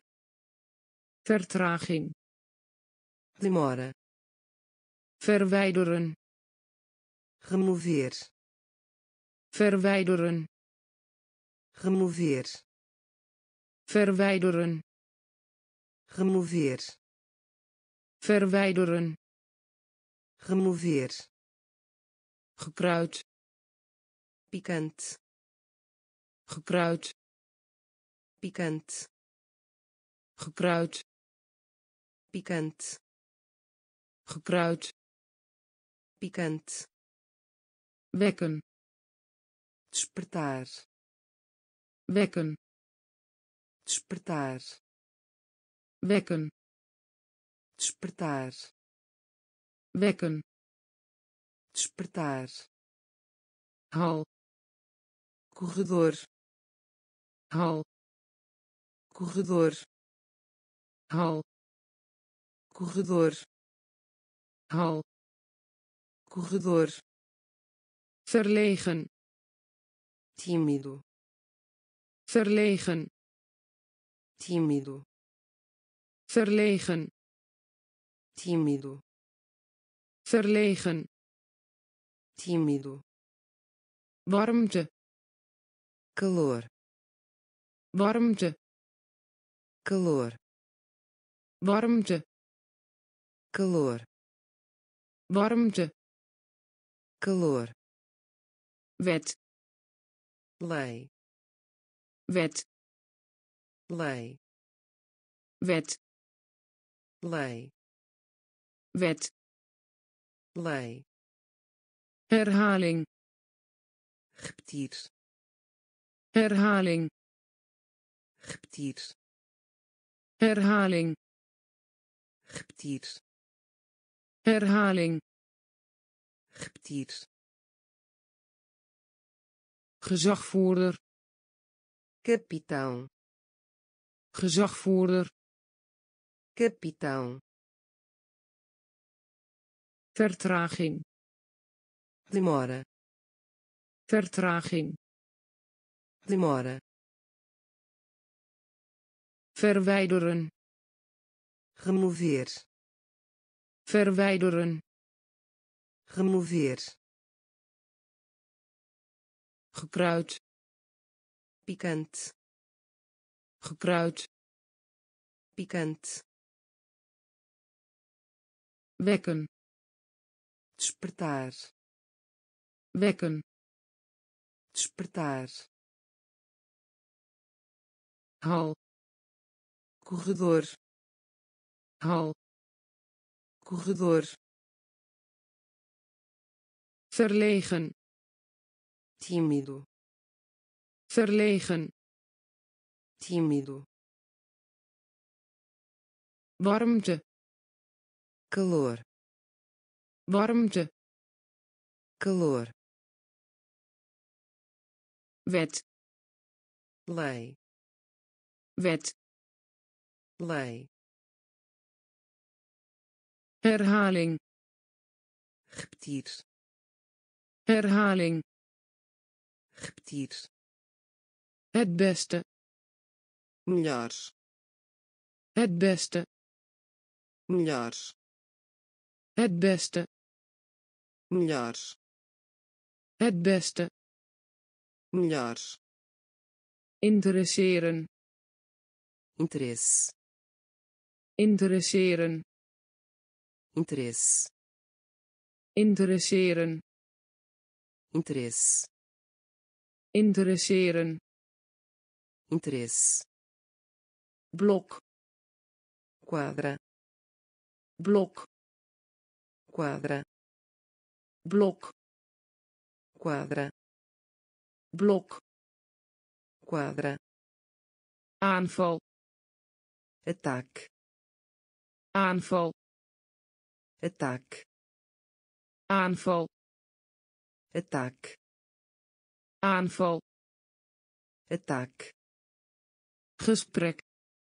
Vertraging. Demora. Verwijderen. Remover. Verwijderen. Remover. Verwijderen. Remover. Verwijderen. Remover. Gekruid. Picante. Gekruid. Picante. Gekruid. Picante. Gekruid. Picante. Wekken. Despertar. Wekken. Despertar. Wekken. Despertar. Wekken. Despertar. Hal. Corredor. Hal. Corredor. Hal. Corredor. Hal. Corredor. Verlegen. Tímido. Verlegen. Tímido. Verlegen. Tímido. Verlegen. Tímido. Warmte. Calor. Warmte. Calor. Warmte. Calor. Warmte. Calor. Wet. Lei. Wet. Lei. Wet. Lei. Wet. Lei. Herhaling. Repetir. Herhaling. Repetir. Herhaling. Repetir. Herhaling. Repetir. Gezagvoerder. Capitão. Gezagvoerder. Capitão. vertraging, demora, vertraging, demora, verwijderen, remover, verwijderen, remover, gekruid, pikant, gekruid, pikant, wekken, despertar, wekken, despertar, hal, corredor, hal, corredor, verlegen, tímido, verlegen, tímido, warmte, calor, warmte, calor, wet, lei, wet, lei, herhaling, repetir, herhaling, repetir, het beste, melhor, het beste, melhor, het beste, melhor, het beste, melhor, interesseren, interesse, interesseren, interesse, interesseren, interesse, interesseren, interesse, blok, quadra, blok, quadra, blok, quadra, blok, quadra, aanval, ataque, aanval, ataque, aanval, ataque, aanval, ataque, gesprek,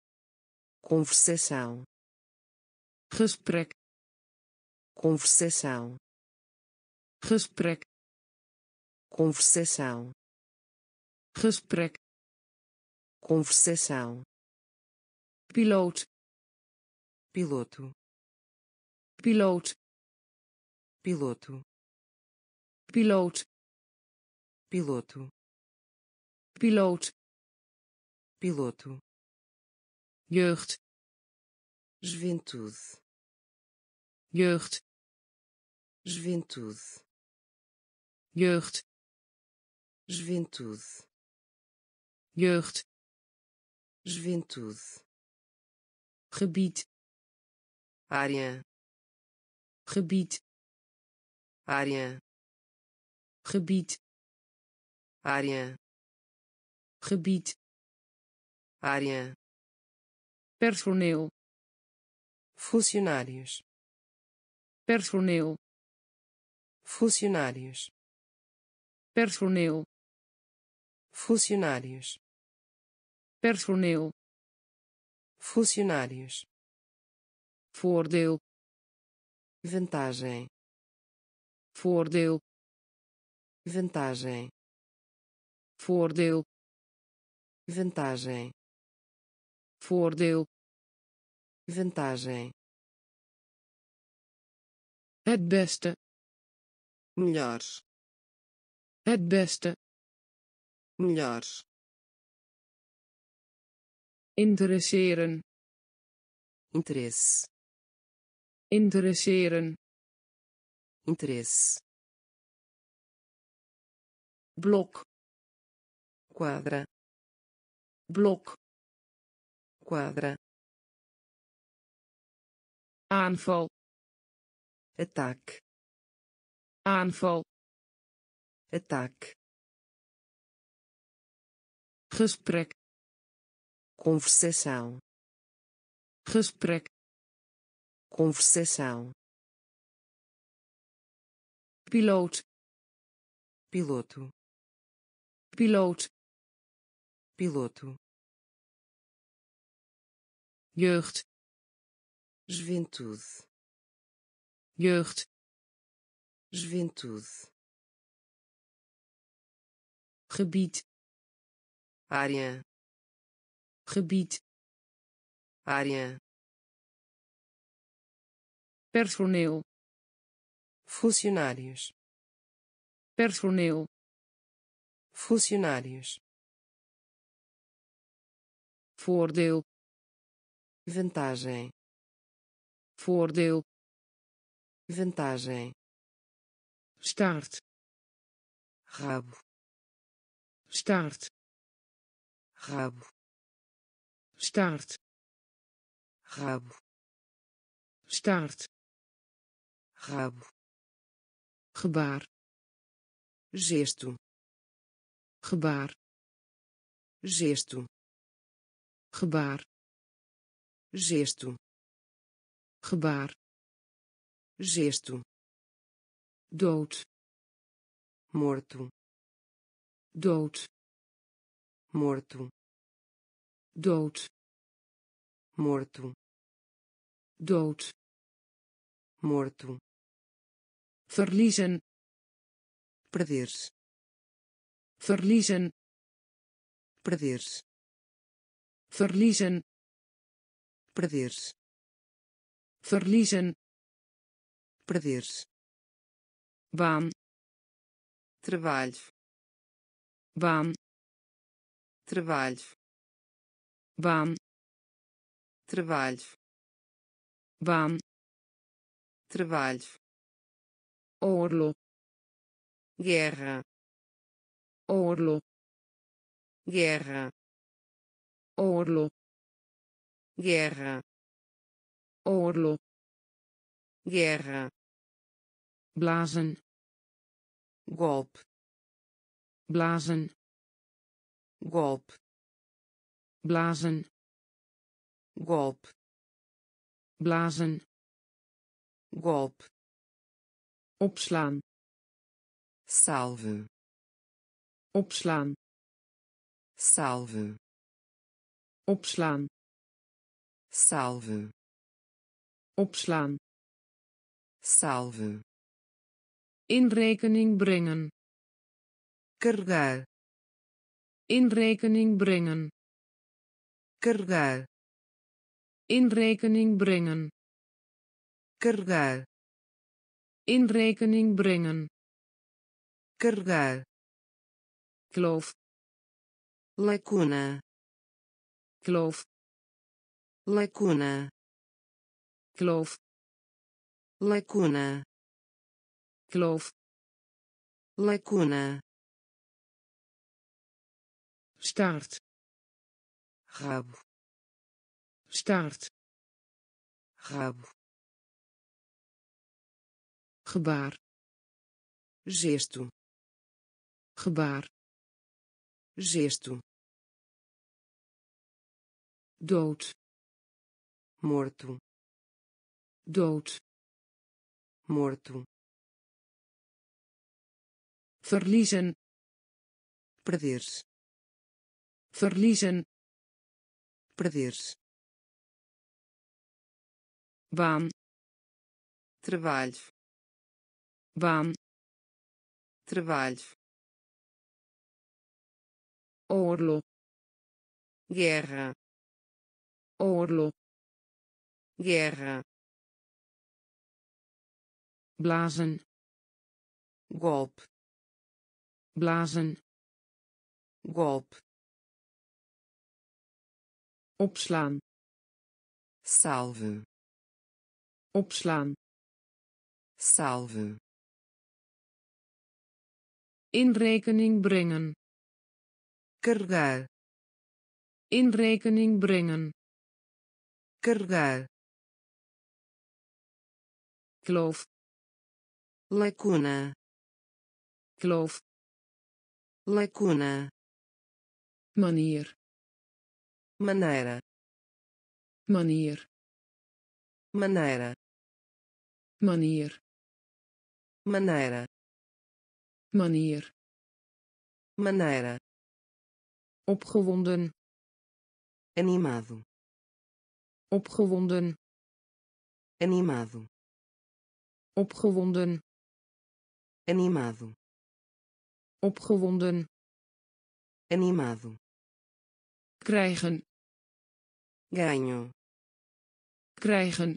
conversação, gesprek, conversação, gesprek, conversação, gesprek, conversação, piloot, piloto, piloot, piloto, piloot, piloto, piloot, piloto, jeugd, juventude, jeugd, juventude, jeugd, juventude, jeugd, juventude, gebied, área, gebied, área, gebied, área, gebied, área, personeel, funcionários, personeel, funcionários, personeel, funcionários, personeel, funcionários, voordeel, vantagem, voordeel, vantagem, voordeel, vantagem, voordeel, vantagem, het beste, melhor, het beste, melhor, interesseren, interesse, interesseren, interesse, blok, quadra, blok, quadra, aanval, ataque, aanval, ataque, gesprek, conversação, gesprek, conversação, piloot, piloto, piloot, piloto, jeugd, juventude, jeugd, juventude, gebied, área, gebied, área, personeel, funcionários, personeel, funcionários, voordeel, vantagem, voordeel, vantagem, staart, rabo, staart, rabo, staart, rabo, staart, rabo, gebaar, gesto, gebaar, gesto, gebaar, gesto, gebaar, gesto, dood, morto, dood, morto, dood, morto, dood, morto, verliezen, perder-se, verliezen, perder-se, verliezen, perder-se, verliezen, perder-se, baan, trabalho, baan, trabalho, baan, trabalho, baan, trabalho, oorlog, guerra, oorlog, guerra, oorlog, guerra, oorlog, guerra, blazen, golpe, blazen, golpe, blazen, golpe, blazen, golpe, opslaan, salve, opslaan, salve, opslaan, salve, opslaan, salve, in rekening brengen, carregar, in rekening brengen, carregar, in rekening brengen, carregar, in rekening brengen, carregar, kloof, lacuna, kloof, lacuna, kloof, lacuna, kloof, lacuna, staart, rabo, staart, rabo, gebaar, gesto, gebaar, gesto, dood, morto, dood, morto, verliezen, perder-se, verliezen, perder-se, baan, trabalho, baan, trabalho, oorlog, guerra, oorlog, guerra, blazen, golpe, blazen, golpe, opslaan, salve, opslaan, salve, in rekening brengen, carregar, in rekening brengen, carregar, kloof, lacuna, kloof, lacuna, manier, maneira, manier, maneira, manier, maneira, manier, maneira, opgewonden, animado, opgewonden, animado, opgewonden, Animado. Opgewonden. Animado. Krijgen. Ganho. Krijgen.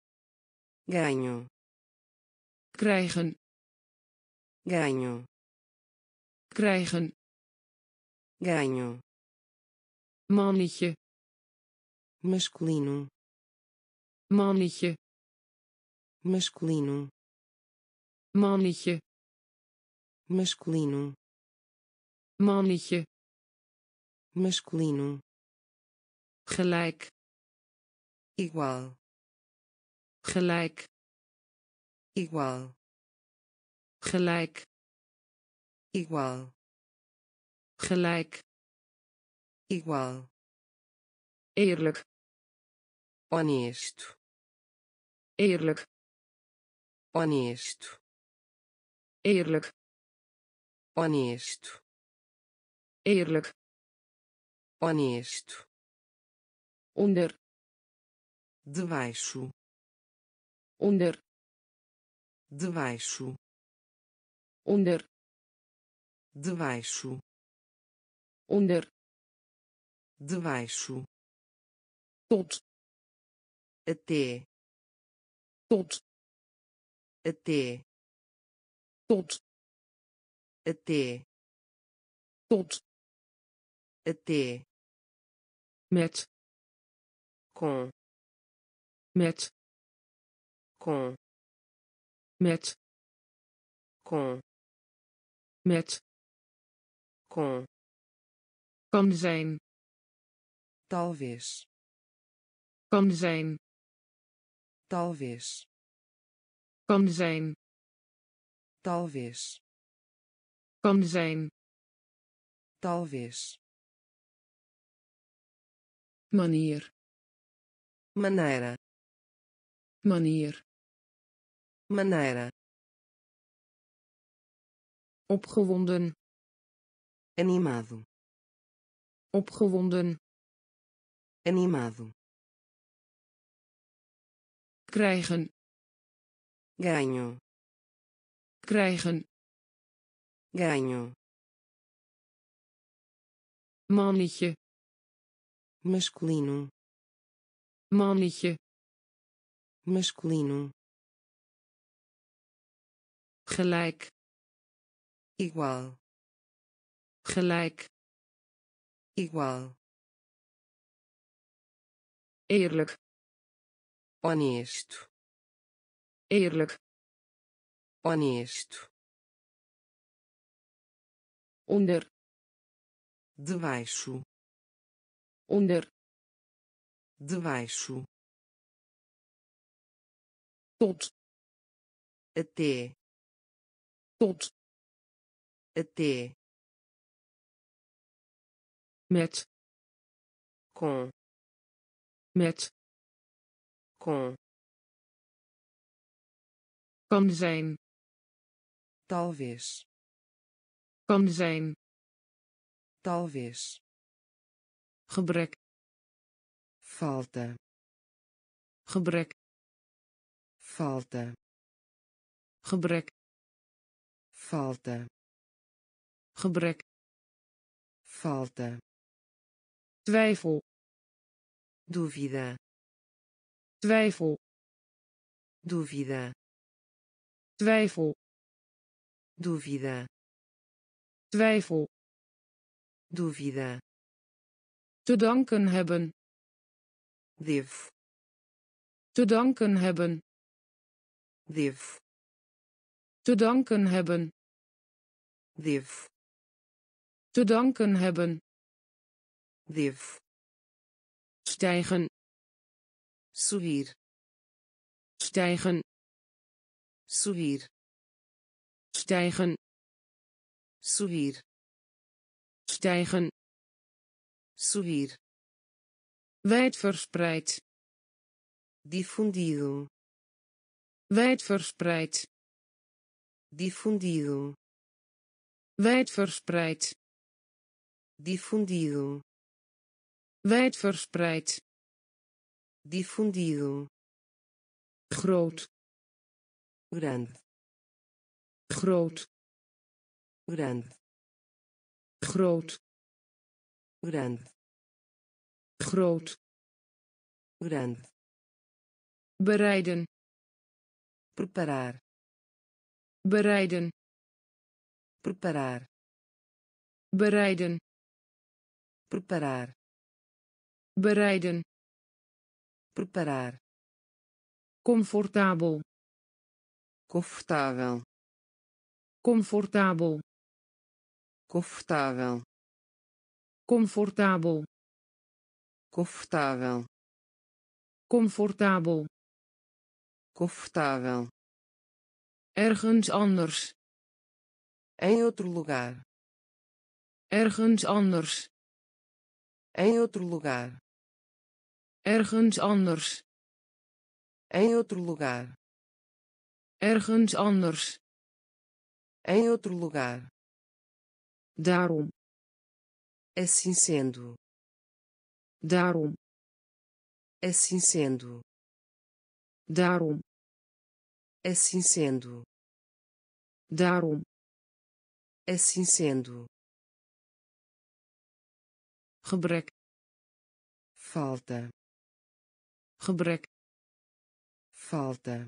Ganho. Krijgen. Ganho. Krijgen. Ganho. Mannetje. Masculino. Mannetje. Masculino. Mannetje. Masculino. Mannetje. Masculino. Gelijk. Igual. Gelijk. Igual. Gelijk. Igual. Gelijk. Igual. Eerlijk. Honesto. Eerlijk. Honesto. Eerlijk. Honesto. Eerlijk. Honesto. Onder. Debaixo. Onder. Debaixo. Onder. Debaixo. Onder. Debaixo. Tot. Até. Tot. Até. Tot. Até. Tot. Até. Met. Com. Met. Com. Met. Com. Met. Com. Kan zijn. Talvez. Kan zijn. Talvez. Kan zijn. Talvez. Kan zijn. Talvez. Manier. Maneira. Manier. Maneira. Opgewonden. Animado. Opgewonden. Animado. Krijgen. Ganho. Krijgen. Ganho. Mannetje. Masculino. Mannetje. Masculino. Gelijk. Igual. Gelijk. Igual. Eerlijk. Honesto. Eerlijk. Honesto. Onder. Debaixo. Onder. Debaixo. Tot. Até. Tot. Até. Met. Com. Met. Com. Kan zijn. Talvez. Kan zijn. Talvez. Gebrek. Falta. Gebrek. Falta. Gebrek. Falta. Gebrek. Falta. Twijfel. Dúvida. Twijfel. Dúvida. Twijfel. Dúvida. Twijfel. Dúvida. Te danken hebben. Devo. Te danken hebben. Devo. Te danken hebben. Devo. Te danken hebben. Devo. Stijgen. Subir. Stijgen. Subir. Stijgen. Subir. Stijgen. Subir. Wijdverspreid. Difundido. Wijdverspreid. Difundido. Wijdverspreid. Difundido. Wijdverspreid. Difundido. Groot. Grande. groot, grande, groot, grande, groot, grande, bereiden, preparar, bereiden, preparar, bereiden, preparar, bereiden, preparar, comfortabel, confortável, comfortabel, confortável, comfortabel, confortável, comfortabel, confortável, ergens anders, em outro lugar, ergens anders, em outro lugar, ergens anders, em outro lugar, ergens anders, em outro lugar, daarom, assim sendo, daarom, assim sendo, daarom, assim sendo, daarom, assim sendo, gebrek, falta, gebrek, falta,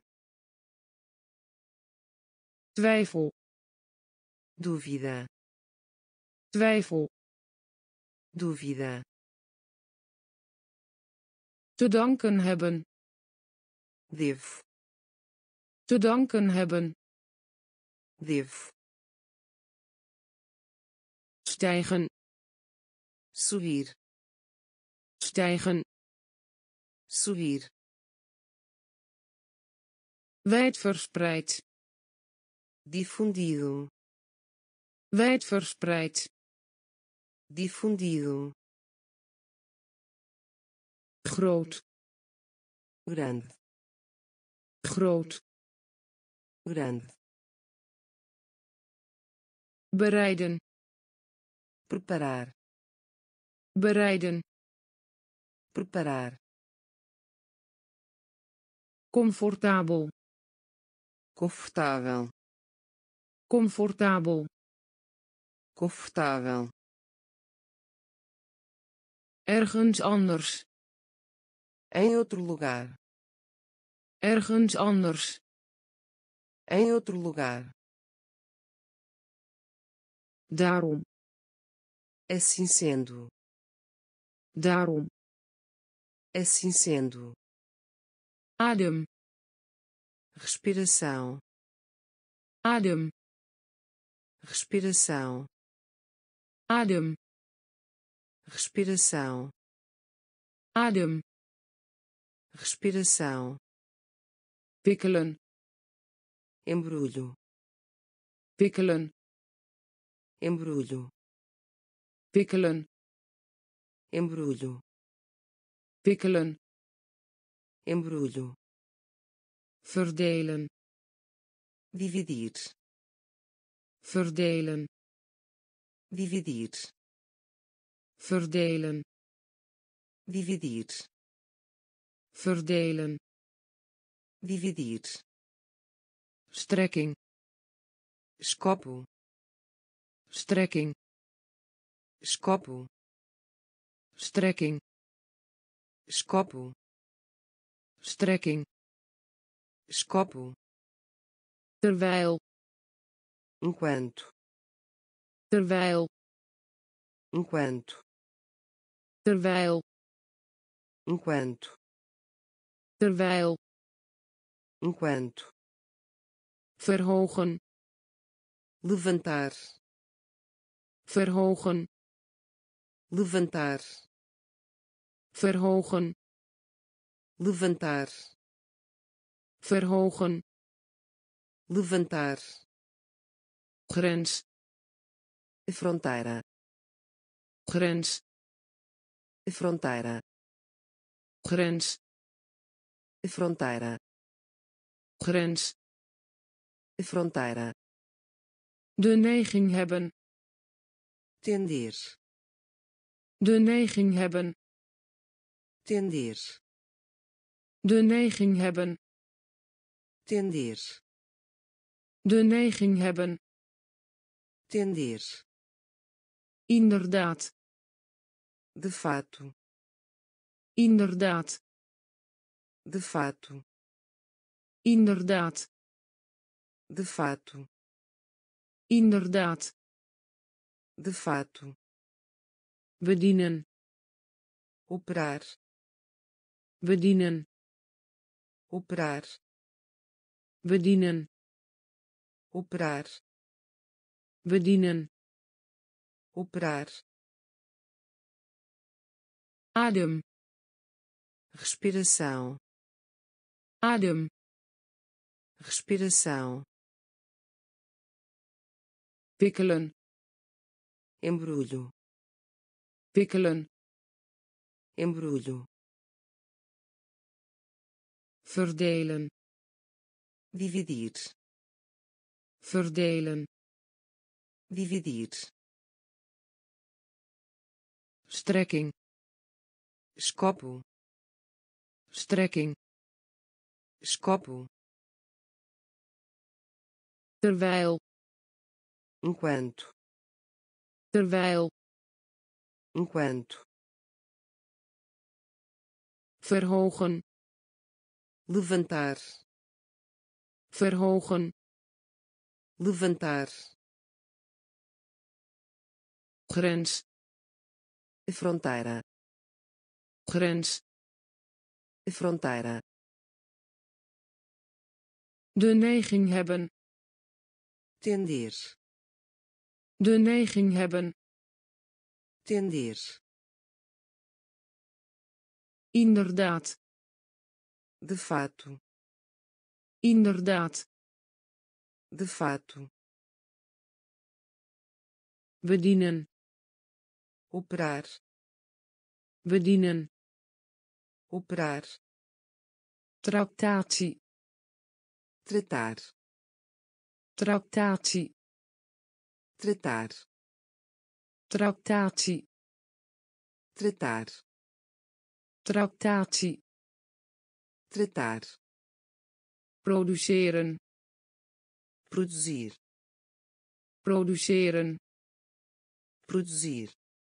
twijfel, dúvida, twijfel, dúvida, te danken hebben, devo, te danken hebben, devo, stijgen, subir, stijgen, subir, wijdverspreid, difundido, wijdverspreid, difundido, groot, grande, groot, grande, bereiden, preparar, bereiden, preparar, comfortabel, confortável, comfortabel, confortável, ergens anders, em outro lugar, ergens anders, em outro lugar, daarom, assim sendo, daarom, assim sendo, adem, respiração, adem, respiração, adem, respiração, adem, respiração, wikkelen, embrulho, wikkelen, embrulho, wikkelen, embrulho, wikkelen, embrulho, verdelen, dividir, verdelen, dividir, verdelen, dividir, verdelen, dividir, strekking, escopo, strekking, escopo, strekking, escopo, strekking, escopo, terwijl, enquanto, terwijl, enquanto, terwijl, enquanto, terwijl, enquanto, verhogen, levantar, verhogen, levantar, verhogen, levantar, verhogen, levantar, grens, fronteira, grens, fronteira, grens, fronteira, grens, fronteira, de neiging hebben, tender, de neiging hebben, tender, de neiging hebben, tender, De neiging hebben. Tender. Inderdaad. De fato. Inderdaad. De fato. Inderdaad. De fato. Inderdaad. De fato. Bedienen. Operar. Bedienen. Operar. Bedienen. Operar. Bedienen. Operar. Adem. Respiração. Adem. Respiração. Wikkelen. Embrulho. Wikkelen. Embrulho. Verdelen. Dividir. Verdelen. Dividir. Strekking. Escopo. Strekking. Escopo. Terwijl. Enquanto. Terwijl. Enquanto. Verhogen. Levantar. Verhogen. Levantar. Grens. Fronteira. Grens. Fronteira. De neiging hebben. Tender. De neiging hebben. Tender. Inderdaad. De fato. Inderdaad. De fato. Bedienen. Operar. Bedienen. Operar. Tractatie. Tratar. Tractatie. Tratar. Tractatie. Tratar. Tractatie. Tratar. Produceren. Produzir. Produceren. Produzir.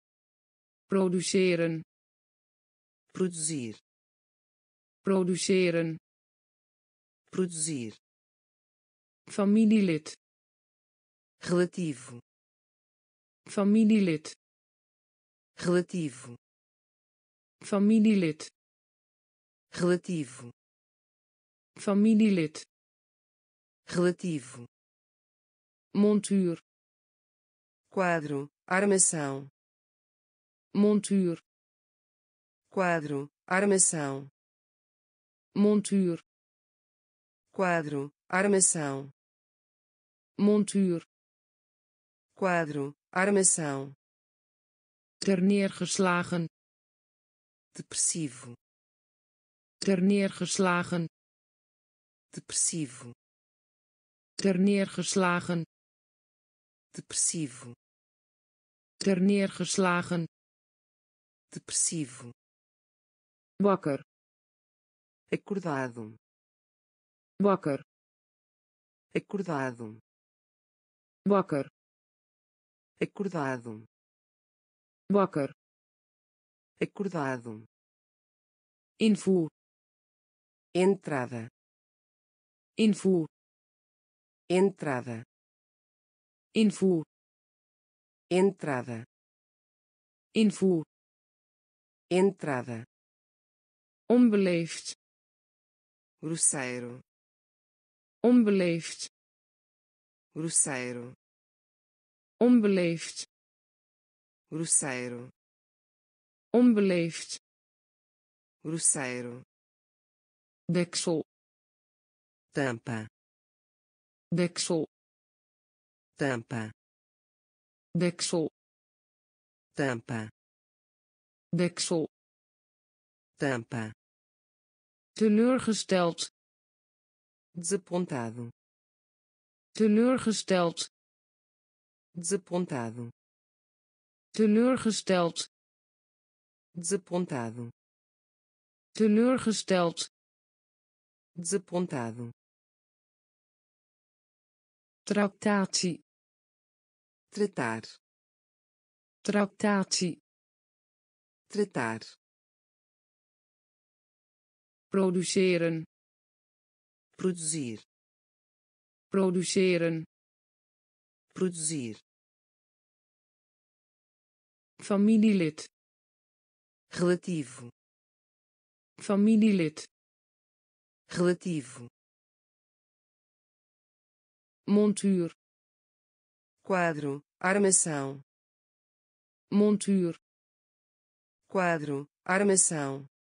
Produceren. Produzir. Produceren. Produzir. Familielid. Relativo. Familielid. Relativo. Familielid. Relativo. Familielid. Relativo. Montuur. Quadro. Armação. Montuur. Quadro. Armação. Montuur. Quadro. Armação. Montuur. Quadro. Armação. Terneergeslagen. Depressivo. Terneergeslagen. Depressivo. Terneergeslagen. Depressivo. Terneergeslagen. Depressivo. Wakker. Acordado. Wakker. Acordado. Wakker. Acordado. Wakker. Acordado. Invoer. Entrada. Invoer. Entrada. Invoer. Entrada. Invoer. Entrada. Onbeleefd. Grosseiro. Onbeleefd. Grosseiro. Onbeleefd. Grosseiro. Onbeleefd. Grosseiro. Deksel. Tampa. Deksel. Tampa. Deksel. Tampa. Deksel. Tampa. Teleurgesteld. Desapontado. Teleurgesteld. Desapontado. Teleurgesteld. Desapontado. Teleurgesteld. Desapontado. Tractatie. tratar, Tractatie. tratar, Produceren. produzir, Produceren. produzir, Familielid. relativo, Familielid. relativo, Montuur. quadro, armação, Montuur. quadro, armação,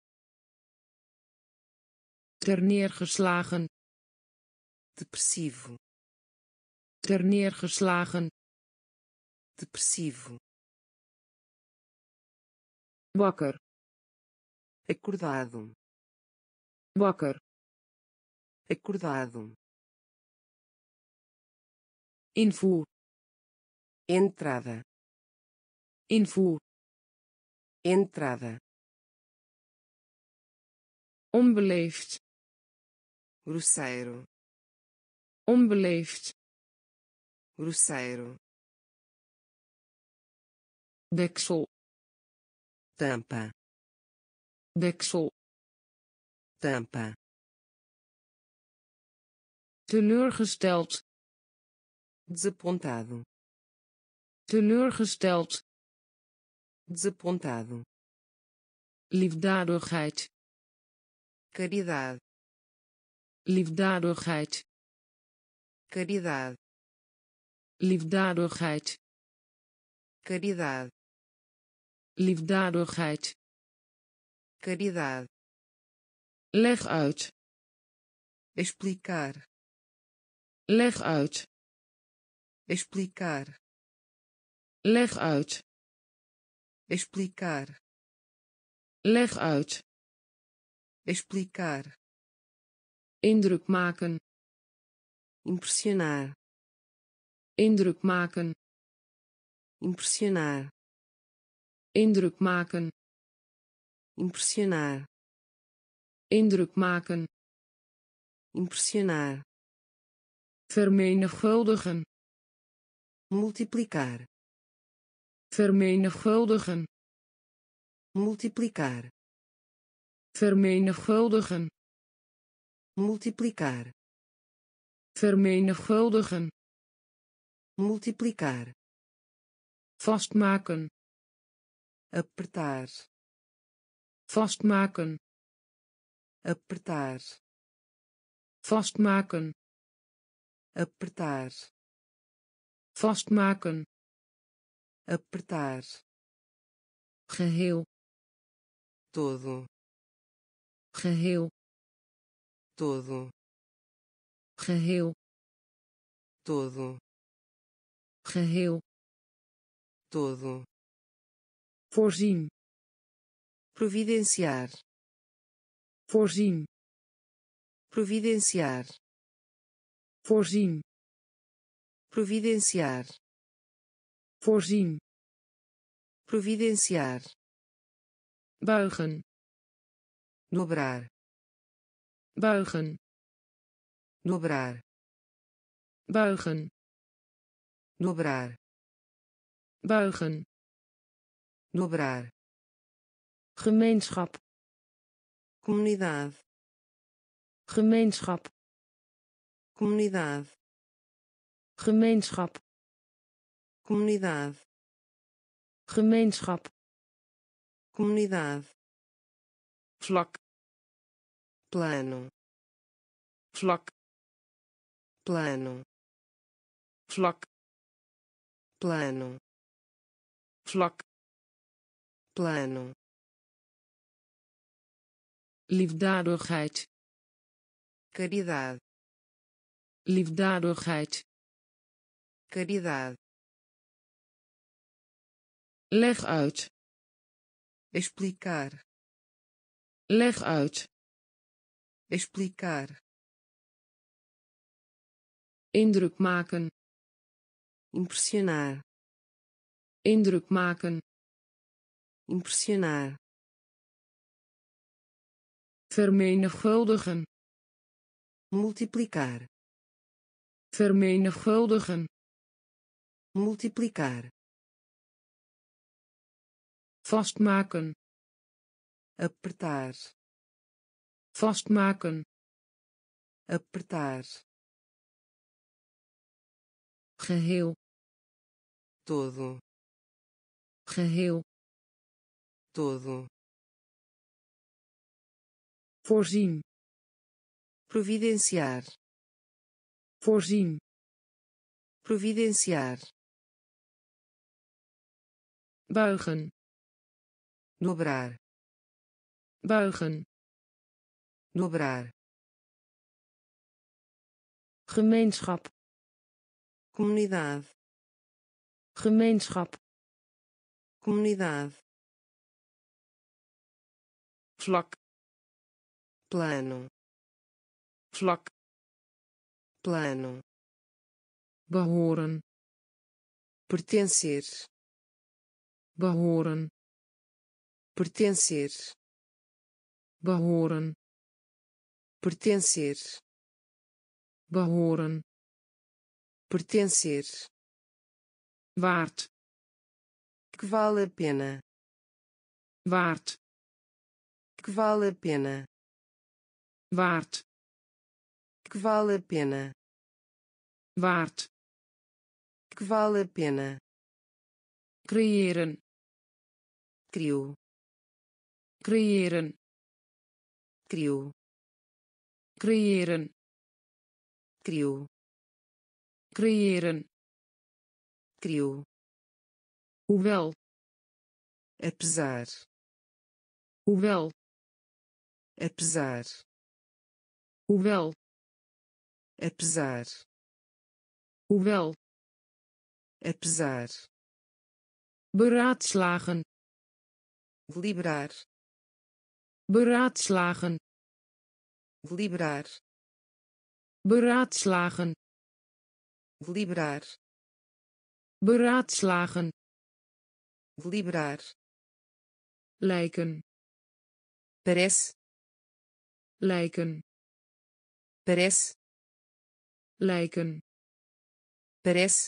Terneergeslagen. depressivo, Terneergeslagen. depressivo, Wakker. acordado, Wakker. acordado, Invoer. entrada, Invoer. entrada, Onbeleefd. grosseiro, Onbeleefd. grosseiro, Deksel. tampa, Deksel. tampa, Teleurgesteld. desapontado, Teleurgesteld. desapontado, Liefdadigheid. caridade, Liefdadigheid. caridade, Liefdadigheid. caridade, Liefdadigheid. caridade, Leg uit. explicar, Leg uit. explicar, Leg uit. explicar, Leg uit. explicar, Indruk maken. impressionar, Indruk maken. impressionar, Indruk maken. impressionar, Indruk maken. impressionar, Vermenigvuldigen. multiplicar, Vermenigvuldigen. multiplicar, Vermenigvuldigen. multiplicar, Vermenigvuldigen. multiplicar, Vastmaken. apertar, Vastmaken. apertar, Vastmaken. apertar, Vastmaken. apertar, Geheel. todo, Geheel. todo, Geheel. todo, Geheel. todo, Voorzien. providenciar, Voorzien. providenciar, Voorzien. providenciar, Voorzien. providenciar, Buigen. dobrar, Buigen. dobrar, Buigen. dobrar, Buigen. dobrar, Gemeenschap. comunidade, Gemeenschap. comunidade, Gemeenschap. comunidade, Gemeenschap. comunidade, Vlak. plano, Vlak. plano, Vlak. plano, Vlak. plano, Liefdadigheid. caridade, Liefdadigheid. caridade, Leg uit. explicar, Leg uit. explicar, Indruk maken. impressionar, Indruk maken. impressionar, Vermenigvuldigen. multiplicar, vermenigvuldigen, multiplicar, vastmaken, apertar, vastmaken, apertar, geheel, todo, geheel, todo, voorzien, providenciar, voorzien, providenciar, buigen, dobrar, buigen, dobrar, gemeenschap, comunidade, gemeenschap, comunidade, vlak, plano, vlak, plano, behoren, pertencer, behoren, pertencer, behoren, pertencer, behoren, pertencer, waard, que vale a pena, waard, que vale a pena, waard, que vale a pena, waard, que vale a pena, creëren, criou, creëren, criou, creëren, criou, creëren, criou, hoewel, apesar, hoewel, apesar, hoewel, apesar, hoewel, apesar, beraadslagen, deliberar, beraadslagen, deliberar, beraadslagen, deliberar, beraadslagen, deliberar, lijken, parece, lijken, parece, lijken, parece,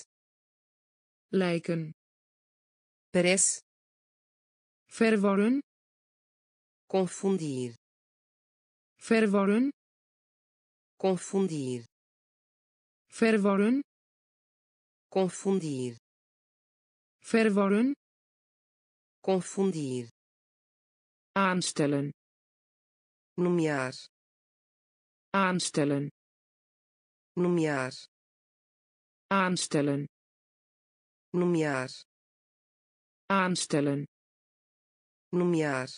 lijken, parece, verworren, confundir, verworren, confundir, verworren, confundir, verworren, confundir, aanstellen, nomear, aanstellen, nomear, aanstellen, nomear, aanstellen, nomear,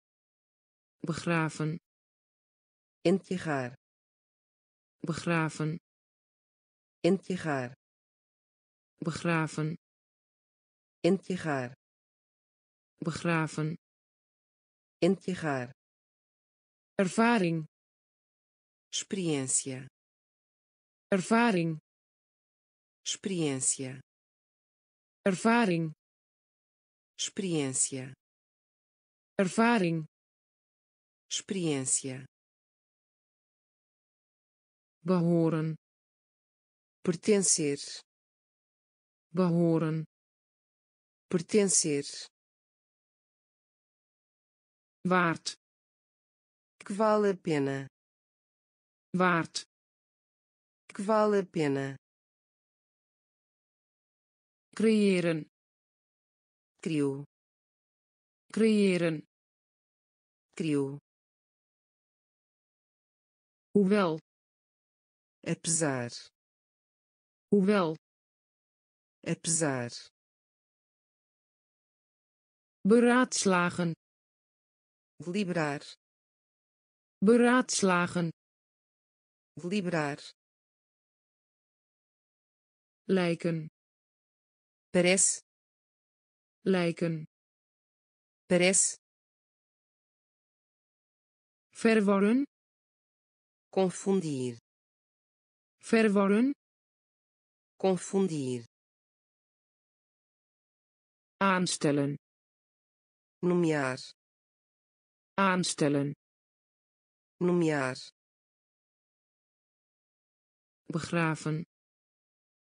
begraven, enterrar, begraven, enterrar, begraven, enterrar, begraven, enterrar, ervaring, experiência, ervaring, experiência, ervaring, experiência, ervaring, experiência, behoren, pertencer, behoren, pertencer, waard, que vale a pena, waard, que vale a pena, creëren, criou, creëren, criou, hoewel, apesar, hoewel, apesar, beraadslagen, deliberar, beraadslagen, deliberar, lijken, parece, lijken, parece, verworren, confundir, verworren, confundir, aanstellen, nomear, aanstellen, nomear, begraven,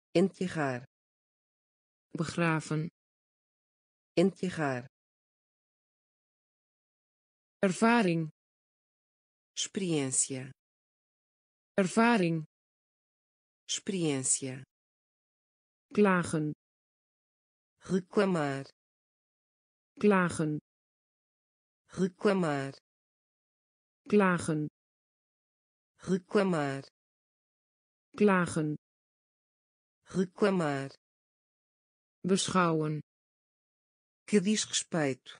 enterrar, begraven, enterrar, ervaring, experiência, ervaring, experiência, klagen, reclamar, klagen, reclamar, klagen, reclamar, klagen, reclamar, beschouwen, que diz respeito,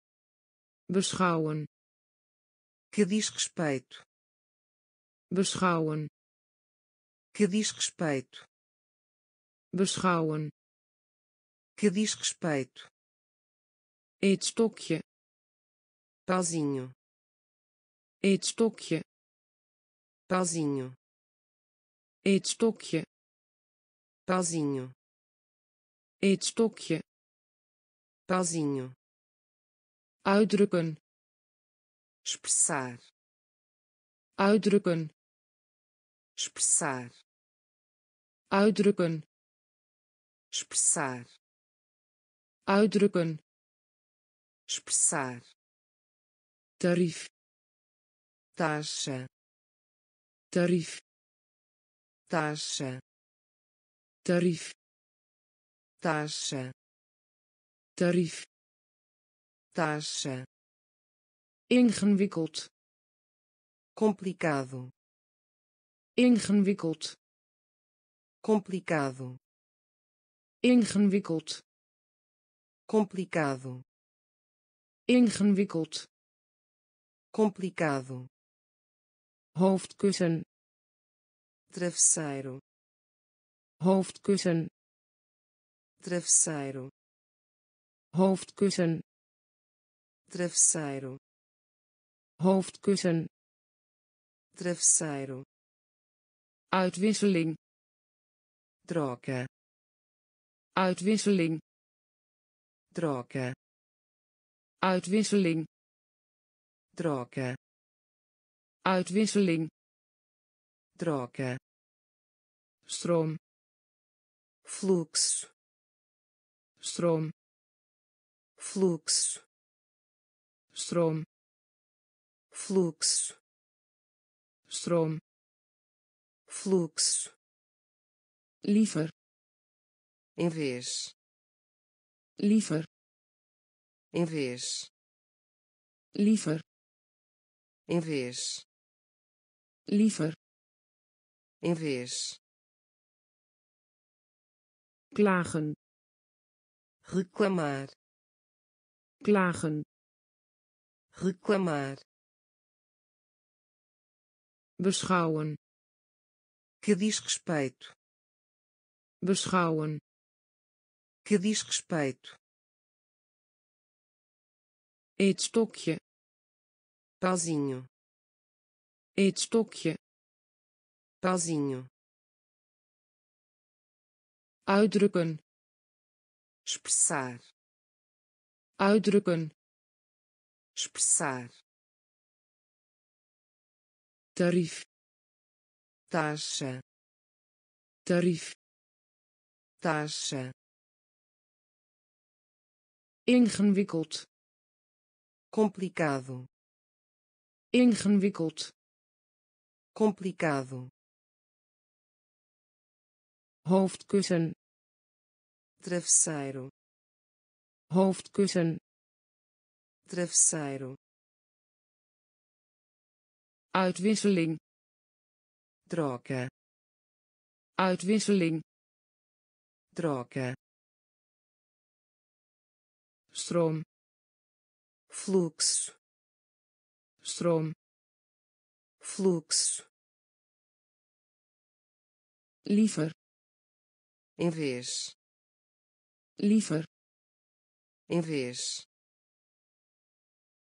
beschouwen, que diz respeito, beschouwen, que diz respeito, beschouwen, que diz respeito, eetstokje, pauzinho, eetstokje, pauzinho, eetstokje, pauzinho, eetstokje, pauzinho, uitdrukken, expressar, uitdrukken, expressar, uitdrukken, expressar, uitdrukken, expressar, tarief, taxa, tarief, taxa, tarief, taxa, tarief, taxa, ingewikkeld, complicado, ingewikkeld, complicado, ingewikkeld, complicado, ingewikkeld, complicado, hoofdkussen, travesseiro, hoofdkussen, travesseiro, hoofdkussen, travesseiro, hoofdkussen, travesseiro, uitwisseling, troca, uitwisseling, troca, uitwisseling, troca, uitwisseling, troca, stroom, fluxo, stroom, fluxo, stroom, fluxo, stroom, fluxo, liever, em vez, liever, em vez, liever, em vez, liever, em vez, klagen, reclamar, klagen, reclamar, beschouwen, que diz respeito, beschouwen, que diz respeito, eetstokje, pauzinho, eetstokje, pauzinho, uitdrukken, expressar, uitdrukken, expressar, tarief, taxa, tarief, taxa, ingewikkeld, complicado, ingewikkeld, complicado, hoofdkussen, travesseiro, hoofdkussen, travesseiro, uitwisseling, troca, uitwisseling, troca, stroom, fluxo, stroom, fluxo, liever, em vez, liever, em vez,